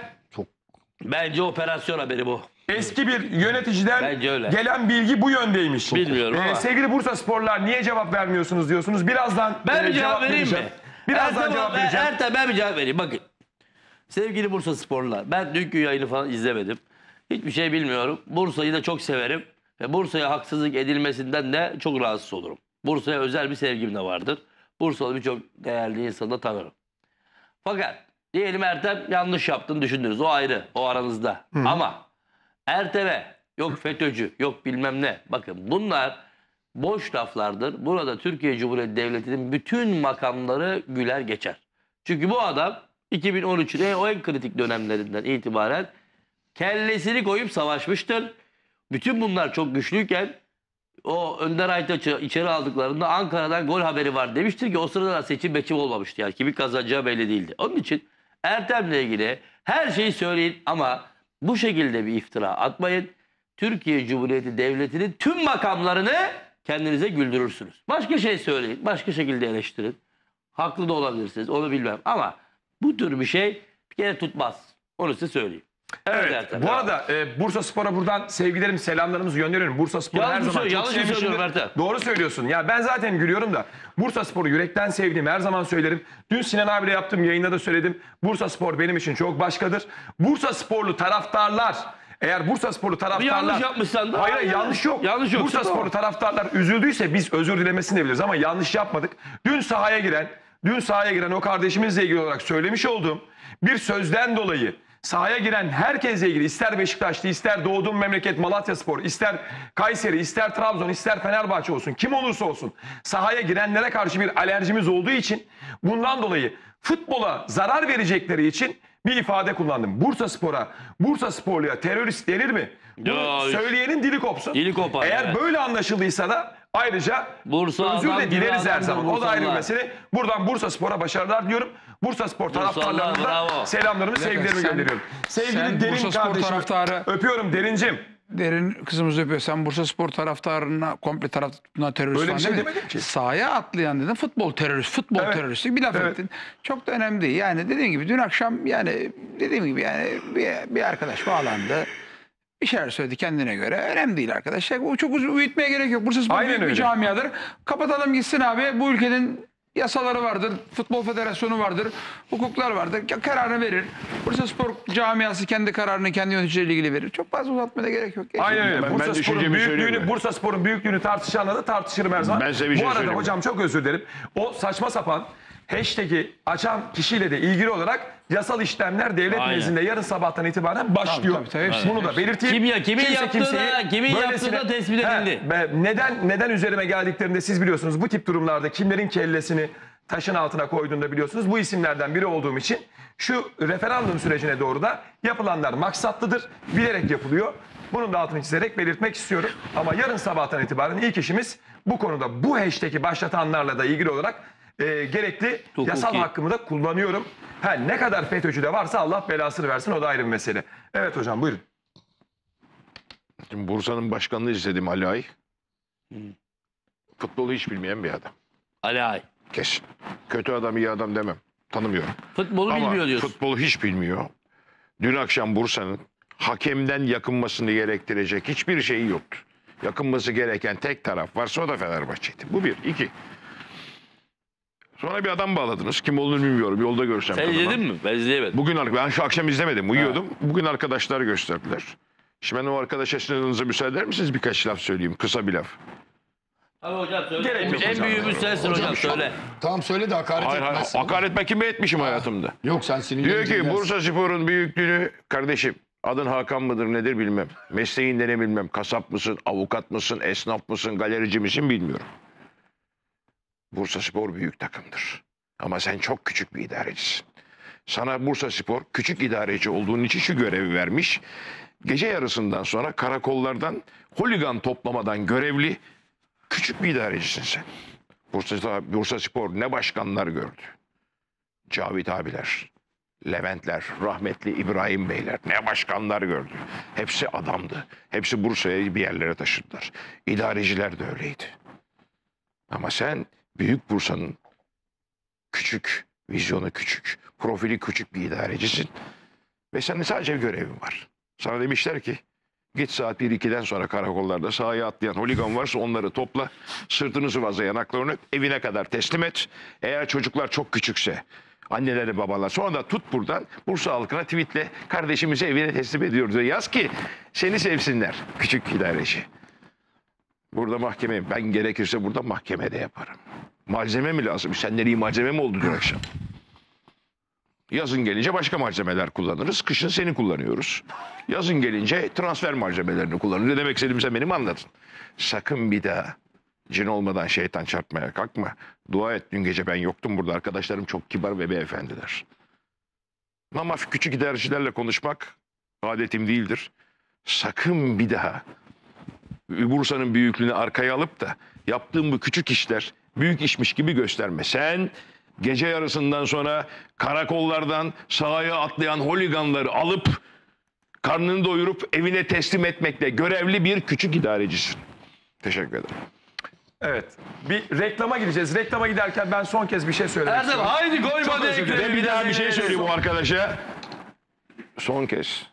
Bence operasyon haberi bu. eski bir yöneticiden Bence öyle. gelen bilgi bu yöndeymiş. Bilmiyorum ama. Sevgili Bursa Sporlar niye cevap vermiyorsunuz diyorsunuz. Birazdan Ben bir cevap vereyim vereceğim. mi? Birazdan cevap vereceğim. Ertem ben bir cevap vereyim. Bakın. Sevgili Bursa Sporlular. Ben dünkü yayını falan izlemedim. Hiçbir şey bilmiyorum. Bursa'yı da çok severim. Ve Bursa'ya haksızlık edilmesinden de çok rahatsız olurum. Bursa'ya özel bir sevgim de vardır. Bursa'da birçok değerli insanı da tanırım. Fakat diyelim Ertem yanlış yaptığını düşündünüz. O ayrı. O aranızda. Ama Ertem'e yok FETÖ'cü, yok bilmem ne. Bakın bunlar boş laflardır. Burada Türkiye Cumhuriyeti Devleti'nin bütün makamları güler geçer. Çünkü bu adam 2013'ün o en kritik dönemlerinden itibaren kellesini koyup savaşmıştır. Bütün bunlar çok güçlüyken o Önder Aytaç'ı içeri aldıklarında Ankara'dan gol haberi var demiştir ki o sırada da seçim olmamıştı. Yani kimin kazanacağı belli değildi. Onun için Ertem'le ilgili her şeyi söyleyin ama bu şekilde bir iftira atmayın. Türkiye Cumhuriyeti Devleti'nin tüm makamlarını kendinize güldürürsünüz. Başka şey söyleyin, başka şekilde eleştirin. Haklı da olabilirsiniz, onu bilmem. Ama bu tür bir şey bir kere tutmaz. Onu size söyleyeyim. Evet Ertem. Bu arada Bursa Spor'a buradan sevgilerimi, selamlarımızı gönderiyorum. Bursa Spor'u her Yanlış zaman çok yanlış sevmişimdir. söylüyorum Ertem. Doğru söylüyorsun. Ya ben zaten gülüyorum da Bursa Spor'u yürekten sevdiğim her zaman söylerim. Dün Sinan abiyle yaptığım yayında da söyledim. Bursa Spor benim için çok başkadır. Bursa Sporlu taraftarlar eğer Bursa Sporlu taraftarlar... yanlış yapmışsan da... Hayır yanlış yok. Yanlış yok. Bursa Sporlu taraftarlar üzüldüyse biz özür dilemesini de biliriz ama yanlış yapmadık. Dün sahaya giren o kardeşimizle ilgili olarak söylemiş olduğum bir sözden dolayı sahaya giren herkesle ilgili ister Beşiktaşlı, ister doğduğum memleket Malatyaspor, ister Kayseri, ister Trabzon, ister Fenerbahçe olsun, kim olursa olsun sahaya girenlere karşı bir alerjimiz olduğu için bundan dolayı futbola zarar verecekleri için bir ifade kullandım. Bursa Spor'a, Bursa Sporlu'ya terörist denir mi? Bunu söyleyenin dili kopsun. Dili kopar, Eğer evet. böyle anlaşıldıysa da ayrıca Bursa özür adam de gibi dileriz her adamdır zaman. O da ayrı bir Bursalılar. mesele. Buradan Bursa Spor'a başarılar diyorum. Bursa Spor taraftarlarına da bravo. selamlarımı, sevgilerimi sen- gönderiyorum. Sevgili sen Derin Bursa Spor kardeşim, taraftarı- öpüyorum Derincim. Derin kızımızı öpüyor. Sen Bursa Spor taraftarına komple taraftarına terörist Öyle falan bir şey demedin. demedim ki. Sahaya atlayan dedin. Futbol terörist. Futbol Evet. teröristi bir laf Evet. ettin. Çok da önemli değil. Yani dediğim gibi dün akşam yani dediğim gibi yani bir arkadaş bağlandı. Bir şeyler söyledi kendine göre. Önemli değil arkadaşlar. Bu çok uzun büyütmeye gerek yok. Bursa Spor Aynen büyük bir öyle. camiadır. Kapatalım gitsin abi. Bu ülkenin yasaları vardır. Futbol Federasyonu vardır. Hukuklar vardır. Kararını verir. Bursa Spor camiası kendi kararını kendi yöneticileriyle ilgili verir. Çok fazla uzatmaya da gerek yok. Aynen öyle. Ben Bursa Spor'un düşüncemi söyleyeyim büyüklüğünü, mi? Bursa Spor'un büyüklüğünü tartışanla da tartışırım her zaman. Ben size bir şey Bu arada söyleyeyim. hocam çok özür dilerim. O saçma sapan hashtag'i açan kişiyle de ilgili olarak yasal işlemler devlet Aynen. nezdinde yarın sabahtan itibaren başlıyor. tabii, hepsi. Bunu da belirteyim. Kimin yaptığı da- kimin yaptığı da tespit edildi. Neden üzerime geldiklerinde siz biliyorsunuz bu tip durumlarda kimlerin kellesini taşın altına koyduğunda biliyorsunuz. Bu isimlerden biri olduğum için şu referandum sürecine doğru da yapılanlar maksatlıdır. Bilerek yapılıyor. Bunun da altını çizerek belirtmek istiyorum. Ama yarın sabahtan itibaren ilk işimiz bu konuda bu hashtag'i başlatanlarla da ilgili olarak gerekli Hukuki. yasal hakkımı da kullanıyorum. Ne kadar FETÖ'cü de varsa Allah belasını versin, o da ayrı bir mesele. Evet hocam buyurun. Şimdi Bursa'nın başkanını izledim Ali Ay. Futbolu hiç bilmeyen bir adam. Ali Ay. Kesin. Kötü adam iyi adam demem. Tanımıyorum. Futbolu Ama bilmiyor diyorsun. futbolu hiç bilmiyor. Dün akşam Bursa'nın hakemden yakınmasını gerektirecek hiçbir şeyi yoktu. Yakınması gereken tek taraf varsa o da Fenerbahçe'ydi. Bu bir. İki. Sonra bir adam bağladınız. Kim olduğunu bilmiyorum. Yolda görsem. Sen tanımam. izledin mi? Ben izleyemedim. Bugün ben şu akşam izlemedim. Uyuyordum. Bugün arkadaşlar gösterdiler. Şimdi ben o arkadaşa sizin müsaade eder misiniz? Birkaç laf söyleyeyim. Kısa bir laf. Abi hocam söyle. Gerek yok En hocam. büyüğümüz sensin hocam söyle. Tamam söyle de hakaret Hayır hayır. etmezsin. Hakaret ben kime etmişim hayatımda? Yok sen sinirlenince Diyor ki gelsin. Bursa Spor'un büyüklüğünü kardeşim adın Hakan mıdır nedir bilmem. Mesleğin ne bilmem. Kasap mısın, avukat mısın, esnaf mısın, galerici misin bilmiyorum. Bursa Spor büyük takımdır. Ama sen çok küçük bir idarecisin. Sana Bursa Spor küçük idareci olduğun için şu görevi vermiş. Gece yarısından sonra karakollardan holigan toplamadan görevli küçük bir idarecisin sen. Bursa Spor ne başkanlar gördü. Cavit abiler, Leventler, rahmetli İbrahim Beyler ne başkanlar gördü. Hepsi adamdı. Hepsi Bursa'ya bir yerlere taşıdılar. İdareciler de öyleydi. Ama sen Büyük Bursa'nın küçük Vizyonu küçük, profili küçük bir idarecisin. Ve senin sadece bir görevin var. Sana demişler ki git saat 1-2'den sonra karakollarda sahaya atlayan holigan varsa onları topla. Sırtını sıvazla yanaklarını öp, evine kadar teslim et. Eğer çocuklar çok küçükse anneleri babalar sonra da tut buradan Bursa halkına tweetle kardeşimizi evine teslim ediyoruz diye yaz ki seni sevsinler küçük idareci. Burada mahkeme, ben gerekirse burada mahkemede yaparım. Malzeme mi lazım? Senden iyi malzeme mi oldu dün akşam? Yazın gelince başka malzemeler kullanırız. Kışın seni kullanıyoruz. Yazın gelince transfer malzemelerini kullanırız. Ne demek istediğimi sen benim anladın. Sakın bir daha cin olmadan şeytan çarpmaya kalkma. Dua et, dün gece ben yoktum burada. Arkadaşlarım çok kibar ve beyefendiler. Ama küçük idarecilerle konuşmak adetim değildir. Sakın bir daha Bursa'nın büyüklüğünü arkaya alıp da yaptığım bu küçük işler büyük işmiş gibi gösterme. Sen gece yarısından sonra karakollardan sahaya atlayan holiganları alıp karnını doyurup evine teslim etmekle görevli bir küçük idarecisin. Teşekkür ederim. Evet. Bir reklama gideceğiz. Reklama giderken ben son kez bir şey söylemek Erdem istiyorum. haydi Çok koyma özür dilerim. Ben bir daha bir şey söyleyeyim bu arkadaşa. Son kez.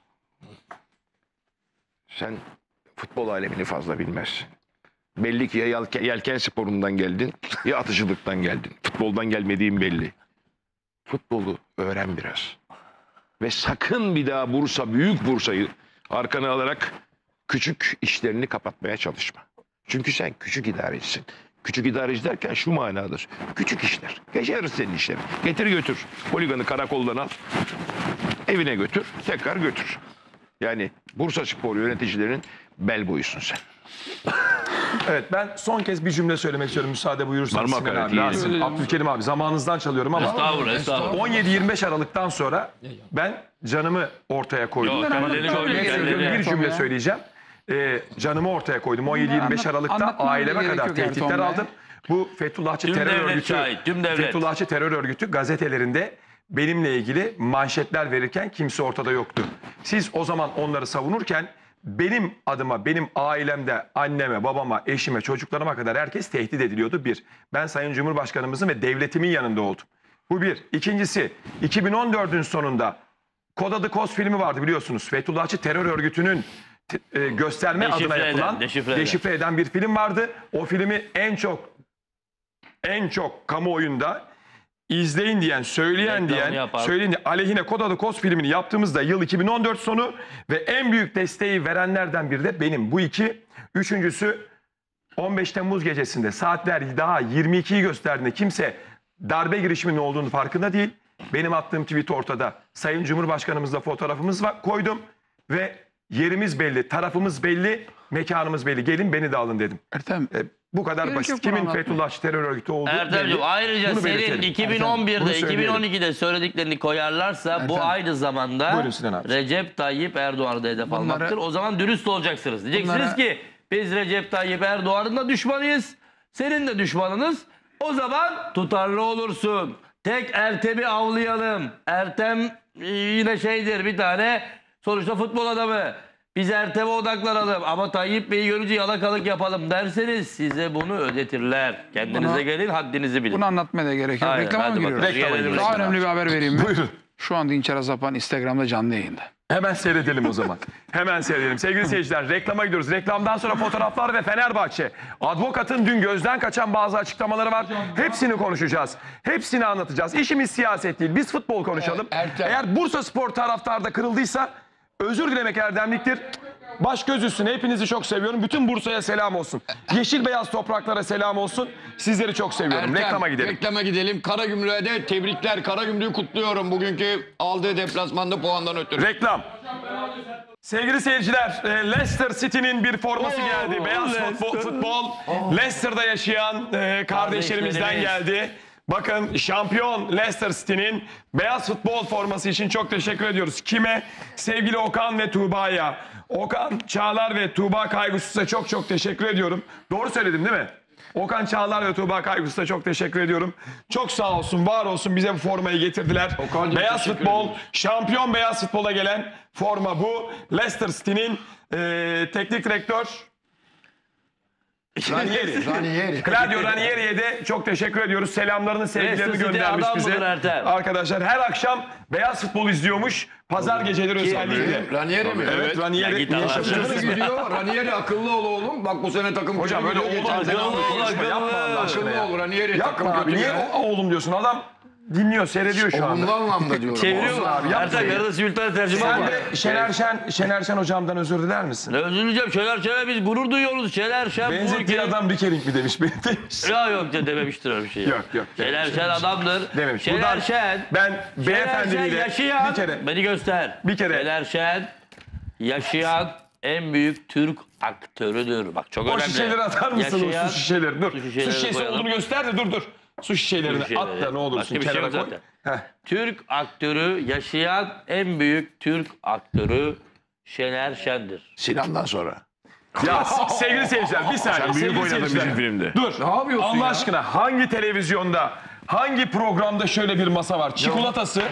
Sen futbol alemini fazla bilmezsin. Belli ki ya yelken sporundan geldin ya atıcılıktan geldin. Futboldan gelmediğin belli. Futbolu öğren biraz. Ve sakın bir daha Bursa, büyük Bursa'yı arkana alarak küçük işlerini kapatmaya çalışma. Çünkü sen küçük idarecisin. Küçük idareci derken şu manadadır. Küçük işler. Gece yarısı senin işlerin. Getir götür. Holiganı karakoldan al. Evine götür. Tekrar götür. Yani Bursa Spor yöneticilerinin bel boyusun sen. Evet, ben son kez bir cümle söylemek istiyorum. Müsaade buyurursanız Parmak Sinan abi, arası, Rasim, Abdülkerim abi, zamanınızdan çalıyorum ama Estağfurullah. 17-25 Aralık'tan sonra ben canımı ortaya koydum. Yok, kendini Çok koydun, net kendini. söylüyorum, bir cümle Ya. söyleyeceğim. Canımı ortaya koydum. 17-25 Aralık'ta anlatmana aileme gerek kadar yok tehditler Ertuğrul Bey. aldım. Bu Fethullahçı Tüm terör devlet örgütü, şahit, tüm devlet. Fethullahçı terör örgütü gazetelerinde benimle ilgili manşetler verirken kimse ortada yoktu. Siz o zaman onları savunurken benim adıma, benim ailemde, anneme, babama, eşime, çocuklarıma kadar herkes tehdit ediliyordu. Bir, ben Sayın Cumhurbaşkanımızın ve devletimin yanında oldum. Bu bir. İkincisi, 2014'ün sonunda Kod Adı Koz filmi vardı biliyorsunuz. Fethullahçı terör örgütünün gösterme Deşifre adına eden, yapılan, deşifre eden bir film vardı. O filmi en çok kamuoyunda izleyin diyen, söyleyen diyen, aleyhine Kod Adı Koz filmini yaptığımızda yıl 2014 sonu ve en büyük desteği verenlerden biri de benim. Bu iki. Üçüncüsü 15 Temmuz gecesinde saatler daha 22'yi gösterdiğinde kimse darbe girişiminin olduğunu farkında değil. Benim attığım tweet ortada. Sayın Cumhurbaşkanımızla fotoğrafımız var, koydum ve yerimiz belli, tarafımız belli, mekanımız belli. Gelin beni de alın dedim. Ertem. Bu kadar Gerek basit. yok Kimin buna Fethullahçı terör örgütü olduğu belli. Erdemciğim ayrıca Bunu senin belirtelim. 2011'de, Bunu söyleyelim. 2012'de söylediklerini koyarlarsa bu aynı zamanda Buyurun Sinan abi. Recep Tayyip Erdoğan'ı da hedef Bunları- almaktır. O zaman dürüst olacaksınız. Diyeceksiniz Bunlara- ki biz Recep Tayyip Erdoğan'ın da düşmanıyız. Senin de düşmanınız. O zaman tutarlı olursun. Tek Ertem'i avlayalım. Ertem yine şeydir bir tane sonuçta futbol adamı. Biz Ertem'e odaklanalım ama Tayyip Bey'i görünce yalakalık yapalım derseniz size bunu ödetirler. Kendinize Bunu- gelin, haddinizi bilin. Bunu anlatmaya da gerek yok. Aynen, Reklama mı hadi bakalım. giriyoruz? Reklama Gelelim giriyoruz. Daha reklama. önemli bir haber vereyim mi? Buyurun. Şu anda Dinçer Azapan Instagram'da canlı yayında. Hemen seyredelim o zaman. Hemen seyredelim. Sevgili seyirciler, reklama gidiyoruz. Reklamdan sonra fotoğraflar ve Fenerbahçe. Advokatın dün gözden kaçan bazı açıklamaları var. Hepsini konuşacağız. Hepsini anlatacağız. İşimiz siyaset değil. Biz futbol konuşalım. Ertem. Eğer Bursa Spor taraftarda kırıldıysa özür dilemek erdemliktir. Baş göz üstüne hepinizi çok seviyorum. Bütün Bursa'ya selam olsun. Yeşil beyaz topraklara selam olsun. Sizleri çok seviyorum. Ertem, Reklama gidelim. Reklama gidelim. Karagümrük'e de tebrikler. Karagümrük'ü kutluyorum bugünkü aldığı deplasmanda puandan ötürü. Reklam. Sevgili seyirciler, Leicester City'nin bir forması geldi. Beyaz futbol. Leicester'da yaşayan kardeşlerimizden geldi. Bakın şampiyon Leicester City'nin beyaz futbol forması için çok teşekkür ediyoruz. Kime? Sevgili Okan ve Tuğba'ya. Okan Çağlar ve Tuğba Kaygusuz'a çok çok teşekkür ediyorum. Doğru söyledim değil mi? Okan Çağlar ve Tuğba Kaygusuz'a çok teşekkür ediyorum. Çok sağ olsun, var olsun, bize bu formayı getirdiler. Okan'cığım, Beyaz teşekkür futbol, ediyoruz. şampiyon beyaz futbola gelen forma bu. Leicester City'nin teknik direktör Ranieri. Claudio Ranieri'ye de çok teşekkür ediyoruz. Selamlarını, sevgilerini Leicester City göndermiş adam bize. mıdır Ertem? Arkadaşlar her akşam beyaz futbol izliyormuş. Pazar geceleri özellikle. Ranieri mi? Evet, Ya Ranieri. git Allah aşkına. Nasıl gidiyor? Ranieri akıllı ol oğlum. Bak bu sene takım Hocam kötü öyle gidiyor. oğlum Geçen sene akıllı ol, konuşma. yapma Allah aşkına Akıllı ya. ol Ranieri takım Yapma abi. kötü Niye ya. oğlum diyorsun? Adam dinliyor, seyrediyor şu anda. Olumlu anlamda diyorum. Çeviriyor mu? abi, yapma Ertem ya. yarıda simultane tercüme Sen var. de Şener Şen hocamdan özür diler misin? Ne özür dileyeceğim. Şener biz gurur duyuyoruz. Şener Benzettiği adam Rikering mi demiş? Demiş. Ya yok ya dememiştir öyle bir şey. Yok. Şener adamdır. Dememiş. Şener Buradan Şen. Ben Şener Şen beyefendiliğiyle yaşayan. bir kere Beni göster. Bir kere. Şener Şen yaşayan en büyük Türk aktörüdür. Bak çok o önemli. şişeleri atar mısın Yaşayan- o su şişeleri? Dur. Su Su şişeleri şişesi koyalım. olduğunu göster de dur. Su şişelerini Su şişeleri. at da ne olursun Başka bir şey kenara yok koy. zaten. Heh. Türk aktörü, yaşayan en büyük Türk aktörü Şener Şen'dir. Sinan'dan sonra. Ya sevgili seyirciler bir saniye. Sen büyük sevgili oynadın seyirciler. bizim filmde. Dur. Ne yapıyorsun Allah ya? aşkına hangi televizyonda, hangi programda şöyle bir masa var? Çikolatası,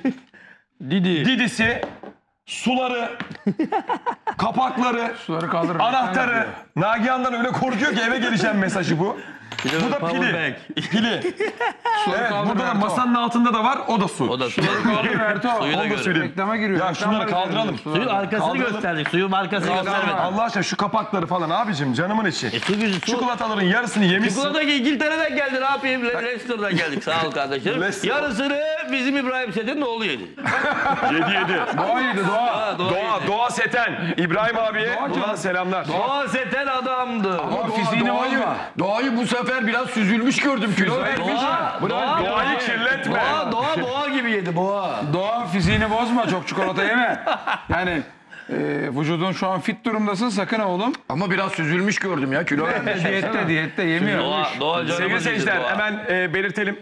Didisi, suları, kapakları, Suları kaldırın. anahtarı. Nagihan'dan öyle korkuyor ki eve geleceğim mesajı bu. Bu da pili. Pili. Evet burada da masanın altında da var o da su. O da su. Ertuğ. Suyu da Onu da görün. söyleyeyim. Reklama giriyor. Ya Reklam şunları var kaldıralım. üzerinde. Suyun arkasını Kaldıralım. gösterdik. Suyun markasını göstermedik. Allah aşkına şu kapakları falan abicim canımın içi. Su Çikolataların yarısını yemişsin. Çikolata İngiltere'den geldi ne yapayım? Leicester'dan geldik sağ ol kardeşlerim. Leicester. Yarısını bizim İbrahim Seten'in oğlu yedi. Yedi. Doğa yedi doğa. Ha, Doğa Seten. İbrahim abiye buradan selamlar. Doğa Seten adamdı. Ama fiziğini bozma. Doğayı bu sefer biraz süzülmüş gördüm kilo vermiş. Doğayı kirletme. Boğa gibi yedi boğa. Doğa fiziğini bozma, çok çikolata yeme. Yani vücudun şu an fit durumdasın, sakın oğlum. Ama biraz süzülmüş gördüm ya kilo vermiş. Diyette yemiyor. Doğa canımız Sevgili yedi, seyirciler Doğa. hemen belirtelim.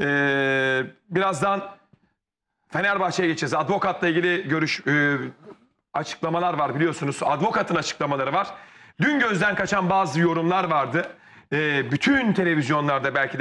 Birazdan Fenerbahçe'ye geçeceğiz. Advokatla ilgili açıklamalar var biliyorsunuz. Advokatın açıklamaları var. Dün gözden kaçan bazı yorumlar vardı. Bütün televizyonlarda belki de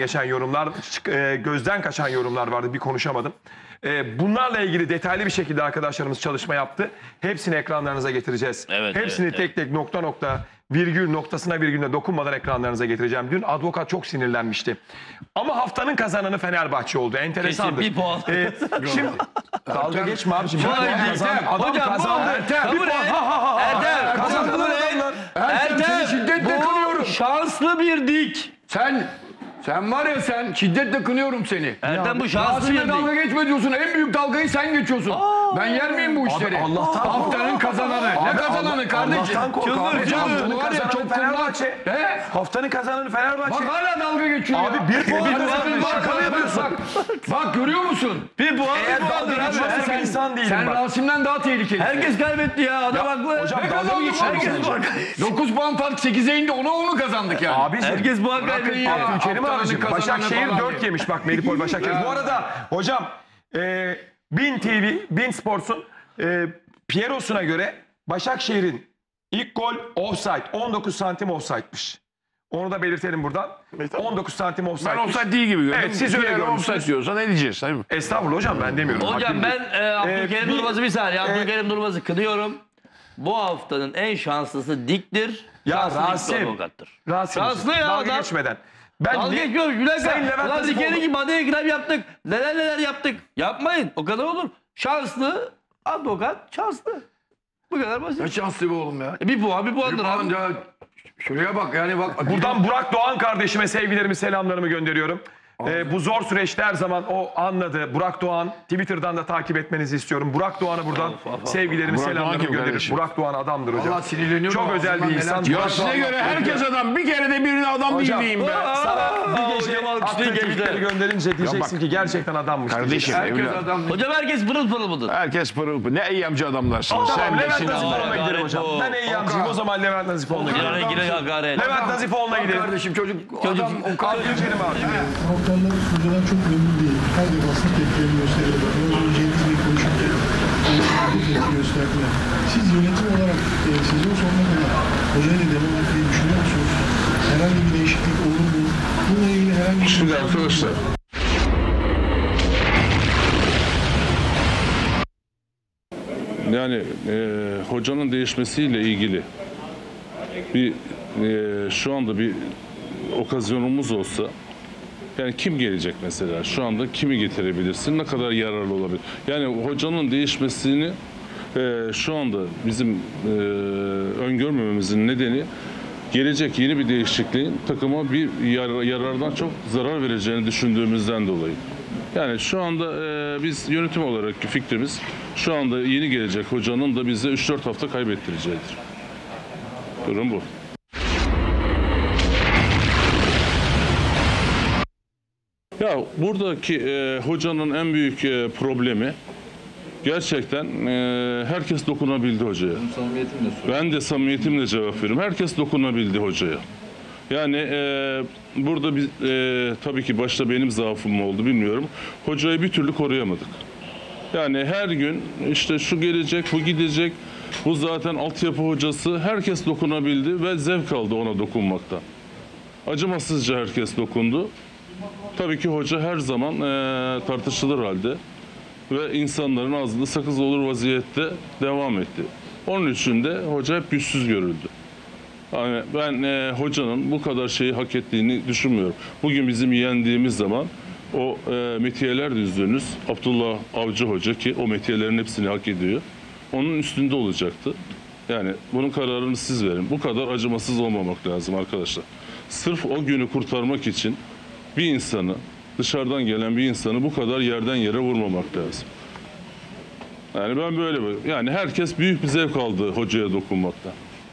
gözden kaçan yorumlar vardı. Bir konuşamadım. Bunlarla ilgili detaylı bir şekilde arkadaşlarımız çalışma yaptı. Hepsini ekranlarınıza getireceğiz. Evet, Hepsini evet, tek nokta virgül noktasına virgülüne dokunmadan ekranlarınıza getireceğim. Dün advokat çok sinirlenmişti. Ama haftanın kazananı Fenerbahçe oldu. Enteresandır. Kesin bir puan. Şimdi dalga geçme abiciğim. Bir puan Ertem, kazandı. Adam hocam, kazandı. kabul Bir et. puan. Ertem, Kazandılar kabul et. adamlar. Seni şiddetle kınıyorum. Bu şanslı bir dik. Sen var ya sen şiddetle kınıyorum seni. Ertem bu şanslı Rasim'le bir dalga dik. geçme diyorsun. En büyük dalgayı sen geçiyorsun. Ben yer miyim bu işleri? Allah'tan Haftanın kazananı. Ne kazananı kardeşim? Allah'tan kork Çıldır, abi. çıldır. Haftanın Var ya kazananı çok Fenerbahçe. He? Haftanın kazananı Fenerbahçe. Bak hala dalga geçiyor Abi ya. bir puan Bak, kazandı. bak, Şaka mı bak, yapıyorsun? Bak görüyor musun? Bir puan Eğer bir puandır dalga abi. geçmezsek Herkes- insan değilim Sen bak. Rasim'den daha tehlikeli. Herkes kaybetti ya. Adam haklı. Hocam Ne dalga mı kazandık? geçiyorsun Herkes sen? bak. 9 puan fark 8'e indi. Onu kazandık yani. Abiciğim. Herkes puan Bırakın kaybetti. ya. Abdülkerim Haftanın abicim. kazananı Başakşehir falan 4 diye. yemiş bak Medipol Başakşehir. Bu arada hocam BIN Sports'un Piero'suna göre Başakşehir'in ilk gol offside. 19 santim offside'mış. Onu da belirtelim buradan. 19 santim Ben offside'mış. offside değil gibi gördüm. Evet, siz öyle Diğer görmüşsünüz. offside diyorsan ne diyeceğiz değil mi? Estağfurullah hocam ben demiyorum. Hocam Hakim değil. ben Abdülkerim bir- Durmaz'ı bir saniye. Abdülkerim Durmaz'ı kınıyorum. Bu haftanın en şanslısı diktir. Ya şanslı dik bir Rasim. avukattır. Rasim, Şanslı ya dalga adam. geçmeden. Ben Dalga ne- geçmiyoruz. Bir dakika. Sayın Levent Ulan Nazifoğlu- dikeni gibi madde ekrem yaptık. Neler yaptık. Yapmayın. O kadar olur. Şanslı avukat şanslı. Bu kadar basit. Ne şanslı be oğlum ya. Bir puandır abi. Ya, şuraya bak yani bak. Buradan Burak Doğan kardeşime sevgilerimi, selamlarımı gönderiyorum. Bu zor süreçte her zaman o anladı. Burak Doğan, Twitter'dan da takip etmenizi istiyorum. Burak Doğan'a buradan sevgilerimi, Burak Doğan selamlarımı kim gönderiyorum. kardeşim? Burak Doğan adamdır hocam. Valla sinirleniyorum. Çok özel bir Ağzından insan. neler Burak çıkıyor. Size Doğan. göre herkes adam. Bir kere de birine adam Hocam, bildiğim be. Sana bir gece hocam alkışlayın attığın gençler. tweetleri gönderince diyeceksin ki gerçekten adammış. Kardeşim Herkes evladım. adam. Hocam herkes pırıl pırıl mıdır? Herkes pırıl pırıl. Ne eyyamcı adamlarsınız. Tamam Sen de Levent Sinan. Nazifoğlu'na gidelim Hakaret hocam. bu. Ben eyyamcıyım o zaman Levent Nazifoğlu'na Yine gidelim. yine hakaret. Levent Nazifoğlu'na gidelim. Kardeşim çocuk adam o kadar. Abdülkerim abi. Taraftarlar sunucudan çok memnun değil. Her bir basın tepkilerini gösteriyorlar. Biraz Cengiz Bey konuşurken tepki gösterdiler. Siz yönetim olarak sezon sonuna kadar hocayla devam etmeyi düşünüyor musunuz? Herhangi bir değişiklik olur mu? Bununla ilgili herhangi bir... Şimdi arkadaşlar. Yani hocanın değişmesiyle ilgili bir şu anda bir okazyonumuz olsa, yani kim gelecek mesela? Şu anda kimi getirebilirsin? Ne kadar yararlı olabilir? Yani hocanın değişmesini şu anda bizim öngörmememizin nedeni gelecek yeni bir değişikliğin takıma bir yarardan çok zarar vereceğini düşündüğümüzden dolayı. Yani şu anda biz yönetim olarak fikrimiz şu anda yeni gelecek hocanın da bize 3-4 hafta kaybettireceğidir. Durum bu. Ya buradaki hocanın en büyük problemi gerçekten herkes dokunabildi hocaya. Ben de samimiyetimle cevap veriyorum. Herkes dokunabildi hocaya. Yani burada biz tabii ki başta benim zaafım oldu bilmiyorum. Hocayı bir türlü koruyamadık. Yani her gün işte şu gelecek, bu gidecek. Bu zaten altyapı hocası. Herkes dokunabildi ve zevk aldı ona dokunmaktan. Acımasızca herkes dokundu. Tabii ki hoca her zaman tartışılır halde ve insanların ağzında sakız olur vaziyette devam etti. Onun için de hoca hep güçsüz görüldü. Yani ben hocanın bu kadar şeyi hak ettiğini düşünmüyorum. Bugün bizim yendiğimiz zaman o metiyeler düzdüğünüz Abdullah Avcı Hoca, ki o metiyelerin hepsini hak ediyor, onun üstünde olacaktı. Yani bunun kararını siz verin. Bu kadar acımasız olmamak lazım arkadaşlar. Sırf o günü kurtarmak için bir insanı, dışarıdan gelen bir insanı bu kadar yerden yere vurmamak lazım. Yani ben böyle, yani herkes büyük bir zevk aldı hocaya dokunmaktan.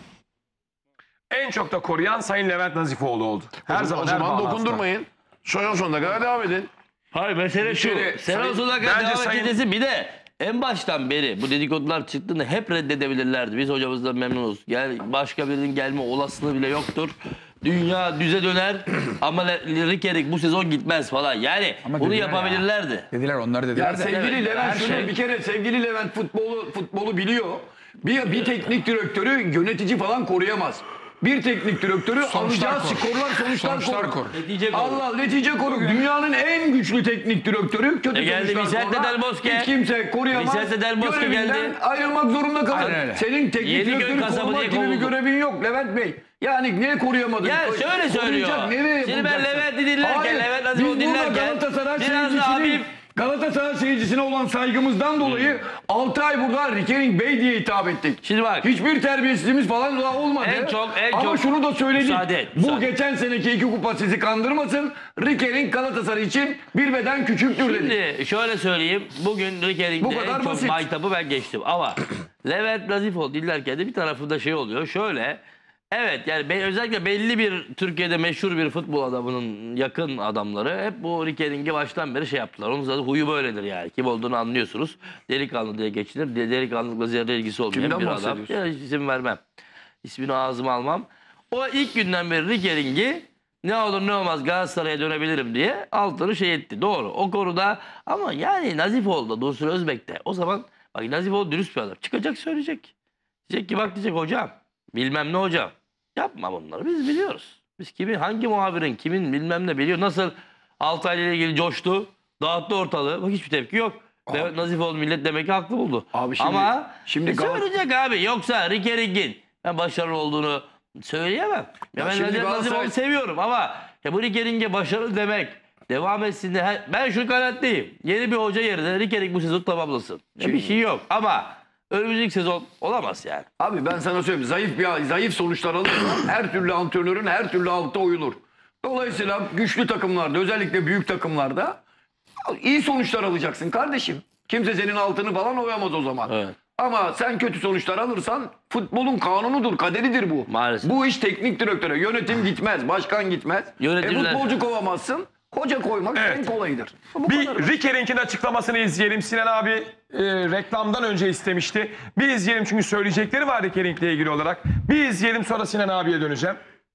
En çok da koruyan Sayın Levent Nazifoğlu oldu. Her zaman, o zaman dokundurmayın. Sonuna kadar devam edin. Hayır, mesele şu. Sezon sonuna kadar bence devam edilmesi, bir de en baştan beri bu dedikodular çıktığında hep reddedebilirlerdi. Biz hocamızdan memnunuz. Yani başka birinin gelme olasılığı bile yoktur. Dünya düze döner ama Rikerik bu sezon gitmez falan. Yani Ama bunu dediler yapabilirlerdi. Ya. Dediler, onlar dediler Ya de. sevgili Levent şunu bir kere sevgili Levent futbolu biliyor. Bir teknik direktörü yönetici falan koruyamaz. Bir teknik direktörü Sonuçlar alacağı korur. skorlar korur. Netice korur. Allah netice korur. Dünyanın en güçlü teknik direktörü kötü geldi sonuçlar Vicente korur. Del Bosque. Hiç kimse koruyamaz. Vicente Del Bosque Görevinden geldi. ayrılmak zorunda kalır. Aynen öyle. Senin teknik Yeni direktörü Göl kasabı korumak diye gibi bir kovuldu. görevin yok Levent Bey. Yani niye koruyamadın? Ya şöyle söylüyor. Koruyacak, nereye Şimdi ben bulacaksın? Levent'i dinlerken, Hayır, Levent Nazifoğlu biz burada dinlerken Galatasaray biraz da seyircisinin hafif Galatasaray seyircisine olan saygımızdan dolayı 6 ay burada Rikening Bey diye hitap ettik. Şimdi bak. Hiçbir terbiyesizliğimiz falan daha olmadı. En Ama çok- şunu da söyledik. Müsaade et, Bu müsaade. geçen seneki 2 kupa sizi kandırmasın. Rikening Galatasaray için bir beden küçüktür dedik. Şimdi şöyle söyleyeyim. Bugün Bu Rikering'de kadar en çok basit. maytabı ben geçtim. Ama Levent Nazifoğlu dinlerken de bir tarafında şey oluyor. Şöyle, evet yani özellikle belli bir Türkiye'de meşhur bir futbol adamının yakın adamları hep bu Rikering'i baştan beri şey yaptılar. Onun zaten huyu böyledir yani. Kim olduğunu anlıyorsunuz. Delikanlı diye geçinir. Delikanlılıkla zerre ilgisi olmayan Kimden bir adam. bahsediyorsun? Ya, isim vermem. İsmini ağzıma almam. O ilk günden beri Rikering'i ne olur ne olmaz Galatasaray'a dönebilirim diye altını şey etti. Doğru. O konuda ama yani Nazifoğlu da Dursun Özbek de o zaman bak Nazifoğlu dürüst bir adam. Çıkacak söyleyecek. Diyecek ki bak diyecek hocam bilmem ne hocam. Yapma bunları biz biliyoruz. Biz kimin hangi muhabirin kimin bilmem ne biliyor. Nasıl Altaylı ile ilgili coştu. Dağıttı ortalığı. Bak hiçbir tepki yok. Levent Nazifoğlu millet demek ki haklı buldu. Abi şimdi- ama şimdi söyleyecek abi. Yoksa Rikering'in ben başarılı olduğunu söyleyemem. Ya ben şimdi Nazifoğlu'nu Galatasaray- seviyorum ama ya bu Rikering'e başarılı demek devam etsin de ben şu kanaatteyim. Yeni bir hoca yerine Rikering bu sezon tamamlasın. Ya bir şey yok ama önümüzdeki sezon olamaz yani. Abi ben sana söyleyeyim zayıf sonuçlar alırsan her türlü antrenörün her türlü altta oyulur. Dolayısıyla güçlü takımlarda özellikle büyük takımlarda iyi sonuçlar alacaksın kardeşim. Kimse senin altını falan oyamaz o zaman. Evet. Ama sen kötü sonuçlar alırsan futbolun kanunudur, kaderidir bu. Maalesef. Bu iş teknik direktöre, yönetim gitmez, başkan gitmez. Yönetimler- Futbolcu kovamazsın, hoca koymak en kolayıdır. Bu Bir kadar. Rikering'in açıklamasını izleyelim. Sinan abi reklamdan önce istemişti. Bir izleyelim çünkü söyleyecekleri var Rikering'le ilgili olarak. Bir izleyelim sonra Sinan abiye döneceğim.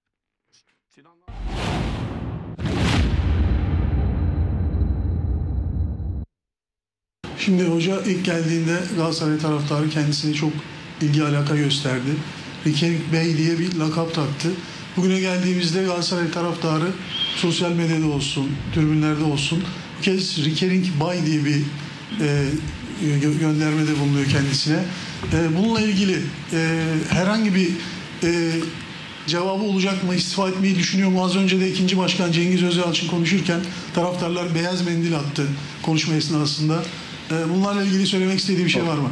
Şimdi hoca ilk geldiğinde Galatasaray taraftarı kendisine çok ilgi alaka gösterdi. Rikening Bey diye bir lakap taktı. Bugüne geldiğimizde Galatasaray taraftarı sosyal medyada olsun, tribünlerde olsun bir kez Rikening Bay diye bir göndermede bulunuyor kendisine. Bununla ilgili herhangi bir cevabı olacak mı? İstifa etmeyi düşünüyor mu? Az önce de ikinci başkan Cengiz Özyalçın konuşurken taraftarlar beyaz mendil attı konuşma esnasında. Bunlarla ilgili söylemek istediği bir şey var mı?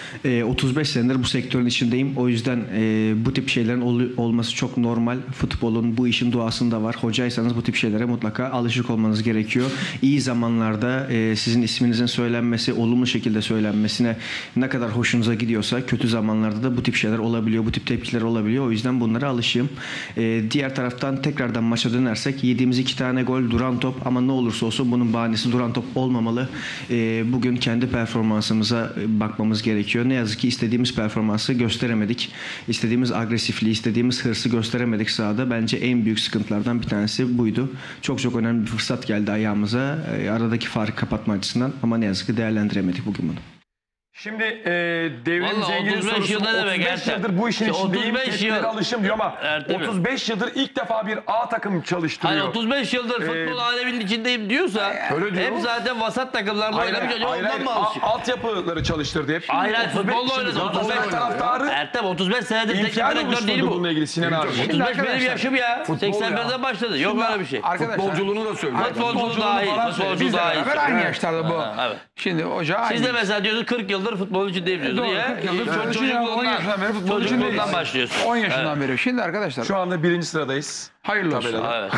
35 senedir bu sektörün içindeyim. O yüzden bu tip şeylerin olması çok normal. Futbolun bu işin doğasında var. Hocaysanız bu tip şeylere mutlaka alışık olmanız gerekiyor. İyi zamanlarda sizin isminizin söylenmesi, olumlu şekilde söylenmesine ne kadar hoşunuza gidiyorsa kötü zamanlarda da bu tip şeyler olabiliyor. Bu tip tepkiler olabiliyor. O yüzden bunlara alışığım. Diğer taraftan tekrardan maça dönersek yediğimiz 2 tane gol duran top ama ne olursa olsun bunun bahanesi duran top olmamalı. Bugün kendi performansımıza bakmamız gerekiyor. Ne yazık ki istediğimiz performansı gösteremedik. İstediğimiz agresifliği, istediğimiz hırsı gösteremedik sahada. Bence en büyük sıkıntılardan bir tanesi buydu. Çok çok önemli bir fırsat geldi ayağımıza. Aradaki farkı kapatma açısından ama ne yazık ki değerlendiremedik bugün bunu. Şimdi devrim Vallahi zengini 35 sorusu yılda demek 35 Ertem. yıldır bu işin İşte içindeyim. 35 Tepkilere yıl. alışım diyor ama Ertem. 35 yıldır ilk defa bir A takım çalıştırıyor. Hani 35 yıldır futbol aleminin içindeyim diyorsa hep zaten vasat takımlarda oynamış. Ondan mı alışık? Altyapıları çalıştırdı hep. Hayır futbolla oynadı. 35 taraftarı Ertem 35 senedir teknik infial direktör değil oluşturdu bu. bununla ilgili Sinan abi. 35 benim yaşım ya. 81'den başladı. Yok öyle bir şey. Futbolculuğunu da söylüyor. Futbolculuğu dahil. Futbolcu Biz de dahil. beraber aynı yaşlarda bu. Evet. Şimdi hoca aynı. Siz de mesela diyorsunuz 40 yıldır futbolun içindeyim diyorsunuz. Doğru, Niye? 40 yıldır çalışıyor. 10 yaşından beri futbolun içindeyiz. Çocukluğundan başlıyorsun. 10 yaşından beri. Şimdi arkadaşlar Şu anda 1. sıradayız. hayırlı olsun. Evet.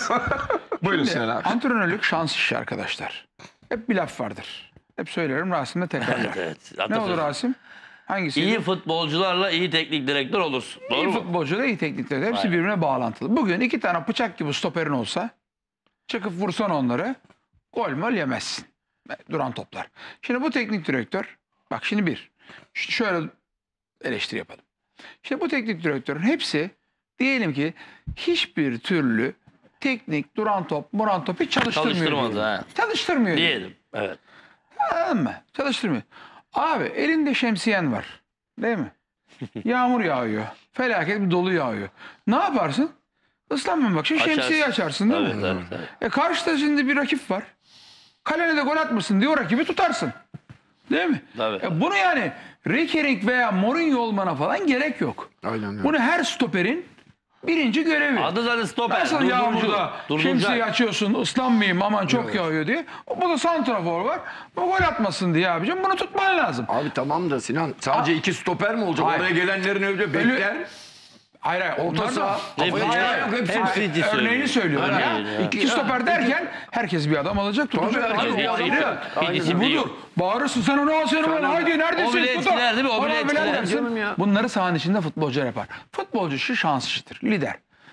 Buyurun Şimdi, Sinan abi. antrenörlük şans işi arkadaşlar. Hep bir laf vardır. Hep söylerim, Rasim de tekrarlar. Evet. Ne olur Rasim? Hangisi? İyi futbolcularla iyi teknik direktör olursun. Doğru İyi mu? futbolcu da iyi teknik direktör. Hepsi Aynen. birbirine bağlantılı. Bugün 2 tane bıçak gibi stoperin olsa çıkıp vursan onları gol mol yemezsin. Duran toplar. Şimdi bu teknik direktör bak şimdi şöyle eleştiri yapalım. Şimdi bu teknik direktörün hepsi diyelim ki hiçbir türlü teknik duran top, muran top hiç çalıştırmıyor. Çalıştırmadı diyelim. ha. Çalıştırmıyor. Diyelim. Evet. Anladın mı? Çalıştırmıyor. Abi elinde şemsiyen var. Değil mi? Yağmur yağıyor. Felaket bir dolu yağıyor. Ne yaparsın? Islanmamak için Açarsın. şemsiyeyi açarsın değil mi? Evet. Karşıda şimdi bir rakip var. Kalene de gol atmışsın diye o rakibi tutarsın. Değil mi? Tabii. Bunu yani Rickering veya Mourinho olmana falan gerek yok. Aynen öyle. Bunu her stoperin birinci görevi. Adı zaten stoper. Nasıl Durdurucu. yağmurda şemsiyeyi açıyorsun ıslanmayayım aman çok yağıyor diye. Bu da santrafor var. Bu gol atmasın diye abicim bunu tutman lazım. Abi tamam da Sinan sadece 2 stoper mi olacak? Hayır. Oraya gelenlerin öyle bekler. Hayır. Orta saha. Kafaya yok hepsi. Hepsi Örneğini söylüyorum ya. Örneğini ya. İki stoper derken herkes bir adam alacak tutacak. Tabii, Herkes tabii. bir ayrı. Bir disiplin yok. Budur. Bağırırsın sen onu al sen onu al. Haydi neredesin? O bile Tut etkiler değil mi? O bile falan filan etkiler. dersin. Canım ya. Bunları sahanın içinde futbolcular yapar. Futbolcu şu şans işidir. Lider.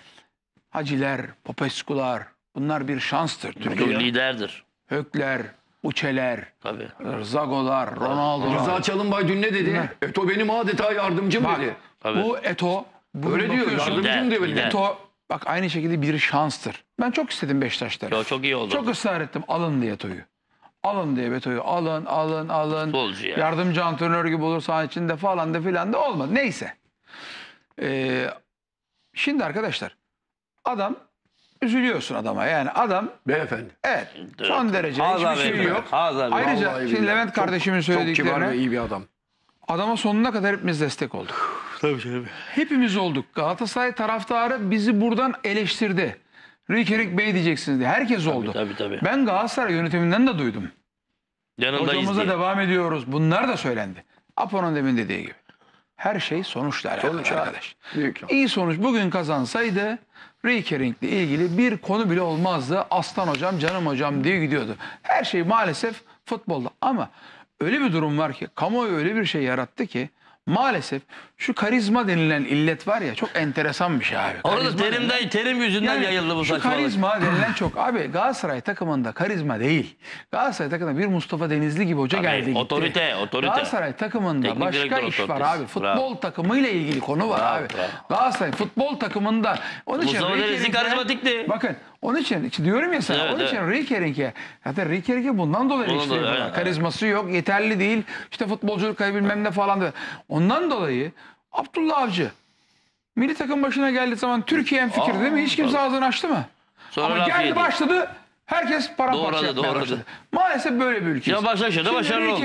Haciler, Popescu'lar bunlar bir şanstır Türkiye'de. Liderdir. Hökler, Uçeler, Tabii. Zagolar, Ronaldo'lar. Rıza Çalınbay dün ne dedi? Eto benim adeta yardımcım Bak, dedi. Tabii. bu Eto Öyle diyor. bakıyorsun, Yardımcım diyor benim. Lider. Eto bak aynı şekilde bir şanstır. Ben çok istedim Beşiktaş'ta. Çok iyi oldu. Çok ısrar ettim alın diye Eto'yu. Alın diye Beto'yu alın. Futbolcu ya. Yardımcı antrenör gibi olur saha içinde falan da filan da olmadı. Neyse. Şimdi arkadaşlar adam üzülüyorsun adama yani adam Beyefendi. evet son derece Ağza hiçbir şey beyefendi. yok. Ağza Ayrıca Vallahi şimdi billahi. Levent kardeşimin Çok kibar ve söylediklerine iyi bir adam. adama sonuna kadar hepimiz destek olduk. Tabii. Hepimiz olduk. Galatasaray taraftarı bizi buradan eleştirdi. Rickering Bey diyeceksiniz diye. Herkes oldu. Tabii. Ben Galatasaray yönetiminden de duydum. Yanındayız Hocamıza diye. devam ediyoruz. Bunlar da söylendi. Apo'nun demin dediği gibi. Her şey sonuçla alakalı arkadaş. İyi sonuç bugün kazansaydı Rickering'le ilgili bir konu bile olmazdı. Aslan hocam, canım hocam diye gidiyordu. Her şey maalesef futbolda. Ama öyle bir durum var ki kamuoyu öyle bir şey yarattı ki maalesef şu karizma denilen illet var ya çok enteresan bir şey abi. Orada Karizma terim yüzünden yayıldı bu şu saçmalık. karizma denilen çok. Abi Galatasaray takımında karizma değil. Galatasaray takımında bir Mustafa Denizli gibi hoca Tabii, geldi gitti. otorite. Galatasaray takımında Teknik başka direktör iş var otoritesi. abi. Futbol takımıyla ilgili konu var abi. Galatasaray futbol takımında. Onun için Mustafa Denizli Rickering'e- karizmatikti. Bakın onun için diyorum ya sana. Evet, onun için Rickering'e zaten Rickering'e bundan dolayı Bundan eleştiri dolayı, yapıyorlar. evet. Karizması yok, yeterli değil. İşte futbolculuk bilmem ne falan da. Ondan dolayı Abdullah Avcı milli takım başına geldiği zaman Türkiye en fikir değil mi? Hiç kimse ağzını açtı mı? Sonra Ama laf geldi yedi. başladı. Herkes paramparça yapmaya Doğradı. başladı. Maalesef böyle bir ülkeyiz. Ya Başakşehir'de Şimdi başarılı oldu. Rickering,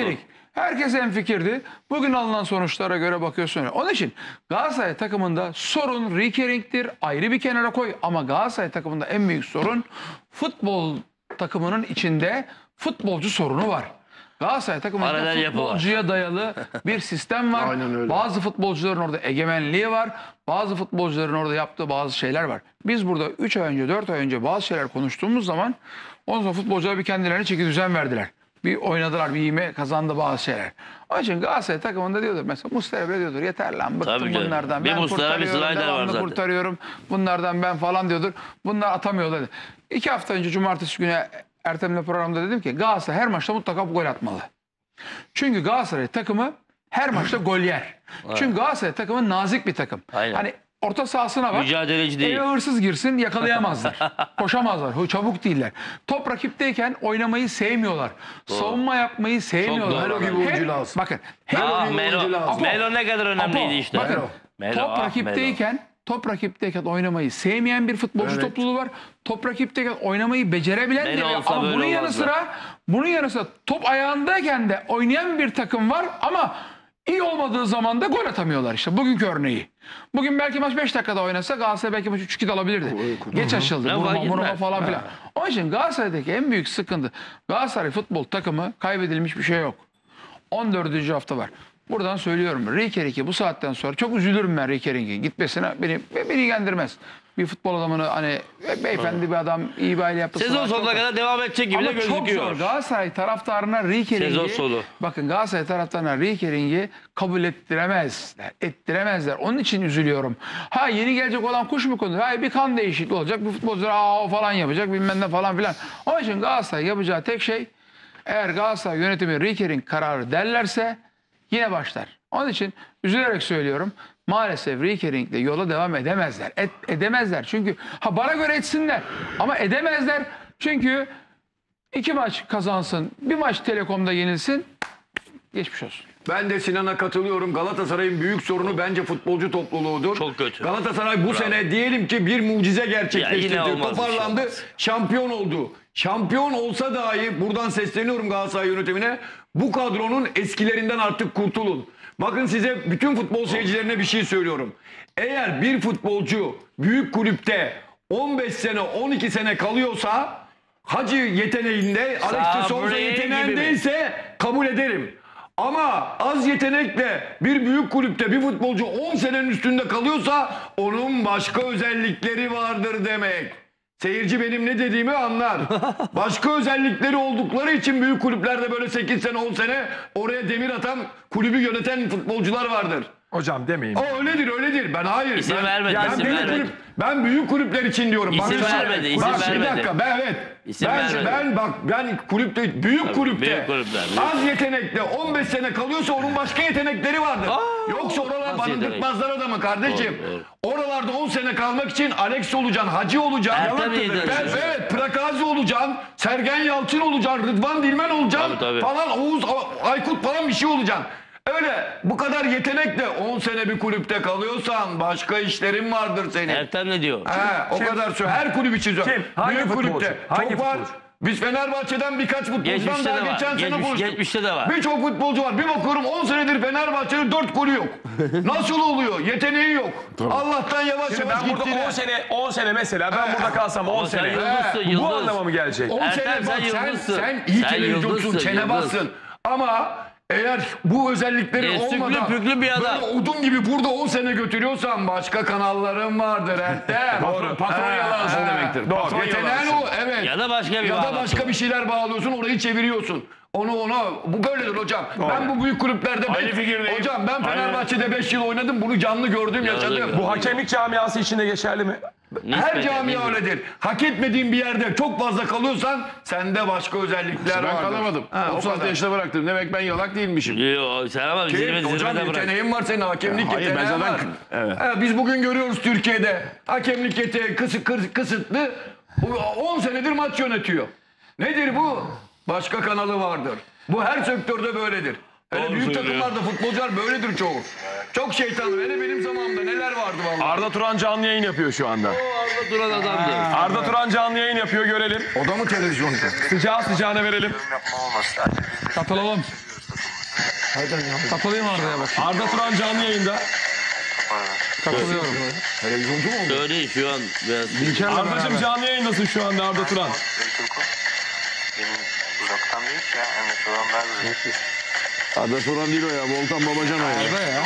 Herkes hemfikirdi. Bugün alınan sonuçlara göre bakıyorsun. Onun için Galatasaray takımında sorun Rikering'tir. Ayrı bir kenara koy. Ama Galatasaray takımında en büyük sorun futbol takımının içinde futbolcu sorunu var. Galatasaray takımında Paralel yapı var. futbolcuya dayalı bir sistem var. Bazı futbolcuların orada egemenliği var. Bazı futbolcuların orada yaptığı bazı şeyler var. Biz burada 3 ay önce 4 ay önce bazı şeyler konuştuğumuz zaman ondan sonra futbolcular bir kendilerine çeki düzen verdiler. Bir oynadılar, bir ivme kazandı bazı şeyler. Onun için Galatasaray takımında diyordur mesela Muslera bile diyordur yeter lan bıktım Tabii canım. bunlardan. Bir Ben Muslera, bir kurtarıyorum, Snyder var devamlı zaten. kurtarıyorum. Bunlardan ben falan diyordur. Bunlar atamıyorlar. 2 hafta önce cumartesi günü Ertem'le programda dedim ki Galatasaray her maçta mutlaka gol atmalı. Çünkü Galatasaray takımı her maçta gol yer. Çünkü Galatasaray takımı nazik bir takım. Aynen. Hani orta sahasına bak. Mücadeleci değil. Eve hırsız girsin yakalayamazlar. Koşamazlar. Çabuk değiller. Top rakipteyken oynamayı sevmiyorlar. Savunma yapmayı sevmiyorlar. doğru. Melo gibi oyuncu lazım. Bakın. Melo ne kadar önemliydi işte. Bakın. Melo, Top ah, rakipteyken oynamayı sevmeyen bir futbolcu topluluğu var. Top rakipteyken oynamayı becerebilen Melo de var. olsa Ama böyle bunun yanı sıra top ayağındayken de oynayan bir takım var ama iyi olmadığı zaman da gol atamıyorlar işte. Bugünkü örneği. Bugün belki maç 5 dakikada oynasa Galatasaray belki maç 3-2 de alabilirdi. Geç açıldı. Vurma falan filan. Onun için Galatasaray'daki en büyük sıkıntı Galatasaray futbol takımı kaybedilmiş bir şey yok. 14. hafta var. Buradan söylüyorum. Rikering'i bu saatten sonra çok üzülürüm ben Rikering'in gitmesine. Beni ilgilendirmez. Bir futbol adamını hani beyefendi bir adam iyi bir aile yaptı. Sezon sonuna kadar devam edecek gibi de gözüküyor. Ama çok zor. Galatasaray taraftarına Sezon sonu. Rikering'i bakın Galatasaray taraftarına Rikering'i kabul ettiremezler. Onun için üzülüyorum. Ha yeni gelecek olan kuş mu konu? Ha bir kan değişikliği olacak. Bir futbolcular o falan yapacak bilmem ne falan filan. Onun için Galatasaray yapacağı tek şey eğer Galatasaray yönetimi Rikering kararı derlerse yine başlar. Onun için üzülerek söylüyorum. Maalesef Rikering'le yola devam edemezler. Edemezler. Çünkü bana göre etsinler. Ama edemezler. Çünkü 2 maç kazansın. Bir maç Telekom'da yenilsin. Geçmiş olsun. Ben de Sinan'a katılıyorum. Galatasaray'ın büyük sorunu bence futbolcu topluluğudur. Çok kötü. Galatasaray bu sene diyelim ki bir mucize gerçekleştirdi. Ya yine olmaz, Toparlandı, bir şey olmaz. şampiyon oldu. Şampiyon olsa dahi buradan sesleniyorum Galatasaray yönetimine. Bu kadronun eskilerinden artık kurtulun. Bakın size bütün futbol seyircilerine bir şey söylüyorum. Eğer bir futbolcu büyük kulüpte 15 sene 12 sene kalıyorsa Hacı yeteneğinde Alex de Souza yeteneğindeyse kabul ederim. Ama az yetenekle bir büyük kulüpte bir futbolcu 10 senenin üstünde kalıyorsa onun başka özellikleri vardır demek. Seyirci benim ne dediğimi anlar. Başka özellikleri oldukları için büyük kulüplerde böyle 8 sene 10 sene oraya demir atan kulübü yöneten futbolcular vardır. Hocam demeyin. O öyledir. Ben hayır. İsim vermedi, isim büyük vermedi. ben büyük kulüpler için diyorum. İsim Bak, vermedi, isim bak, vermedi. Bir dakika İsim vermedi. ben kulüpte büyük kulüpte büyük kulüpler. az yetenekle 15 sene kalıyorsa onun başka yetenekleri vardır. Yoksa oralar barındırmazlar adamı kardeşim. Oralarda 10 sene kalmak için Alex olacaksın, Hacı olacaksın. Evet, Prakazi olacaksın, Sergen Yalçın olacaksın, Rıdvan Dilmen olacaksın falan, Oğuz Aykut falan bir şey olacaksın. Öyle bu kadar yetenekle 10 sene bir kulüpte kalıyorsan başka işlerin vardır senin. Ertem ne diyor? O kadar söylüyor. Her kulüp için söylüyor. Hangi Büyük futbolcu? kulüpte. Hangi Çok var. futbolcu? Biz Fenerbahçe'den birkaç futbolcudan Geçmişte daha de var. geçen sene konuştuk. Geçmişte de var. Birçok futbolcu var. Bir bakıyorum 10 senedir Fenerbahçe'nin 4 golü yok. Nasıl oluyor? Yeteneği yok. Allah'tan yavaş Şimdi yavaş ben burada gittiler. 10 sene mesela ben burada kalsam 10 sen sene. yıldızsın, Bu yıldız. anlama mı gelecek? 10 sene Ertem, bak sen yıldızsın. sen iyi Sen televizyonsun, yıldızsın, çene yıldız. bassın. Ama eğer bu özellikleri Süklü olmadan püklü bir adam. böyle odun gibi burada 10 sene götürüyorsan başka kanalların vardır Ertem. Doğru. Patron yalansın demektir. Doğru. Patron Yeteneğin yalansın. o, evet. Ya da başka bir Ya da bağlantı başka var. bir şeyler bağlıyorsun, orayı çeviriyorsun. Ona bu böyledir hocam. Ben bu büyük kulüplerde hocam ben Fenerbahçe'de 5 yıl oynadım. Bunu canlı gördüm, yaşadım. Bu hakemlik camiası içinde geçerli mi? Her camia öyledir. Hak etmediğin bir yerde çok fazla kalıyorsan sende başka özellikler vardır. Ben kalamadım. 36 yaşında bıraktım. Demek ben yalak değilmişim. Yo, sen ama Hocam zirvede bırak. yeteneğin var senin, hakemlik Hayır, ben yeteneğin zaten- var. evet. Biz bugün görüyoruz Türkiye'de hakemlik yeteneği kısıtlı. 10 senedir maç yönetiyor. Nedir bu? Başka kanalı vardır. Bu her sektörde böyledir. Hele Doğru büyük söylüyor. takımlarda futbolcular böyledir çoğu. Çok şeytanlı. Hele benim zamanımda neler vardı vallahi. Arda Turan canlı yayın yapıyor şu anda. Arda duran adamdır. Arda Turan canlı yayın yapıyor, görelim. O da mı televizyonda? Sıcağı sıcağına verelim. Katılalım. Katılayım Arda'ya bak. Arda Turan canlı yayında. Katılıyorum. Televizyoncu mu oldu? Öyle şu an biraz. Dinçer'le Arda'cığım beraber. canlı yayındasın şu anda Arda Turan. Benim uzaktan değil ki ya. Yani şu an nerede? Arda Turan değil o ya. Volkan Babacan o ya. Arda ya.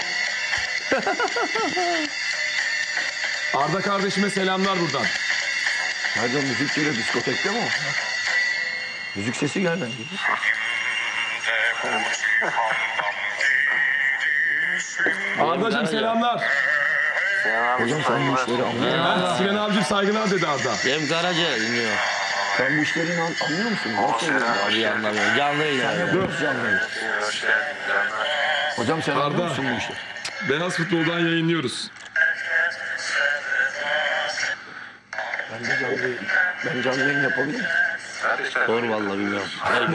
Arda kardeşime selamlar buradan. Nerede müzik geliyor? Diskotekte mi o? Müzik sesi geldi. Arda'cığım selamlar. Hocam sen bu işleri anlıyor musun? Ha, Sinan abicim saygılar dedi Arda. Cem Karaca dinliyor. Sen bu işleri anlıyor musun? Nasıl oluyor? Abi anlamıyorum. Canlı yayın. Sen yapıyor musun canlı yayın? Hocam sen anlıyor musun bu işleri? Beyaz Futbol'dan yayınlıyoruz. Ben canlı yayın yapabilir miyim? Doğru vallahi bilmiyorum.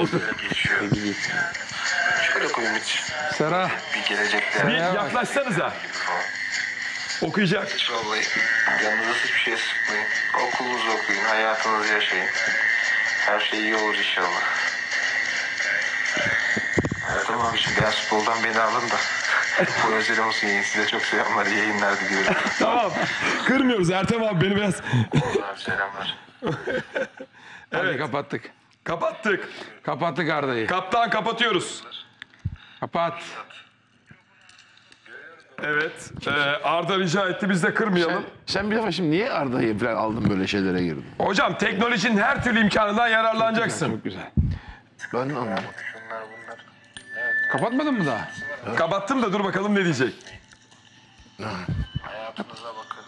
Şöyle koyayım hiç. Sera. Bir gelecekte. Bir yaklaşsanıza. Okuyacak. Hiç vallahi yanınıza hiçbir şey sıkmayın. Okulunuzu okuyun, hayatınızı yaşayın. Her şey iyi olur inşallah. Ertem abiciğim Beyaz Futbol'dan beni alın da. Bu özel olsun yayın. Size çok selamlar, iyi yayınlar diliyorum. Tamam. Kırmıyoruz Ertem abi beni biraz. Selamlar. Evet. Kapattık. Kapattık. Kapattık Arda'yı. Kaptan kapatıyoruz. Kapat. Evet. Arda rica etti biz de kırmayalım. Sen bir defa şimdi niye Arda'yı falan aldın böyle şeylere girdin? Hocam teknolojinin her türlü imkanından yararlanacaksın. Çok güzel. Ben anlamadım. Şunlar bunlar. Kapatmadın mı daha? Kapattım da dur bakalım ne diyecek. Hayatınıza bakın.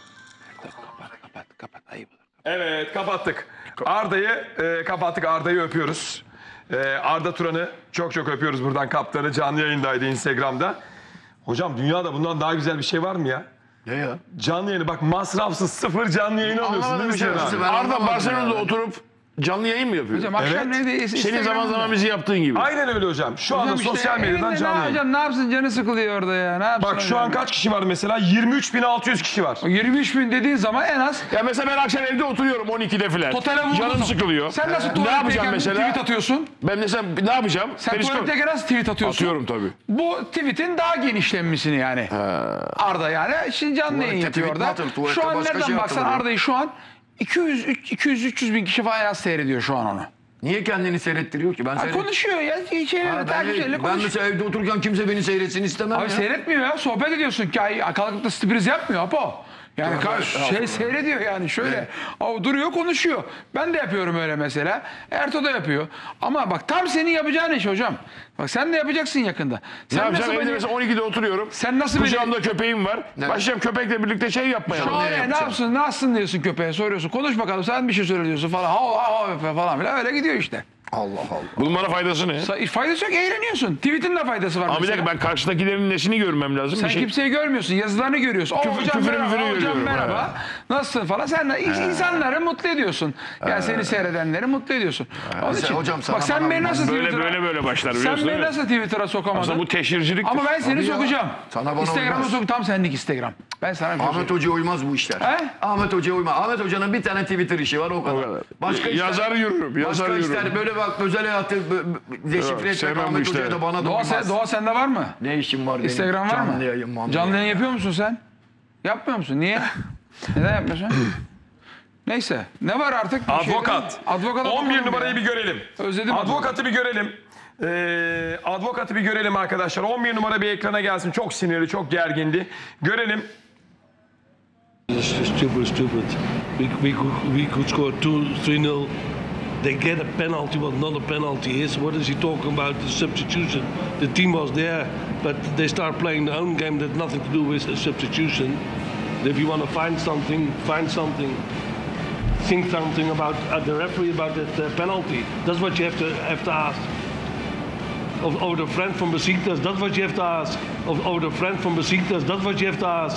Kapat. Ayıp olur. Evet kapattık. Arda'yı kapattık. Arda'yı öpüyoruz. Arda Turan'ı çok öpüyoruz buradan, kaptanı. Canlı yayındaydı Instagram'da. Hocam dünyada bundan daha güzel bir şey var mı ya? Ne ya? Canlı yayını bak, masrafsız sıfır canlı yayını alıyorsun değil mi Sinan abi? Arda Barcelona'da oturup canlı yayın mı yapıyor? Hocam akşam Evet. neydi? Senin zaman zaman bizi yaptığın gibi. Aynen öyle hocam. Şu anda Hocam işte sosyal medyadan evinde canlı ne yayın. hocam, ne yapsın, canı sıkılıyor orada ya. Ne yapsın Bak şu an kaç kişi var mesela? 23.600 kişi var. 23.000 dediğin zaman en az. Ya mesela ben akşam evde oturuyorum 12'de filan. Totale vurdun. Canım sıkılıyor. Sen nasıl Ne yapacağım tuvaletteyken mesela? tweet atıyorsun? Ben mesela ne yapacağım? Sen Periskop- tuvaletteyken nasıl tweet atıyorsun? Atıyorum tabii. Bu tweetin daha genişlenmesini yani. Arda yani. Şimdi canlı yayın Tuvalette yapıyor tweet orada. mi atılır? Tuvalette Şu an başka nereden şey baksan atılır. Arda'yı şu an 200-300 bin kişi falan en az seyrediyor şu an onu. Niye kendini seyrettiriyor ki? Ben Konuşuyor ya. Takipçilerle ben konuşuyor. mesela evde otururken kimse beni seyretsin istemem Abi ya. seyretmiyor ya. Sohbet ediyorsun ki kalkıp da sürpriz yapmıyor Apo. Yani seyrediyor yani şöyle. O duruyor konuşuyor. Ben de yapıyorum öyle mesela. Ertuğ da yapıyor. Ama bak tam senin yapacağın iş hocam. Bak sen de yapacaksın yakında. Ne Sen yapacağım? nasıl Evde beni... mesela 12'de oturuyorum. Sen nasıl beni... Kucağımda köpeğim var. Başlayacağım köpekle birlikte şey yapmaya. Şu an ne yapsın, ne yapsın diyorsun köpeğe, soruyorsun. Konuş bakalım, sen bir şey söyle diyorsun falan. Falan filan öyle gidiyor işte. Allah Allah. Bunun bana faydası ne? Faydası yok, eğleniyorsun. Tweet'in de faydası var. Ama bir mesela. dakika, ben karşıdakilerin nesini görmem lazım. Sen Bir şey... kimseyi görmüyorsun, yazılarını görüyorsun. Hocam küfürü merhaba, hocam görüyorum. merhaba. Nasılsın falan. Sen de insanları mutlu ediyorsun. Yani seni seyredenleri mutlu ediyorsun. Onun için, hocam sana bak sen bana beni nasıl Twitter'a... Böyle başlar Sen biliyorsun beni değil mi? nasıl Twitter'a sokamadın? Aslında bu teşhirciliktir. Ama ben seni Abi ya, sokacağım. sana bana Instagram'a uymaz. sok, tam senlik Instagram. Ben sana bir şey Ahmet Hoca'ya uymaz bu işler. He? Ahmet Hoca'ya uymaz. Ahmet Hoca'nın bir tane Twitter işi var o kadar. Başka Yazar yürürüm. Yazar Başka yürürüm. işler böyle bak özel hayatı deşifre etmek sevmem bu Ahmet işleri. Hoca'ya da bana da uymaz. Doğa sende var mı? Ne işim var benim? Instagram var mı? Canlı yayın. Canlı yayın yapıyor musun sen? Yapmıyor musun? Niye? Neden yapmıyorsun? Neyse. Ne var artık? Advokat. Advokat 11 numarayı bir görelim. Özledim Advokatı bir görelim. Advokatı bir görelim arkadaşlar. 11 numara bir ekrana gelsin. Çok sinirli, çok gergindi. Görelim. Stupid. We could score 2-3-0. They get a penalty, what not a penalty is. What is he talking about? The substitution. The team was there, but they start playing their own game that had nothing to do with a substitution. If you want to find something, find something. Think something about the referee about that penalty. That's what you have to ask. Of the friend from Besiktas, that's what you have to ask. Of the friend from Besiktas, that's what you have to ask.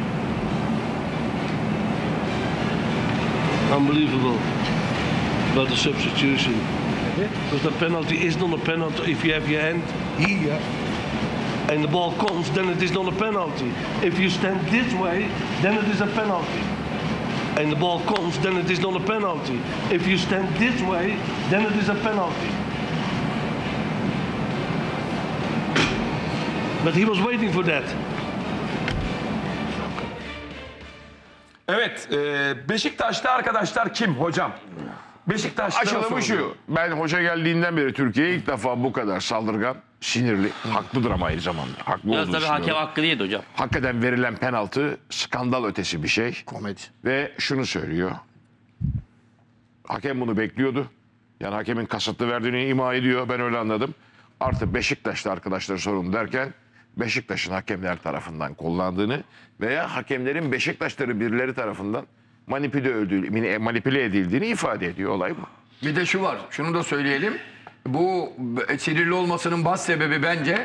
Unbelievable about the substitution. Because the penalty is not a penalty if you have your hand here and the ball comes, then it is not a penalty. If you stand this way, then it is a penalty. And the ball comes, then it is not a penalty. If you stand this way, then it is a penalty. But he was waiting for that. Evet, Beşiktaş'ta arkadaşlar kim hocam? Beşiktaş'ta Açılımı şu. Ben hoca geldiğinden beri Türkiye'ye ilk defa bu kadar saldırgan, sinirli, haklıdır ama aynı zamanda. Haklı Biraz olduğunu tabii hakem düşünüyorum. hakkı değildi hocam. Hakikaten verilen penaltı skandal ötesi bir şey. Komedi. Ve şunu söylüyor. Hakem bunu bekliyordu. Yani hakemin kasıtlı verdiğini ima ediyor. Ben öyle anladım. Artı Beşiktaş'ta arkadaşları sorun derken Beşiktaş'ın hakemler tarafından kullandığını veya hakemlerin Beşiktaşları birileri tarafından manipüle edildiğini ifade ediyor. Olay bu. Bir de şu var, şunu da söyleyelim. Bu sinirli olmasının baş sebebi bence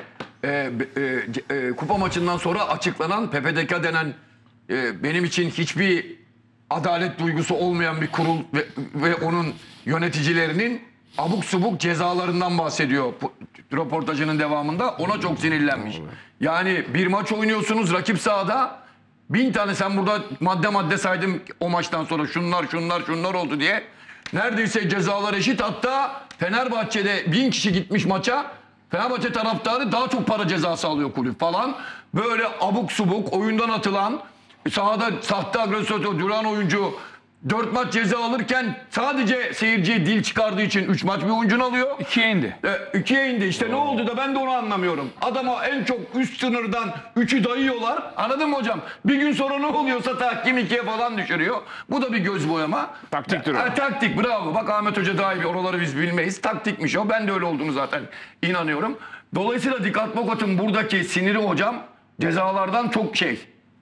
kupa maçından sonra açıklanan PPDK denen benim için hiçbir adalet duygusu olmayan bir kurul ve onun yöneticilerinin abuk subuk cezalarından bahsediyor röportajının devamında. Ona çok sinirlenmiş. Yani bir maç oynuyorsunuz rakip sahada 1000 tane sen burada madde madde saydım o maçtan sonra şunlar oldu diye. Neredeyse cezalar eşit, hatta Fenerbahçe'de 1000 kişi gitmiş maça. Fenerbahçe taraftarı daha çok para cezası alıyor kulüp falan. Böyle abuk subuk oyundan atılan, sahada sahte agresör duran oyuncu 4 maç ceza alırken sadece seyirciye dil çıkardığı için 3 maç bir oyuncunu alıyor. 2'ye indi. 2'ye indi. İşte ne oldu da ben de onu anlamıyorum. Adama en çok üst sınırdan 3'ü dayıyorlar. Anladın mı hocam? Bir gün sonra ne oluyorsa tahkim 2'ye falan düşürüyor. Bu da bir göz boyama. Taktiktir o. Taktik, bravo. Bak Ahmet Hoca daha iyi, oraları biz bilmeyiz. Taktikmiş o. Ben de öyle olduğunu zaten inanıyorum. Dolayısıyla Dikkat Bokat'ın buradaki siniri hocam cezalardan çok şey.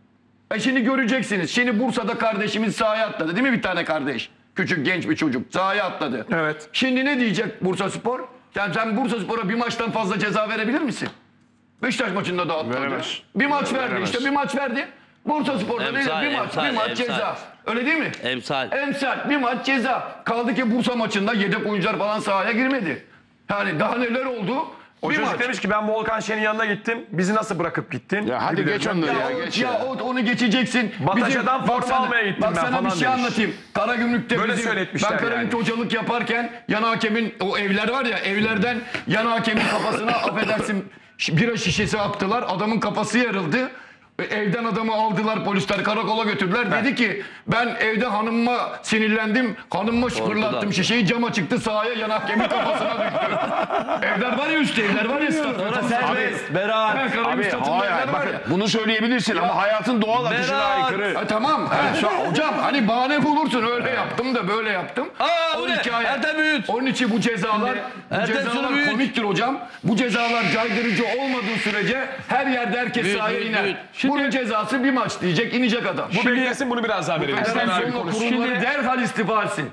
Şimdi göreceksiniz. Şimdi Bursa'da kardeşimiz sahaya atladı değil mi bir tane kardeş? Küçük genç bir çocuk sahaya atladı. Evet. Şimdi ne diyecek Bursaspor? Yani sen Bursaspor'a bir maçtan fazla ceza verebilir misin? Beşiktaş maçında da atladı. Veremez. Bir maç verdi Veremez. işte, bir maç verdi. Bursaspor'da Emsal, bir maç ceza. Öyle değil mi? Emsal bir maç ceza. Kaldı ki Bursa maçında yedek oyuncular falan sahaya girmedi. Yani daha neler oldu? O Bir çocuk maç. demiş ki ben Volkan Şen'in yanına gittim. Bizi nasıl bırakıp gittin? Ya hadi geç onları ya, geç ya. Onu geçeceksin. Bataşa'dan Bak forma almaya gittim ben sana falan bir şey demiş. anlatayım. Karagümrük'te Böyle ben söyletmişler Karagümrük'te yani. hocalık yaparken yan hakemin o evler var ya, evlerden yan hakemin kafasına affedersin bira şişesi attılar. Adamın kafası yarıldı. Evden adamı aldılar, polisler karakola götürdüler. Dedi ki ben evde hanımıma sinirlendim. Hanımıma fırlattım şişeyi, cama çıktı sahaya, yan hakemin kafasına düştü. Evler var ya, üst evler var ya. Sonra serbest, beraat. Abi hayır, bakın bunu söyleyebilirsin ama hayatın doğal akışına aykırı. Tamam. Hocam hani bahane bulursun, öyle yaptım da böyle yaptım. Bu ne? Ertem Büyüt. Onun için bu cezalar Büyüt. komiktir hocam. Bu cezalar caydırıcı olmadığı sürece her yerde herkes sahaya iner. Bunun cezası bir maç diyecek, inecek adam. Bu beklesin, bunu biraz daha verelim. Kurulları derhal istifa etsin.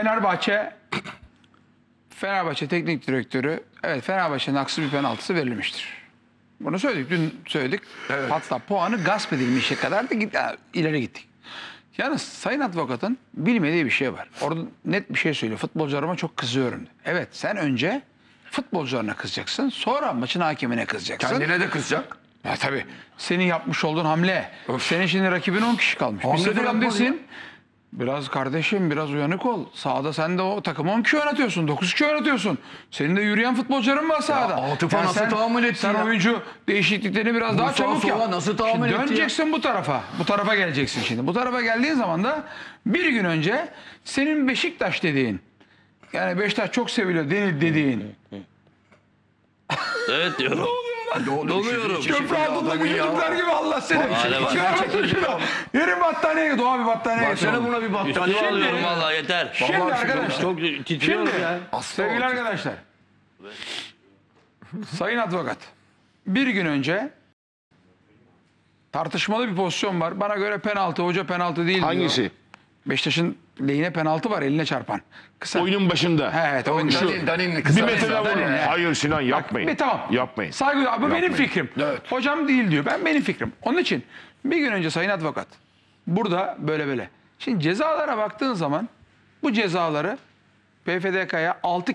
Fenerbahçe teknik direktörü, evet, Fenerbahçe'nin haksız bir penaltısı verilmiştir. Bunu söyledik, dün söyledik. Evet. Hatta puanı gasp edilmişe kadar da ileri gittik. Yalnız Sayın Advokat'ın bilmediği bir şey var. Orada net bir şey söylüyor. Futbolcularıma çok kızıyorum. Evet, sen önce futbolcularına kızacaksın, sonra maçın hakemine kızacaksın. Kendine de kızacak. Ya tabii. Senin yapmış olduğun hamle. Senin şimdi rakibin 10 kişi kalmış. Hamle de 1-0 yapmadı öndesin. Biraz kardeşim, biraz uyanık ol. Sahada sen de o takımı 10 kişi oynatıyorsun, 9 kişi oynatıyorsun. Senin de yürüyen futbolcuların var sahada. Atıf'a nasıl tahammül ettin Sen ya? oyuncu değişikliklerini biraz daha çabuk yap. Nasıl tahammül Şimdi etti döneceksin bu tarafa. Bu tarafa geleceksin şimdi. Bu tarafa geldiğin zaman da bir gün önce senin Beşiktaş dediğin, yani Beşiktaş çok seviliyor dediğin. Evet diyorum. Doluyorum. Köprü altındaki çocuklar gibi Allah seni. Yerin battaniyeye git. Abi battaniyeye git. Baksana buna bir battaniye. Üstüne alıyorum vallahi yeter. Şimdi arkadaşlar. Çok titriyorum ya. Sevgili arkadaşlar. Sayın Advokat. Bir gün önce tartışmalı bir pozisyon var. Bana göre penaltı, hoca penaltı değil diyor. Hangisi? Beşiktaş'ın lehine penaltı var, eline çarpan. Kısa. Oyunun başında. Evet, oyun Danin'in kısa. Bir metreden vurun. Hayır Sinan, yapmayın. Tamam. Yapmayın. Saygı, bu benim fikrim. Evet. Hocam değil diyor. Benim fikrim. Onun için bir gün önce Sayın Advokat burada böyle. Şimdi cezalara baktığın zaman bu cezaları PFDK'ya 6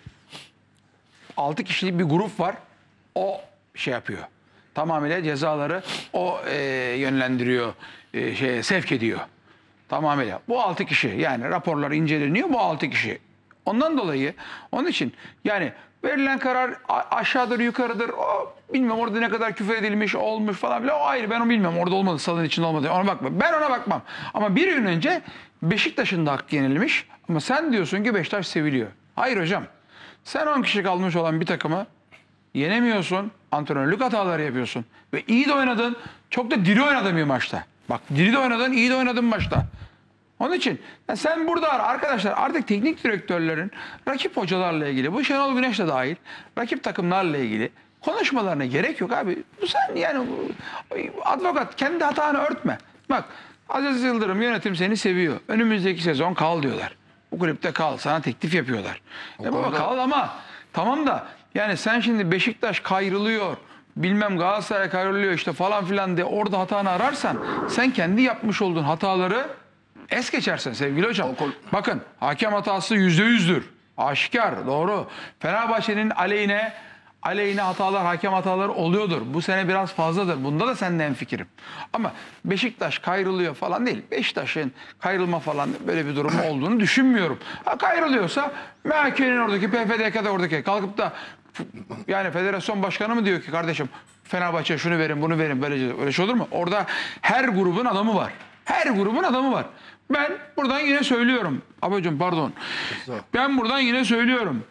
kişilik bir grup var. O şey yapıyor. Tamamıyla cezaları o yönlendiriyor, sevk ediyor. Tamamıyla. Bu 6 kişi, yani raporlar inceleniyor, bu 6 kişi. Ondan dolayı, onun için yani Verilen karar aşağıdır yukarıdır. O, bilmem orada ne kadar küfür edilmiş olmuş falan bile o ayrı, ben onu bilmem. Orada olmadı, salonun içinde olmadı. Ona bakma. Ben ona bakmam. Ama bir gün önce Beşiktaş'ın da hakkı yenilmiş. Ama sen diyorsun ki Beşiktaş seviliyor. Hayır hocam. Sen 10 kişi kalmış olan bir takımı yenemiyorsun. Antrenörlük hataları yapıyorsun. Ve iyi de oynadın. Çok da diri oynadın bir maçta. Bak diri de oynadın, iyi de oynadın maçta. Onun için sen burada arkadaşlar artık teknik direktörlerin rakip hocalarla ilgili, bu Şenol Güneş de dahil, rakip takımlarla ilgili konuşmalarına gerek yok abi. Bu sen yani advokat kendi hatanı örtme. Bak Aziz Yıldırım yönetim seni seviyor. Önümüzdeki sezon kal diyorlar. Bu kulüpte kal, sana teklif yapıyorlar. Baba kal ama tamam da yani sen şimdi Beşiktaş kayrılıyor, bilmem Galatasaray kayrılıyor işte falan filan diye orada hatanı ararsan sen kendi yapmış olduğun hataları es geçersin sevgili hocam. Bakın hakem hatası %100'dür. Aşikar, doğru. Fenerbahçe'nin aleyhine hatalar, hakem hataları oluyordur. Bu sene biraz fazladır. Bunda da seninle hemfikirim. Ama Beşiktaş kayrılıyor falan değil. Beşiktaş'ın kayrılma falan böyle bir durum olduğunu düşünmüyorum. Ha, kayrılıyorsa MHK'nin oradaki, PFDK'da oradaki kalkıp da yani federasyon başkanı mı diyor ki kardeşim Fenerbahçe şunu verin bunu verin böyle şey olur mu? Orada her grubun adamı var. Her grubun adamı var. Ben buradan yine söylüyorum. Abicim pardon. Ben buradan yine söylüyorum.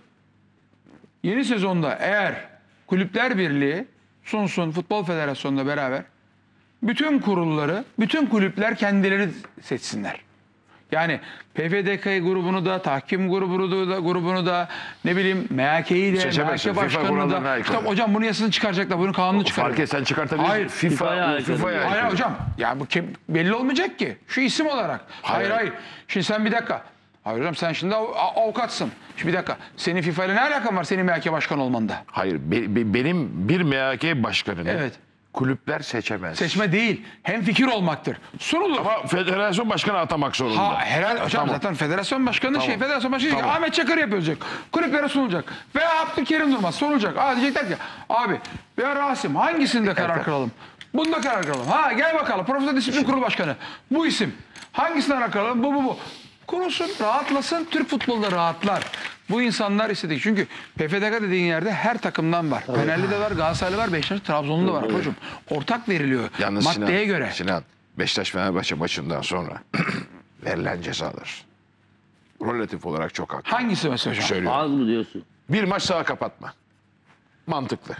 Yeni sezonda eğer Kulüpler Birliği sunsun Futbol Federasyonu'na beraber bütün kurulları, bütün kulüpler kendileri seçsinler. Yani PFDK grubunu da, tahkim grubunu da, ne bileyim MHK'yi de, MHK başkanını da. İşte hocam bunu yasasını çıkaracaklar, bunun kanunu çıkaracaklar. Fark etsen çıkartabilirsin. Hayır, FIFA'ya. Hayır hocam, ya bu belli olmayacak ki. Şu isim olarak. Hayır. Şimdi sen bir dakika. Hayır hocam sen şimdi avukatsın. Şimdi bir dakika. Senin FIFA ile ne alakan var senin MHK başkanı olmanda? Hayır, benim bir MHK başkanını kulüpler seçemez. Seçme değil. Hem fikir olmaktır. Sunulur. Ama federasyon başkanı atamak zorunda. Ha herhalde hocam zaten federasyon başkanı federasyon başkanı ki Ahmet Çakır yapılacak. Kulüplere sunulacak. Veya Abdülkerim Durmaz sunulacak. Diyecekler ki abi veya Rasim hangisinde karar kılalım? Bunda karar kılalım. Ha gel bakalım. Profesyonel Disiplin Kurulu Başkanı. Bu isim. Hangisine karar kılalım? Bu. Kurulsun, rahatlasın. Türk futbolda rahatlar. Bu insanlar istedik. Çünkü PFDK dediğin yerde her takımdan var. Fenerli de var, Galatasaraylı var, Beşiktaş, Trabzonlu da var. Hocam ortak veriliyor. Yalnız maddeye göre. Sinan, Beşiktaş-Fenerbahçe maçından sonra verilen cezalar relatif olarak çok haklı. Hangisi mesela hocam? Söylüyorum. Az mı diyorsun? Bir maç saha kapatma. Mantıklı.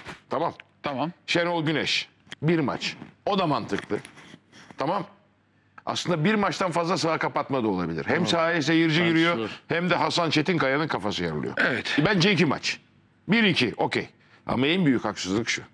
Tamam. Şenol Güneş. Bir maç. O da mantıklı. Tamam. Aslında bir maçtan fazla saha kapatma da olabilir. Hem sahaya seyirci giriyor hem de Hasan Çetinkaya'nın kafası yarılıyor. Evet. Bence 2 maç. 1-2 okey. Ama en büyük haksızlık şu.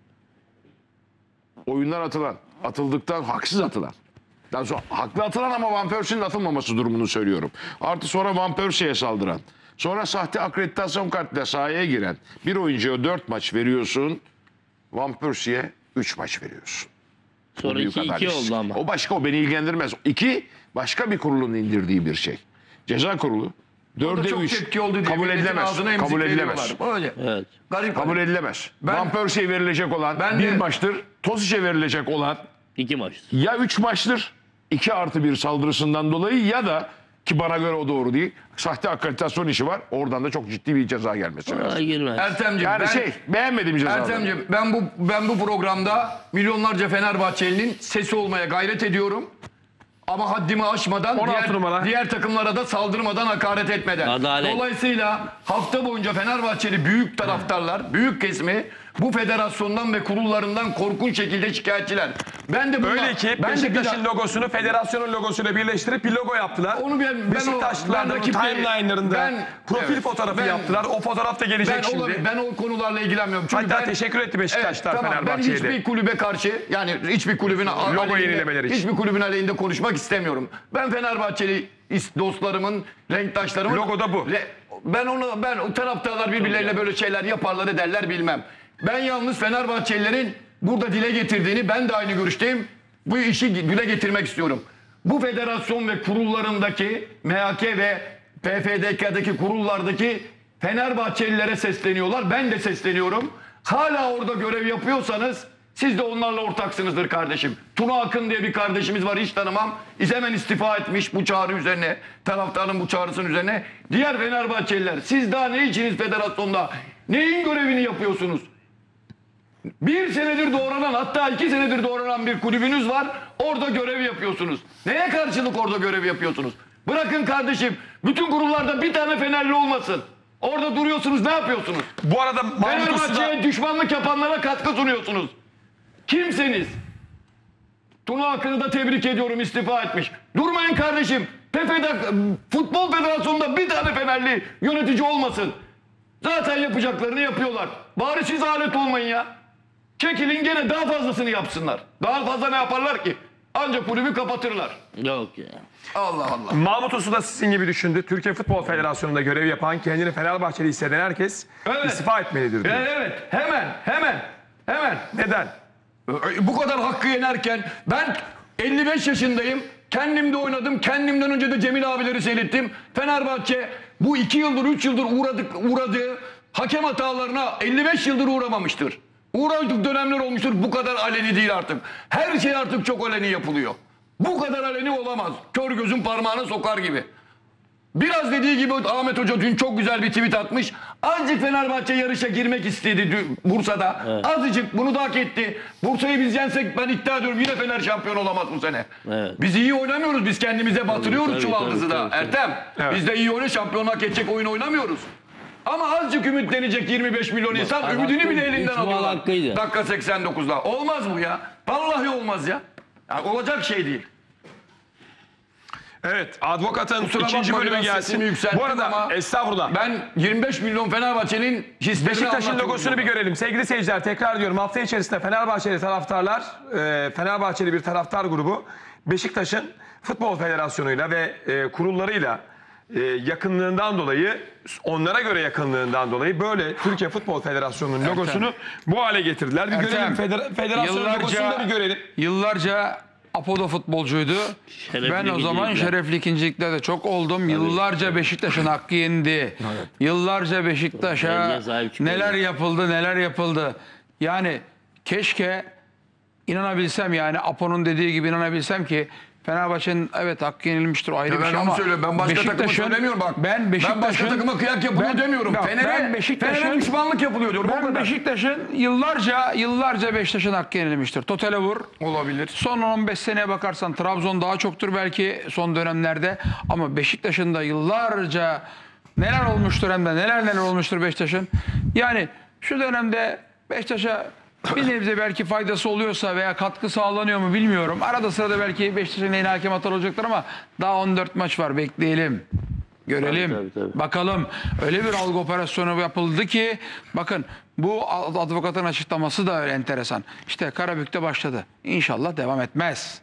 Oyunlar atıldıktan haksız atılan. Daha sonra haklı atılan ama Van Persie'nin atılmaması durumunu söylüyorum. Artı sonra Van Persie'ye saldıran. Sonra sahte akreditasyon kartıyla sahaya giren bir oyuncuya 4 maç veriyorsun. Van Persie'ye 3 maç veriyorsun. Sonra 2-2 oldu ama. O başka, o beni ilgilendirmez. 2 başka bir kurulun indirdiği bir şey. Ceza kurulu 4'e 3 kabul edilemez. Kabul edilemez. Evet. Kabul edilemez. Van Persie'ye verilecek olan bir maçtır. Tosic'e verilecek olan 2 maç. Ya 3 maçtır 2+1 saldırısından dolayı ya da ki bana göre o doğru değil. Sahte akreditasyon işi var. Oradan da çok ciddi bir ceza gelmesi lazım. Ertemciğim Yani beğenmediğim ceza. Ertemciğim ben bu programda milyonlarca Fenerbahçeli'nin sesi olmaya gayret ediyorum. Ama haddimi aşmadan diğer takımlara da saldırmadan, hakaret etmeden. Adalet. Dolayısıyla hafta boyunca Fenerbahçeli büyük taraftarlar, büyük kesimi bu federasyondan ve kurullarından korkunç şekilde şikayetçiler. Ben de öyle ki Beşiktaş'ın logosunu federasyonun logosuyla birleştirip bir logo yaptılar. Onu Beşiktaşlıların timeline'larında profil fotoğrafı yaptılar. O fotoğraf da gelecek şimdi. Ben o konularla ilgilenmiyorum. Çünkü hatta teşekkür etti Beşiktaşlar Fenerbahçe'ye. Ben hiçbir kulübe karşı, yani hiçbir kulübün hiçbir kulübün aleyhinde konuşmak istemiyorum. Ben Fenerbahçeli dostlarımın, renktaşlarımın logo da bu. Ben o taraftarlar birbirleriyle böyle şeyler yaparlar ederler bilmem. Ben yalnız Fenerbahçelilerin burada dile getirdiğini, ben de aynı görüşteyim. Bu işi dile getirmek istiyorum. Bu federasyon ve kurullarındaki MHK ve PFDK'daki kurullardaki Fenerbahçelilere sesleniyorlar. Ben de sesleniyorum. Hala orada görev yapıyorsanız Siz de onlarla ortaksınızdır kardeşim. Tuna Akın diye bir kardeşimiz var, hiç tanımam. Hemen istifa etmiş bu çağrı üzerine. Taraftarın bu çağrısının üzerine. Diğer Fenerbahçeliler, siz daha ne içiniz federasyonda? Neyin görevini yapıyorsunuz? 1 senedir doğranan, hatta 2 senedir doğranan bir kulübünüz var. Orada görev yapıyorsunuz. Neye karşılık orada görev yapıyorsunuz? Bırakın kardeşim. Bütün kurullarda bir tane Fenerli olmasın. Orada duruyorsunuz, ne yapıyorsunuz? Bu arada Fenerbahçe'ye düşmanlık yapanlara katkı sunuyorsunuz. Kimseniz? Tuna Akın'ı da tebrik ediyorum, istifa etmiş. Durmayın kardeşim. Futbol Federasyonu'nda bir tane Fenerli yönetici olmasın. Zaten yapacaklarını yapıyorlar. Bari siz alet olmayın ya. Çekilin, gene daha fazlasını yapsınlar. Daha fazla ne yaparlar ki? Ancak kulübü kapatırlar. Yok ya. Allah Allah. Mahmut Uslu da sizin gibi düşündü. Türkiye Futbol Federasyonu'nda görev yapan, kendini Fenerbahçeli hisseden herkes istifa etmelidir diyor. Evet, hemen. Neden? Bu kadar hakkı yenerken ben 55 yaşındayım. Kendimde oynadım. Kendimden önce de Cemil abileri seyrettim. Fenerbahçe bu 2 yıldır 3 yıldır uğradığı hakem hatalarına 55 yıldır uğramamıştır. Uğradık dönemler olmuştur. Bu kadar aleni değil artık. Her şey artık çok aleni yapılıyor. Bu kadar aleni olamaz. Kör gözün parmağına sokar gibi. Biraz dediği gibi Ahmet Hoca dün çok güzel bir tweet atmış. Azıcık Fenerbahçe yarışa girmek istedi Bursa'da. Evet. Azıcık bunu da hak etti. Bursa'yı biz yensek ben iddia ediyorum yine Fener şampiyon olamaz bu sene. Evet. Biz iyi oynamıyoruz. Biz kendimize batırıyoruz çuvaldızı da. Ertem. Evet. Biz de iyi oyna, şampiyon hak edecek oyun oynamıyoruz. Ama azıcık ümitlenecek 25 milyon insan ümidini bile elinden alıyorlar. Dakika 89'da. Olmaz bu ya. Vallahi olmaz ya. Olacak şey değil. Evet, Advokat'ın ikinci bölümü gelsin. Bu arada estağfurullah. Ben 25 milyon Fenerbahçe'nin hislerini Beşiktaş'ın logosunu bir görelim. Sevgili seyirciler, tekrar diyorum, hafta içerisinde Fenerbahçeli taraftarlar, Fenerbahçeli bir taraftar grubu Beşiktaş'ın Futbol Federasyonu'yla ve kurullarıyla yakınlığından dolayı, onlara göre yakınlığından dolayı böyle Türkiye Futbol Federasyonu'nun logosunu bu hale getirdiler. Bir görelim, federasyon logosunu da bir görelim. Yıllarca Apo'da futbolcuydu. Ben o zaman şerefli ikinciliklerde çok oldum. Tabii. Yıllarca Beşiktaş'ın hakkı yendi. Evet. Yıllarca Beşiktaş'a neler yapıldı. Yani keşke inanabilsem, yani Apo'nun dediği gibi inanabilsem ki Fenerbahçe'nin evet hakkı yenilmiştir, ayrı bir şey ama ben başka takımı söylemiyorum bak. Ben başka takıma kıyak yapılıyor demiyorum. Fener'e düşmanlık yapılıyor diyorum. Ben Beşiktaş'ın yıllarca Beşiktaş'ın hakkı yenilmiştir. Totale vur. Olabilir. Son 15 seneye bakarsan Trabzon daha çoktur belki son dönemlerde, ama Beşiktaş'ın da yıllarca neler olmuştur, hem de neler olmuştur Beşiktaş'ın. Yani şu dönemde Beşiktaş'a bir nebze belki faydası oluyorsa veya katkı sağlanıyor mu bilmiyorum. Arada sırada belki Beşiktaş'ın yeni hakem hatalı olacaktır ama daha 14 maç var, bekleyelim. Görelim. Tabii. Bakalım. Öyle bir algı operasyonu yapıldı ki bakın, bu advokatın açıklaması da öyle enteresan. İşte Karabük'te başladı. İnşallah devam etmez.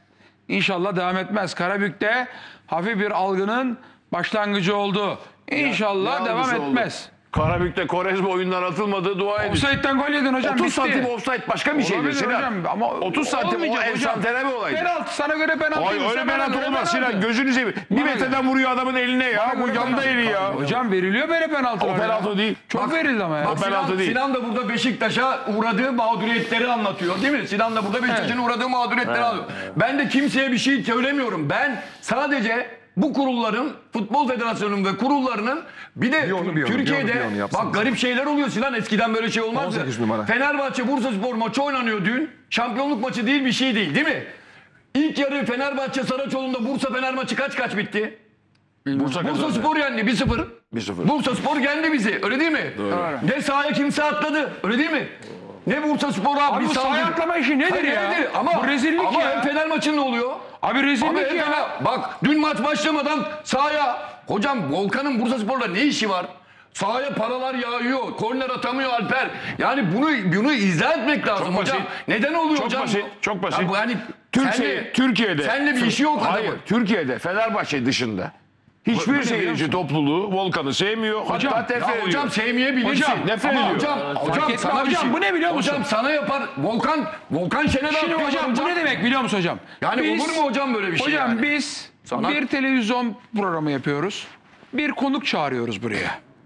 Karabük'te hafif bir algının başlangıcı oldu. İnşallah devam etmez. Karabük'te Korezme oyundan atılmadı, dua edin. Offside'den gol yedin hocam. 30 santim offside başka bir şeydir Sinan. Ama 30 santim o enstantane bir olaydır. Penaltı, sana göre penaltı. Hayır, öyle penaltı olmaz Sinan, gözünü seveyim. Bir metreden vuruyor adamın eline ya. Bu yanda eli ya. Hocam veriliyor böyle penaltı. O penaltı değil. Çok verildi ama ya. O penaltı değil. Sinan da burada Beşiktaş'a uğradığı mağduriyetleri anlatıyor değil mi? Sinan da burada Beşiktaş'ın uğradığı mağduriyetleri anlatıyor. Ben de kimseye bir şey söylemiyorum. Ben sadece bu kurulların, Futbol Federasyonu'nun ve kurullarının bir de Türkiye'de bak garip şeyler oluyor Sinan, eskiden böyle şey olmazdı. Fenerbahçe Bursaspor maçı oynanıyor dün. Şampiyonluk maçı değil, bir şey değil mi? İlk yarı Fenerbahçe Saraçoğlu'nda Bursa Fener maçı kaç bitti? Bursaspor yendi 1-0. 1-0. Bursaspor yendi bizi, öyle değil mi? Doğru. Ne sahaya kimse atladı, öyle değil mi? Ne Bursaspor abi bu sahaya atlama işi nedir ya? Nedir? Ama rezillik ama ya. Fener maçında oluyor. Abi rezillik ya. Bak dün maç başlamadan sahaya, hocam Volkan'ın Bursaspor'la ne işi var? Sahaya paralar yağıyor, korner atamıyor Alper. Yani bunu izah etmek lazım çok hocam. Basit. Neden oluyor çok hocam? Çok basit. Ya bu yani Türkiye'de. Seninle bir işi yok adamın. Hayır, Türkiye'de Fenerbahçe dışında hiçbir seyirci topluluğu Volkan'ı sevmiyor. Hocam, hatta nefret ediyor. Hocam sevmeyebilirsin. Hocam nefret ediyor. Hocam sana bir şey. Bu ne biliyor musun? Hocam sana yapar. Volkan Şener şimdi hocam bu ne demek biliyor musun hocam? Yani olur mu hocam böyle bir şey? Hocam yani? biz bir televizyon programı yapıyoruz. Bir konuk çağırıyoruz buraya.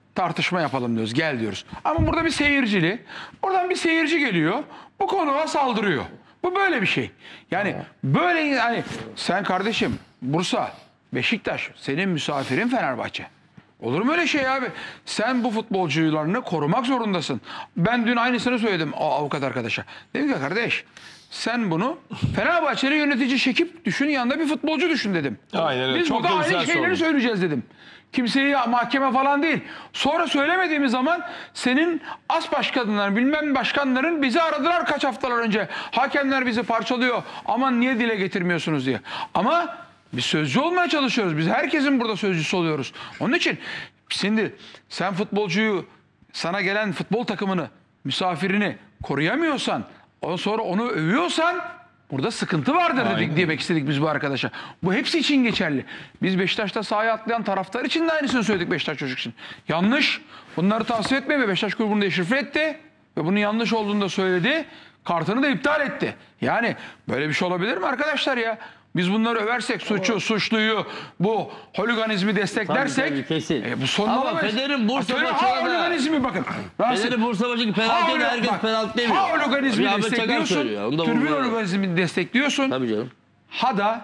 tartışma yapalım diyoruz. Gel diyoruz. Ama burada bir seyircili. Buradan bir seyirci geliyor. Bu konuğa saldırıyor. Bu böyle bir şey. Yani böyle yani sen kardeşim Bursa, Beşiktaş, senin misafirin Fenerbahçe. Olur mu öyle şey abi? Sen bu futbolcularını korumak zorundasın. Ben dün aynısını söyledim o avukat arkadaşa. Dedim ki kardeş sen bunu Fenerbahçeli yönetici Şekip düşün, yanında bir futbolcu düşün dedim. Aynen öyle. Biz Çok burada da aynı güzel şeyleri sordun. söyleyeceğiz dedim. Kimseyi mahkeme falan değil. Sonra söylemediğimiz zaman senin as başkanların bilmem başkanların bizi aradılar kaç haftalar önce. Hakemler bizi parçalıyor. Aman niye dile getirmiyorsunuz diye. Ama biz sözcü olmaya çalışıyoruz. Biz herkesin burada sözcüsü oluyoruz. Onun için şimdi sen futbolcuyu, sana gelen futbol takımını, misafirini koruyamıyorsan, ondan sonra onu övüyorsan burada sıkıntı vardır dedik, demek istedik biz bu arkadaşa. Bu hepsi için geçerli. Biz Beşiktaş'ta sahaya atlayan taraftar için de aynısını söyledik Beşiktaş çocuk için. Yanlış. Bunları tavsiye etmeye ve Beşiktaş kulübünü deşifre etti. Ve bunun yanlış olduğunu da söyledi. Kartını da iptal etti. Yani böyle bir şey olabilir mi arkadaşlar ya? Biz bunları översek, suçluyu, bu holiganizmi desteklersek Tabii, kesin. bu sorun Ama olamayız. Fener'in Bursa Söyle, maçına da- holiganizmi bakın. Fener'in Bursa maçındaki penaltıyı da herkes penaltı demiyor. Ha holiganizmi Ahmet Çakar destekliyorsun, söylüyor, onu da tribün vurgulayalım. holiganizmini destekliyorsun. Tabii canım. Ha da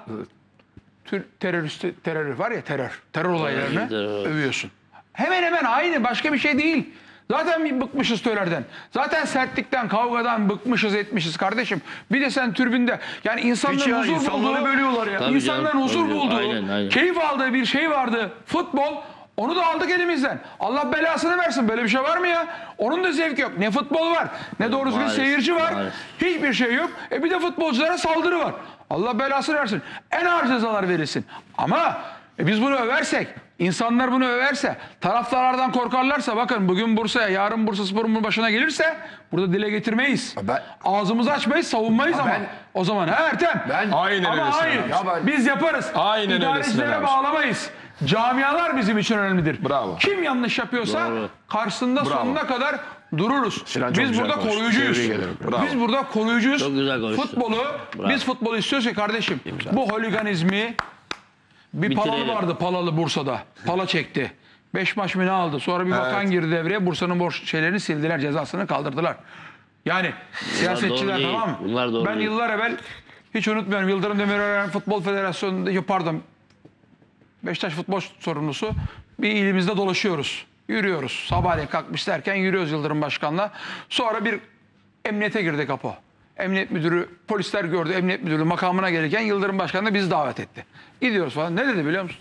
terör var ya, terör olaylarını terör. övüyorsun. Hemen hemen aynı, başka bir şey değil. Zaten bir bıkmışız tölerden. Zaten sertlikten, kavgadan bıkmışız etmişiz kardeşim. Bir de sen tribünde yani insanların huzur insanları bulduğu, bölüyorlar ya. Tabii insanların canım, huzur tabii canım. bulduğu, Aynen. keyif aldığı bir şey vardı. Futbol. Onu da aldık elimizden. Allah belasını versin. Böyle bir şey var mı ya? Onun da zevki yok. Ne futbol var, ne doğru düzgün Maalesef, seyirci var. maalesef. Hiçbir şey yok. Bir de futbolculara saldırı var. Allah belasını versin. En ağır cezalar verilsin. Ama biz bunu översek, insanlar bunu överse, taraftarlardan korkarlarsa, bakın bugün Bursa'ya, yarın Bursaspor'un başına gelirse burada dile getirmeyiz. Ağzımızı açmayız, savunmayız ama. O zaman Ertem. Aynen ama öyle hayır. Sinan Biz yaparız. Aynen öyle İdarecilere Sinan abi. bağlamayız. Camialar bizim için önemlidir. Bravo. Kim yanlış yapıyorsa karşısında sonuna kadar dururuz. Sinan çok Biz güzel burada konuştu. koruyucuyuz. Tebrik ederim. Bravo. Biz burada koruyucuyuz. Çok güzel konuştu. Futbolu, biz futbolu istiyoruz ki kardeşim. Bu holiganizmi bir Palalı Bitirelim. vardı, Palalı Bursa'da. Pala çekti. 5 maç mı ne aldı? Sonra bir bakan girdi devreye. Bursa'nın borç şeylerini sildiler, cezasını kaldırdılar. Yani siyasetçiler, değil. tamam mı? Bunlar doğru Ben değil. yıllar evvel hiç unutmuyorum. Yıldırım Demirören Futbol Federasyonu'nda, pardon, Beşiktaş futbol sorumlusu, bir ilimizde dolaşıyoruz. Yürüyoruz. Sabahleyin kalkmış derken yürüyoruz Yıldırım Başkan'la. Sonra bir emniyete girdik Apo. Emniyet müdürü, polisler gördü. Emniyet müdürü makamına gelirken Yıldırım Başkan da bizi davet etti. Gidiyoruz falan. Ne dedi biliyor musun?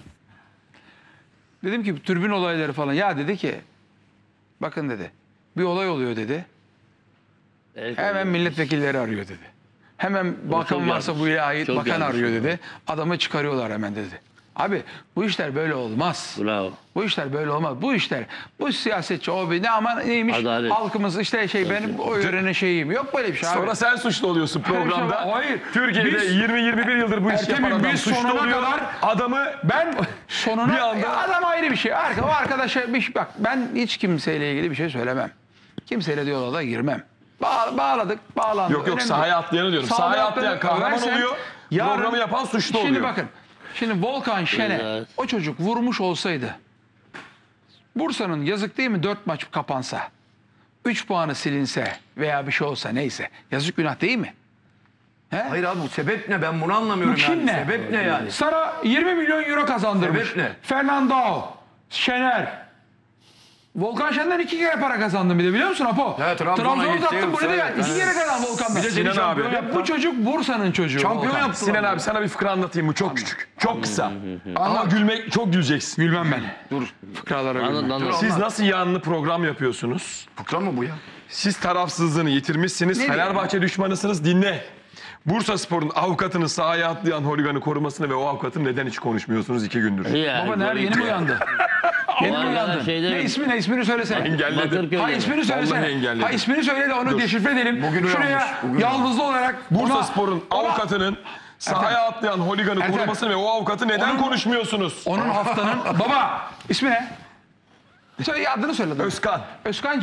Dedim ki tribün olayları falan. Ya dedi ki, bakın dedi, bir olay oluyor dedi. Evet, Hemen milletvekilleri arıyor dedi. Hemen bakan çok varsa yanlış. bu ait Çok bakan yanlış. arıyor dedi. Adamı çıkarıyorlar hemen dedi. Abi bu işler böyle olmaz. Bravo. Bu işler böyle olmaz. Bu işler, bu siyasetçi o bir ne ama neymiş? Adalet. Halkımız işte şey, benim o yörenin şeyiyim. Yok böyle bir şey abi. Sonra sen suçlu oluyorsun programda. Hayır. Türkiye'de Biz- 20-21 yıldır bu işi Ertem'im, yapan adam biz suçlu sonuna oluyor. kadar- Adamı Ben sonuna Bir anda- Ya adam ayrı bir şey. O arkadaşa bak, ben hiç kimseyle ilgili bir şey söylemem. Kimseyle diyaloğa da girmem. Bağladık, bağlandı. Yok Önemli sahaya değil. atlayanı diyorum. Sahaya Sahaya atlayan atlayanı kahraman översen, oluyor. Programı yapan suçlu oluyor. Şimdi bakın. Şimdi Volkan Şen'e Evet. o çocuk vurmuş olsaydı, Bursa'nın yazık değil mi 4 maç kapansa, 3 puanı silinse veya bir şey olsa, neyse, yazık günah değil mi? He? Hayır abi bu sebep ne? Ben bunu anlamıyorum Bu kim yani. ne? Sebep ne yani? Sana 20 milyon euro kazandırmış. Sebep ne? Fernando, Şener. Volkan Şen'den 2 kere para kazandım bir de, biliyor musun Apo? Evet, Trabzon'a gitti, sattım bunu da evet. yani. 2 kere kazandım Volkan'dan. Bir de Sinan Sinan abi. abi. Bu çocuk Bursa'nın çocuğu. Şampiyon Volkan. yaptı. Sinan abi sana bir fıkra anlatayım mı? Çok küçük. Çok kısa. Ama çok güleceksin. Gülmem ben. Dur. Fıkralara Anladın, gülmem. anladın. Siz nasıl yanlı program yapıyorsunuz? Fıkra mı bu ya? Siz tarafsızlığını yitirmişsiniz. Ne Fenerbahçe düşmanısınız. Dinle. Bursaspor'un avukatını sahaya atlayan holiganı korumasını ve o avukatın neden hiç konuşmuyorsunuz 2 gündür? Yani, Baba nerede? Yeni mi uyandı? Yeni mi Vallahi uyandı? şeyde- Ne ismi, ne ismini söylesene. Engelledi. Bakırköy'de. Ha ismini Vallahi söylesene. engelledi. Ha ismini söyle de onu deşifre edelim. Bugün Şuraya uyanmış, bugün yaldızlı olarak Bursaspor'un avukatının sahaya atlayan holiganı Ertem. korumasını ve o avukatı neden Onun- konuşmuyorsunuz? onun haftanın baba ismi ne? Söyle adını söyle. Özkan. Özkan'cığım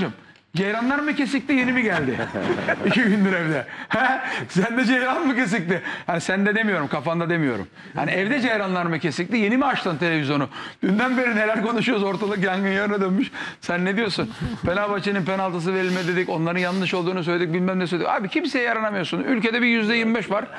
Ceyranlar mı kesikti, yeni mi geldi? 2 gündür evde. Sen de ceyran mı kesikti? Hani sen de demiyorum, kafanda demiyorum. Hani evde ceyranlar mı kesikti, yeni mi açtın televizyonu? Dünden beri neler konuşuyoruz, ortalık yangın yerine dönmüş. Sen ne diyorsun? Fenerbahçe'nin penaltısı verilmedi dedik, onların yanlış olduğunu söyledik, bilmem ne söyledik. Abi kimseye yaranamıyorsun. Ülkede bir %25 var.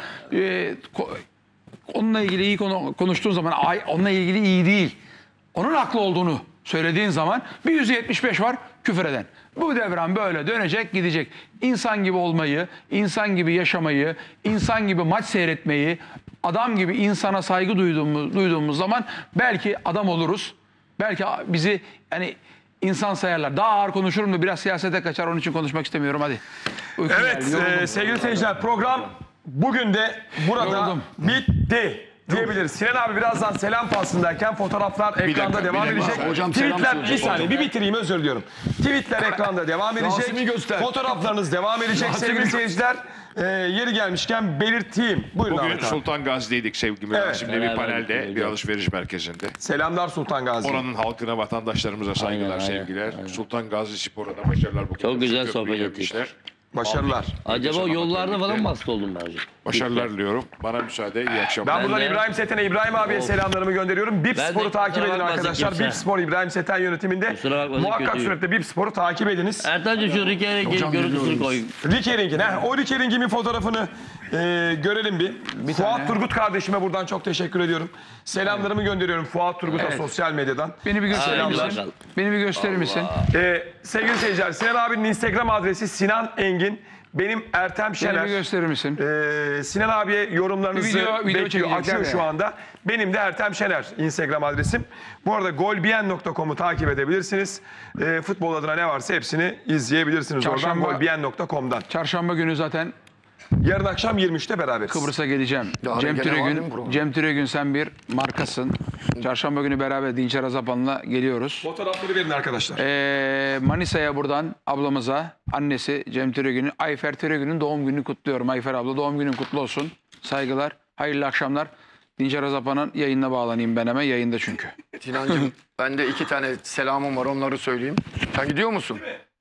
Onunla ilgili iyi konuştuğun zaman onunla ilgili iyi değil. Onun haklı olduğunu söylediğin zaman bir %75 var küfür eden. Bu devran böyle dönecek, gidecek. İnsan gibi olmayı, insan gibi yaşamayı, insan gibi maç seyretmeyi, adam gibi insana saygı duyduğumuz zaman belki adam oluruz. Belki bizi hani insan sayarlar. Daha ağır konuşurum da biraz siyasete kaçar, onun için konuşmak istemiyorum. Hadi. Uykum Evet geldi, sevgili seyirciler, program bugün de burada bitti diyebiliriz. Sinan abi birazdan selam faslındayken fotoğraflar ekranda devam edecek. Hocam, selam Tweetler, söyleyecek. bir saniye bir bitireyim, özür diliyorum. Tweetler ekranda devam edecek. Rasim'i göster. Fotoğraflarınız devam edecek sevgili seyirciler. Yeri gelmişken belirteyim. Buyurun Bugün Ahmet abi. Sultan Gazi'deydik sevgili Rasim'le bir panelde, bir alışveriş merkezinde. Selamlar Sultan Gazi. Oranın halkına, vatandaşlarımıza saygılar, sevgiler. Sultan Gazi Spor'a da başarılar. Çok güzel sohbet ettik. Başarılar. Acaba yollarda falan mı hasta oldun ben hocam? Başarılar diliyorum. Bana müsaade, iyi akşamlar. Ben buradan İbrahim Seten'e, İbrahim abiye selamlarımı gönderiyorum. Bip Ben de Spor'u takip kusura edin bakma arkadaşlar. kimse. Bip Spor İbrahim Seten yönetiminde. Kusura bakma Muhakkak kötüyüm. suretle Bip Spor'u takip ediniz. Ertan'cığım şu Rike'ye görüntüsünü koy. Rikering'in, o Rikering'imin fotoğrafını görelim bir. Fuat Turgut kardeşime buradan çok teşekkür ediyorum. Selamlarımı gönderiyorum Fuat Turgut'a sosyal medyadan. Beni bir gösterir misin? Beni bir gösterir misin? Sevgili seyirciler, Sinan abinin Instagram adresi Sinan Engin. Benim Ertem Şener. Beni bir gösterir misin? Sinan abiye yorumlarınızı Video bekliyor, çekeceğim açıyor ya. şu anda. Benim de Ertem Şener Instagram adresim. Bu arada golbien.com'u takip edebilirsiniz. Futbol adına ne varsa hepsini izleyebilirsiniz oradan golbien.com'dan. Çarşamba günü zaten yarın akşam 23'te beraberiz. Kıbrıs'a geleceğim. Daha Cem gene var değil mi Türegün, program? Cem Türegün sen bir markasın. Çarşamba günü beraber Dinçer Azapan'la geliyoruz. Fotoğrafları verin arkadaşlar. Manisa'ya buradan ablamıza, annesi Cem Türegün'ün, Ayfer Türegün'ün doğum gününü kutluyorum. Ayfer abla doğum günün kutlu olsun. Saygılar, hayırlı akşamlar. Dinçer Azapan'ın yayınına bağlanayım ben hemen. Yayında çünkü. Sinancığım ben de 2 tane selamım var, onları söyleyeyim. Sen gidiyor musun?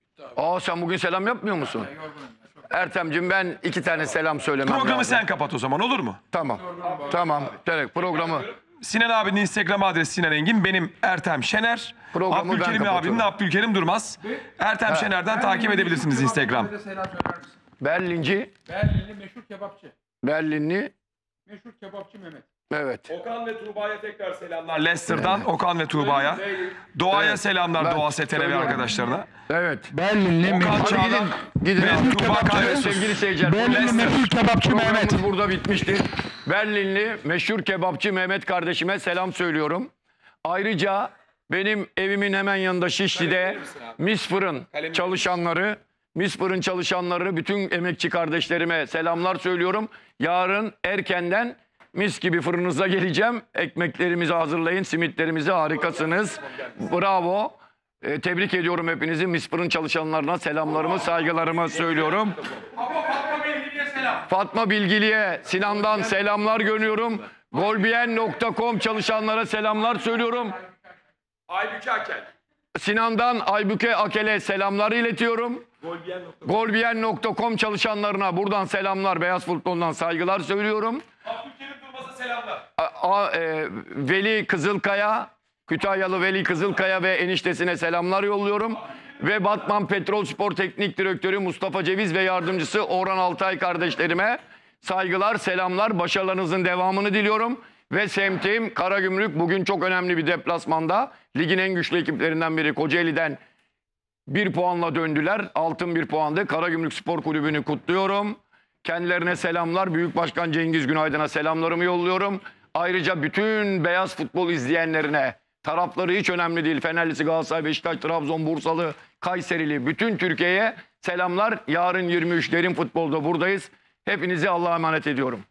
Sen bugün selam yapmıyor musun? Ertem'cim ben 2 tane selam söylemem Programı lazım. sen kapat o zaman, olur mu? Tamam. Direkt programı. Sinan abinin Instagram adresi Sinan Engin. Benim Ertem Şener. Programı ben Abdülkerim abinin kapatıyorum. Abdülkerim Durmaz. Ertem Şener'den takip edebilirsiniz Instagram. Berlinci, Berlinli meşhur kebapçı. Berlinli, Meşhur kebapçı Mehmet. evet. Okan ve Tuğba'ya tekrar selamlar. Leicester'dan Okan ve Tuğba'ya. Doğa'ya selamlar, Ben Doğa Seten'e ve söylüyorum. arkadaşlarına. Evet. Berlinli Okan Çağlar Gidin ve abi. Tuğba Evet Kayasuz. sevgili seyirciler. Berlinli meşhur kebapçı Mehmet. Programımız burada bitmiştir. Berlinli meşhur kebapçı Mehmet kardeşime selam söylüyorum. Ayrıca benim evimin hemen yanında Şişli'de Mis Fırın çalışanları, bütün emekçi kardeşlerime selamlar söylüyorum. Yarın erkenden mis gibi fırınınıza geleceğim. Ekmeklerimizi hazırlayın, simitlerimizi harikasınız. Bravo. Tebrik ediyorum hepinizi. Mis Fırın çalışanlarına selamlarımı, saygılarımı söylüyorum. Fatma Bilgili'ye Sinan'dan selamlar gönderiyorum. Golbien.com çalışanlara selamlar söylüyorum. Aybüke Akel. Sinan'dan Aybüke Akel'e selamlar iletiyorum. Golbien.com çalışanlarına buradan selamlar. Beyaz Futbol'dan saygılar söylüyorum. Abdülkerim Durmaz'a selamlar. Veli Kızılkaya, Kütahyalı Veli Kızılkaya ve eniştesine selamlar yolluyorum. Ve Batman Petrol Spor Teknik Direktörü Mustafa Ceviz ve yardımcısı Orhan Altay kardeşlerime saygılar, selamlar, başarılarınızın devamını diliyorum. Ve semtim Karagümrük bugün çok önemli bir deplasmanda. Ligin en güçlü ekiplerinden biri Kocaeli'den 1 puanla döndüler. Altın 1 puandı. Karagümrük Spor Kulübü'nü kutluyorum. Kendilerine selamlar. Büyük Başkan Cengiz Günaydın'a selamlarımı yolluyorum. Ayrıca bütün beyaz futbol izleyenlerine, tarafları hiç önemli değil. Fenerlisi, Galatasaray, Beşiktaş, Trabzon, Bursalı, Kayserili, bütün Türkiye'ye selamlar. Yarın 23 Derin Futbol'da buradayız. Hepinizi Allah'a emanet ediyorum.